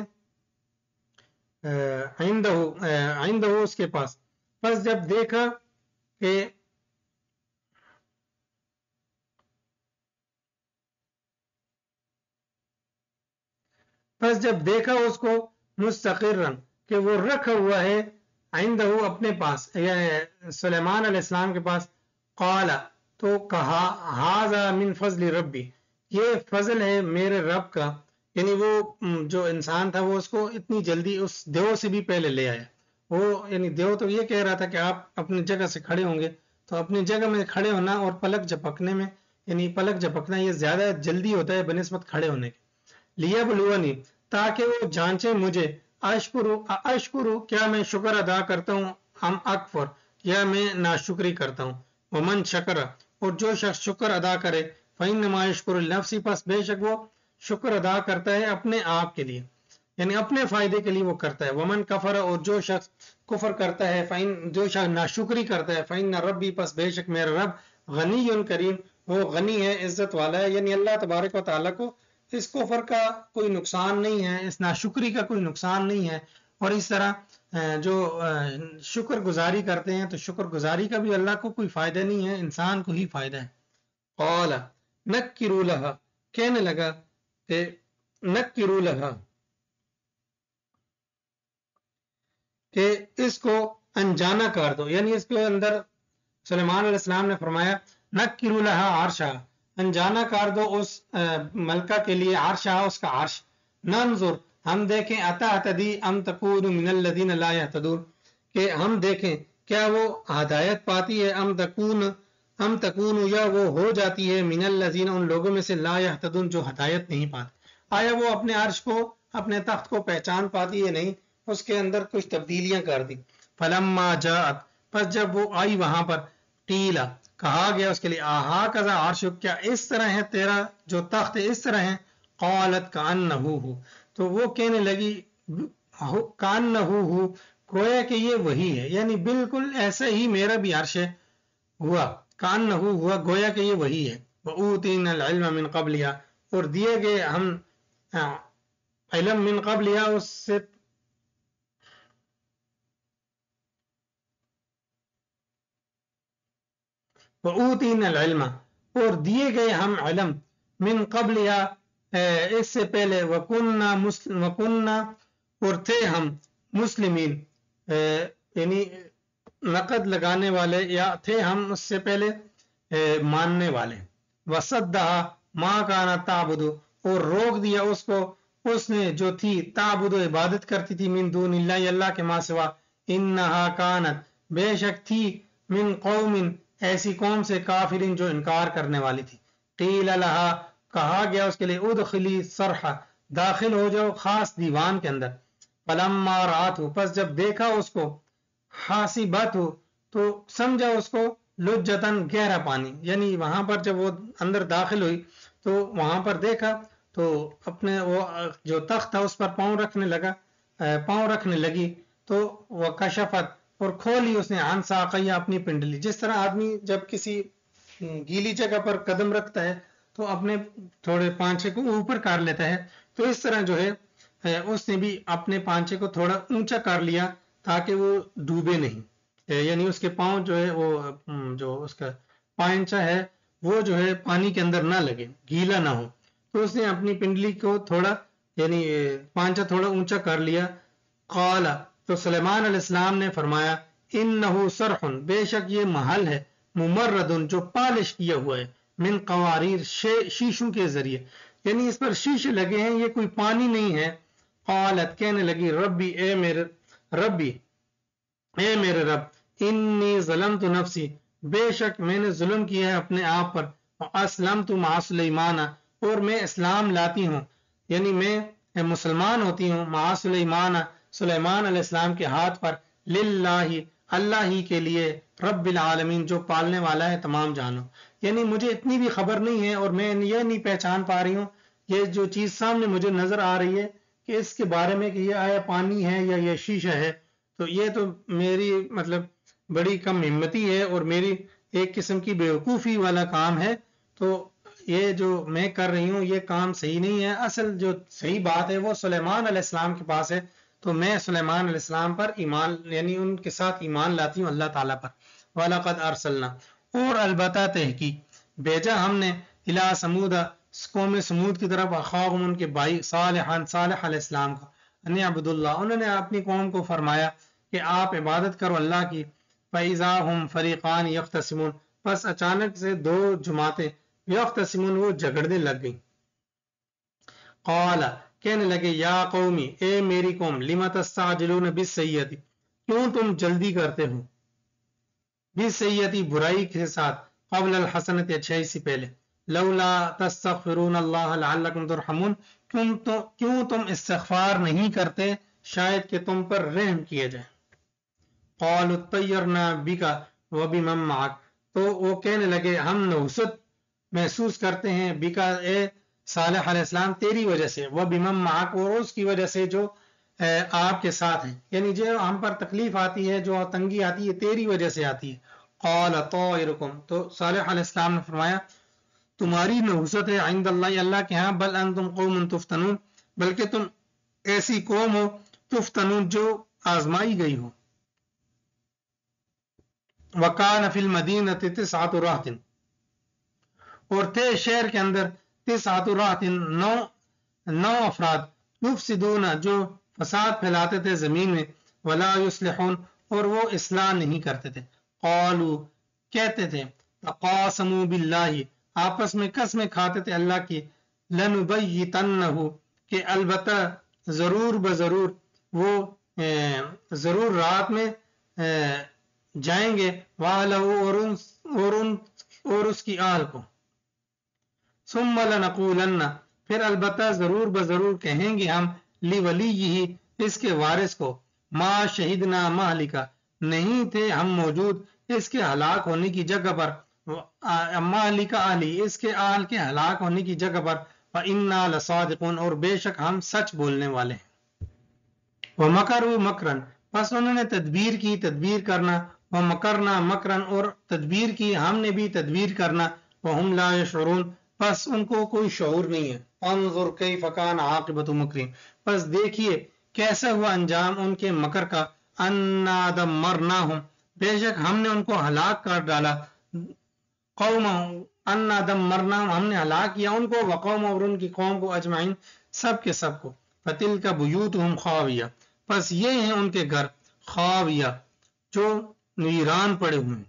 عنده عنده اس کے پاس، پس جب دیکھا کہ پس جب دیکھا اس کو مستقرا کہ وہ رکھا ہوا ہے، عندہ اپنے پاس، سلیمان علیہ السلام کے پاس، قال تو کہا ھذا من فضل ربی، یہ فضل ہے میرے رب کا، یعنی وہ جو انسان تھا وہ اس کو اتنی جلدی اس دیو سے بھی پہلے لے آیا، وہ یعنی دیو تو یہ کہہ رہا تھا کہ آپ اپنی جگہ سے کھڑے ہوں گے، تو اپنی جگہ میں کھڑے ہونا اور پلک جھپکنے میں، یعنی پلک جھپکنا یہ زیادہ جلدی ہوتا ہے بنسبت کھڑے ہونے کے. لیبلونی تاکہ وہ جانچے مجھے، اشکرو اشکرو کیا میں شکر ادا کرتا ہوں، ہم اکفر یا میں ناشکری کرتا ہوں. ومن شکر اور جو شخص شکر ادا کرے، فإنما یشکر لنفسہ پس بے شک وہ شکر ادا کرتا ہے اپنے آپ کے لیے، یعنی اپنے فائدے کے لیے وہ کرتا ہے. ومن کفر اور جو شخص کفر کرتا ہے، فإن جو شخص ناشکری کرتا ہے، فإن ربی پس بے شک میرا رب غنی کریم وہ غنی ہے، عزت والا ہے، یعنی اللہ تبارک و تعالیٰ کو اس کفر کا کوئی نقصان نہیں ہے، اس ناشکری کا کوئی نقصان نہیں ہے. اور اس طرح جو شکر گزاری کرتے ہیں تو شکر گزاری کا بھی اللہ کو کوئی فائدہ نہیں ہے، انسان کو ہی فائدہ ہے. قال نکروا لها کہنے لگا کہ نکروا لها کہ اس کو انجانا کر دو، یعنی اس کے اندر سلیمان علیہ السلام نے فرمایا نکروا لها عرشها انجانا کر دو اس ملکہ کے لیے عرشها اس کا عرش. ننظر ہم دیکھیں اتہتدی ام تکون من الذین لا یہتدون کہ ہم دیکھیں کیا وہ ہدایت پاتی ہے، ام تکون ام تکون یا وہ ہو جاتی ہے من الذین ان لوگوں میں سے لا یہتدون جو ہدایت نہیں پاتے، آیا وہ اپنے عرش کو اپنے تخت کو پہچان پاتی ہے نہیں، اس کے اندر کچھ تبدیلیاں کر دی. فلما جاءت پس جب وہ آئی وہاں پر، قیلا کہا گیا اس کے لیے آہا کذا عرشک کیا اس طرح ہے تیرا جو تخت اس طرح ہے، قالت کانہ ہو تو وہ کہنے لگی کانہ ہو گویا کہ یہ وہی ہے، یعنی بالکل ایسا ہی میرا بھی عرش ہے ہوا، کانہ ہوا گویا کہ یہ وہی ہے. وَأُوتِينَا الْعِلْمَ مِنْ قَبْلِهَا اور دیے گئے ہم علم من قبلها اس سے وَأُوتِينَا الْعِلْمَ اور دیے گئے ہم علم من قبلها اس سے پہلے، وَكُنَّا مسلم وَكُنَّا اور تھے ہم مسلمین یعنی نقد لگانے والے، یا تھے ہم اس سے پہلے ماننے والے. وَصَدَّهَا مَا كَانَتْ تَعْبُدُ اور روک دیا اس کو اس نے جو تھی تعبد و عبادت کرتی تھی من دون اللہ اللہ کے ماں سوا. انہا کانت بے شک تھی من قوم ایسی قوم سے کافرین جو انکار کرنے والی تھی. قیل لہا کہا گیا اس کے لیے ادخلی صرحا داخل ہو جاؤ خاص دیوان کے اندر. فلما رات ہو پس جب دیکھا اس کو، حاسبت ہو تو سمجھا اس کو لجتن گہرا پانی، یعنی وہاں پر جب وہ اندر داخل ہوئی تو وہاں پر دیکھا تو اپنے وہ جو تخت تھا اس پر پاؤں رکھنے لگا پاؤں رکھنے لگی تو وہ کشفت اور کھولی اس نے عن ساقیہ اپنی پنڈلی. جس طرح آدمی جب کسی گیلی جگہ پر قدم رکھتا ہے تو اپنے تھوڑے پانچے کو اوپر کر لیتا ہے، تو اس طرح جو ہے اس نے بھی اپنے پانچے کو تھوڑا اونچا کر لیا تاکہ وہ ڈوبے نہیں، یعنی اس کے پاؤں جو ہے وہ جو اس کا پانچا ہے وہ جو ہے پانی کے اندر نہ لگے، گیلا نہ ہو. تو اس نے اپنی پنڈلی کو تھوڑا یعنی پانچا تھوڑا اونچا کر لیا. قال تو سلیمان علیہ السلام نے فرمایا انہ صرح بے شک یہ محل ہے، ممردن جو پالش کیا ہوا ہے، من قواریر شیشوں کے ذریعے، یعنی اس پر شیشے لگے ہیں، یہ کوئی پانی نہیں ہے. قالت کہنے لگی ربی اے میرے ربی اے میرے رب انی ظلمت نفسی بے شک میں نے ظلم کیا ہے اپنے آپ پر، اسلمت مع سلیمان اور میں اسلام لاتی ہوں، یعنی میں مسلمان ہوتی ہوں مع سلیمان سلیمان علیہ السلام کے ہاتھ پر، للہ اللہ ہی کے لیے، رب العالمین جو پالنے والا ہے تمام جانو. یعنی مجھے اتنی بھی خبر نہیں ہے اور میں یہ نہیں پہچان پا رہی ہوں یہ جو چیز سامنے مجھے نظر آ رہی ہے کہ اس کے بارے میں کہ یہ آیا پانی ہے یا یہ شیشہ ہے، تو یہ تو میری مطلب بڑی کم ہمتی ہے اور میری ایک قسم کی بیوقوفی والا کام ہے، تو یہ جو میں کر رہی ہوں یہ کام صحیح نہیں ہے. اصل جو صحیح بات ہے وہ سلیمان علیہ السلام کے پاس ہے، تو میں سلیمان علیہ السلام پر ایمان یعنی ان کے ساتھ ایمان لاتی ہوں اللہ تعالیٰ پر. وَلَقَدْ أَرْسَلْنَا اور البتہ تحقیق بھیجا ہم نے اِلَىٰ سَمُودَ قوم سمود کی طرف اخاہم ان کے بھائی صالحان صالح علیہ السلام کو، ان اعبدوا اللہ انہوں نے اپنی قوم کو فرمایا کہ آپ عبادت کرو اللہ کی. فَإِذَا هُمْ فَرِيقَانِ يَخْتَصِمُونَ پس اچانک سے دو جماعتیں یختصمون وہ جھگڑنے لگ گئیں. قال کہنے لگے یا قومی اے میری قوم لم تستعجلون بالسیئۃ کیوں تم جلدی کرتے ہو بھی سیئتی برائی کے ساتھ قبل الحسنت اچھائی سے پہلے لولا تستغفرون اللہ لعلکم ترحمون کیوں تو کیوں تم استغفار نہیں کرتے شاید کہ تم پر رحم کیا جائے قالوا اطیرنا بک وبمن معک تو وہ کہنے لگے ہم نحست محسوس کرتے ہیں بکا اے صالح علیہ السلام تیری وجہ سے وبمن معک اور اس کی وجہ سے جو آپ کے ساتھ ہیں یعنی جو ہم پر تکلیف آتی ہے جو تنگی آتی ہے تیری وجہ سے آتی ہے قال طائرکم تو صالح علیہ السلام نے فرمایا تمہاری نحوست ہے عند اللہ اللہ کے ہاں بل انتم قوم تفتنون بلکہ تم ایسی قوم ہو تفتنون جو آزمائی گئی ہو وکان فی المدینۃ تسعۃ رہط اور تھے شہر کے اندر تسعۃ رہط نو نو افراد یفسدون جو فساد پھیلاتے تھے زمین میں ولا یصلحون اور وہ اصلاح نہیں کرتے تھے قالوا کہتے تھے تقاسموا باللہ آپس میں قسمیں کھاتے تھے اللہ کی لنبیتنہ کہ البتہ ضرور بضرور وہ ضرور رات میں جائیں گے وَأَهْلَهُ اور ان اور ان اور اس کی آل کو ثم لنقولن پھر البتہ ضرور بضرور کہیں گے ہم لِوَلِيِّهِ اس کے وارث کو ما شہدنا مہلکا نہیں تھے ہم موجود اس کے ہلاک ہونے کی جگہ پر مہلکا اہلی اس کے آل کے ہلاک ہونے کی جگہ پر وَإِنَّا لَصَادِقُونَ اور بے شک ہم سچ بولنے والے ہیں وَمَكَرُوا مَكْرًا پس انہوں نے تدبیر کی تدبیر کرنا وَمَكَرْنَا مَكْرًا اور تدبیر کی ہم نے بھی تدبیر کرنا وَهُمْ لَا يَشْعُرُونَ پس ان کو کوئی شعور نہیں ہے انظر کیف کان عاقبۃ مکرین پس دیکھیے کیسا ہوا انجام ان کے مکر کا انا دمرناہم بے شک ہم نے ان کو ہلاک کر ڈالا قوم انا دمرناہم ہم نے ہلاک کیا ان کو وقوم اور ان کی قوم کو اجمعین سب کے سب کو فتلک بیوتہم خاویہ پس یہ ہیں ان کے گھر خاویہ جو ویران پڑے ہوئے ہیں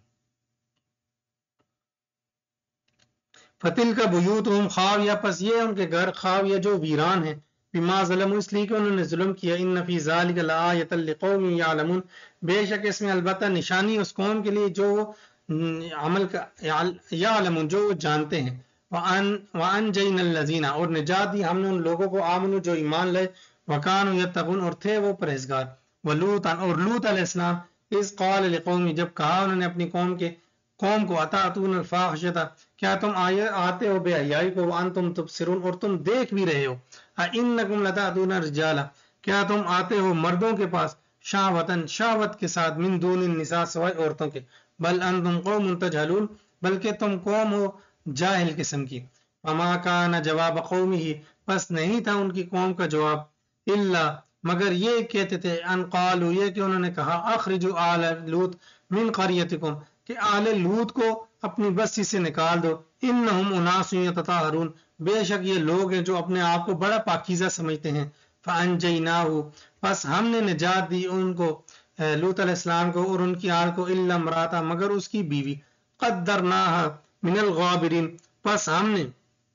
فتل کا بیوتہم خاویہ پس یہ ان کے گھر خاویہ جو ویران ہیں بما ظلم اس لیے کہ انہوں نے ظلم کیا ان فی ذلک لآیۃ لقوم یعلمون بے شک اس میں البتہ نشانی اس قوم کے لیے جو عمل کا یعلمون جو جانتے ہیں وانجینا الذین اور نجات دی ہم نے ان لوگوں کو آمنوا جو ایمان لائے وکانوا یتقون اور تھے وہ پرہیزگار ولوطا اور لوط علیہ السلام اس قال لقوم جب کہا انہوں نے اپنی قوم کے قوم کو اتاتون الفاحشۃ کیا تم آتے ہو بے حیائی کو وانتم تبصرون اور تم دیکھ بھی رہے ہو انکم لتاتون الرجال کیا تم آتے ہو مردوں کے پاس شہوتن شہوت کے ساتھ من دون النساء سوائے عورتوں کے بل انتم قوم تجہلون بلکہ تم قوم ہو جاہل قسم کی وما کان جواب قومہ پس نہیں تھا ان کی قوم کا جواب الا مگر یہ کہتے تھے ان قالوا یہ کہ انہوں نے کہا اخرجوا آل لوط من قریتکم کہ آل لوط کو اپنی بستی سے نکال دو انہم اناس یتطہرون بے شک یہ لوگ ہیں جو اپنے آپ کو بڑا پاکیزہ سمجھتے ہیں فانجیناہ پس ہم نے نجات دی ان کو لوط علیہ السلام کو اور ان کی آل کو الا امراتہ مگر اس کی بیوی قدرناہا من الغابرین پس ہم نے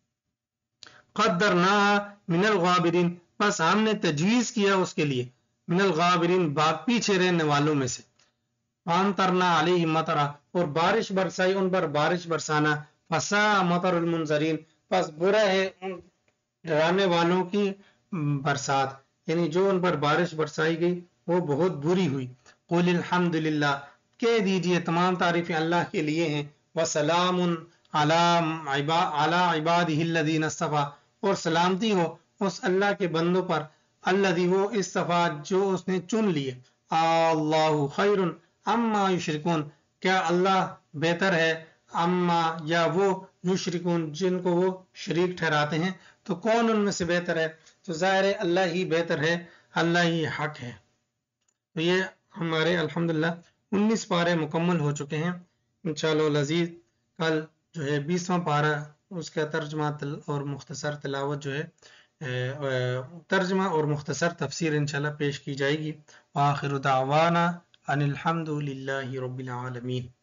قدرناہا من الغابرین پس ہم نے تجویز کیا اس کے لیے من الغابرین باغ پیچھے رہنے والوں میں سے فامطرنا علیہ مطرا اور بارش برسائی ان پر بارش برسانا فساء مطر المنذرین پس برا ہے ان ڈرانے والوں کی برسات یعنی جو ان پر بارش برسائی گئی وہ بہت بری ہوئی قل الحمدللہ کہہ دیجئے تمام تعریفیں اللہ کے لیے ہیں وسلام علی عبادہ الذین اصطفیٰ اور سلامتی ہو اس اللہ کے بندوں پر الذی وہ اصطفیٰ جو اس نے چن لیے اللہ خیر اما یشرکون کیا اللہ بہتر ہے اما یا وہ یشرکون جن کو وہ شریک ٹھہراتے ہیں تو کون ان میں سے بہتر ہے تو ظاہر ہے اللہ ہی بہتر ہے اللہ ہی حق ہے تو یہ ہمارے الحمدللہ انیس پارے مکمل ہو چکے ہیں انشاءاللہ العزیز کل جو ہے بیسواں پارہ اس کا ترجمہ اور مختصر تلاوت جو ہے ترجمہ اور مختصر تفسیر انشاءاللہ پیش کی جائے گی آخر دعوانا ان الحمد للہ رب العالمین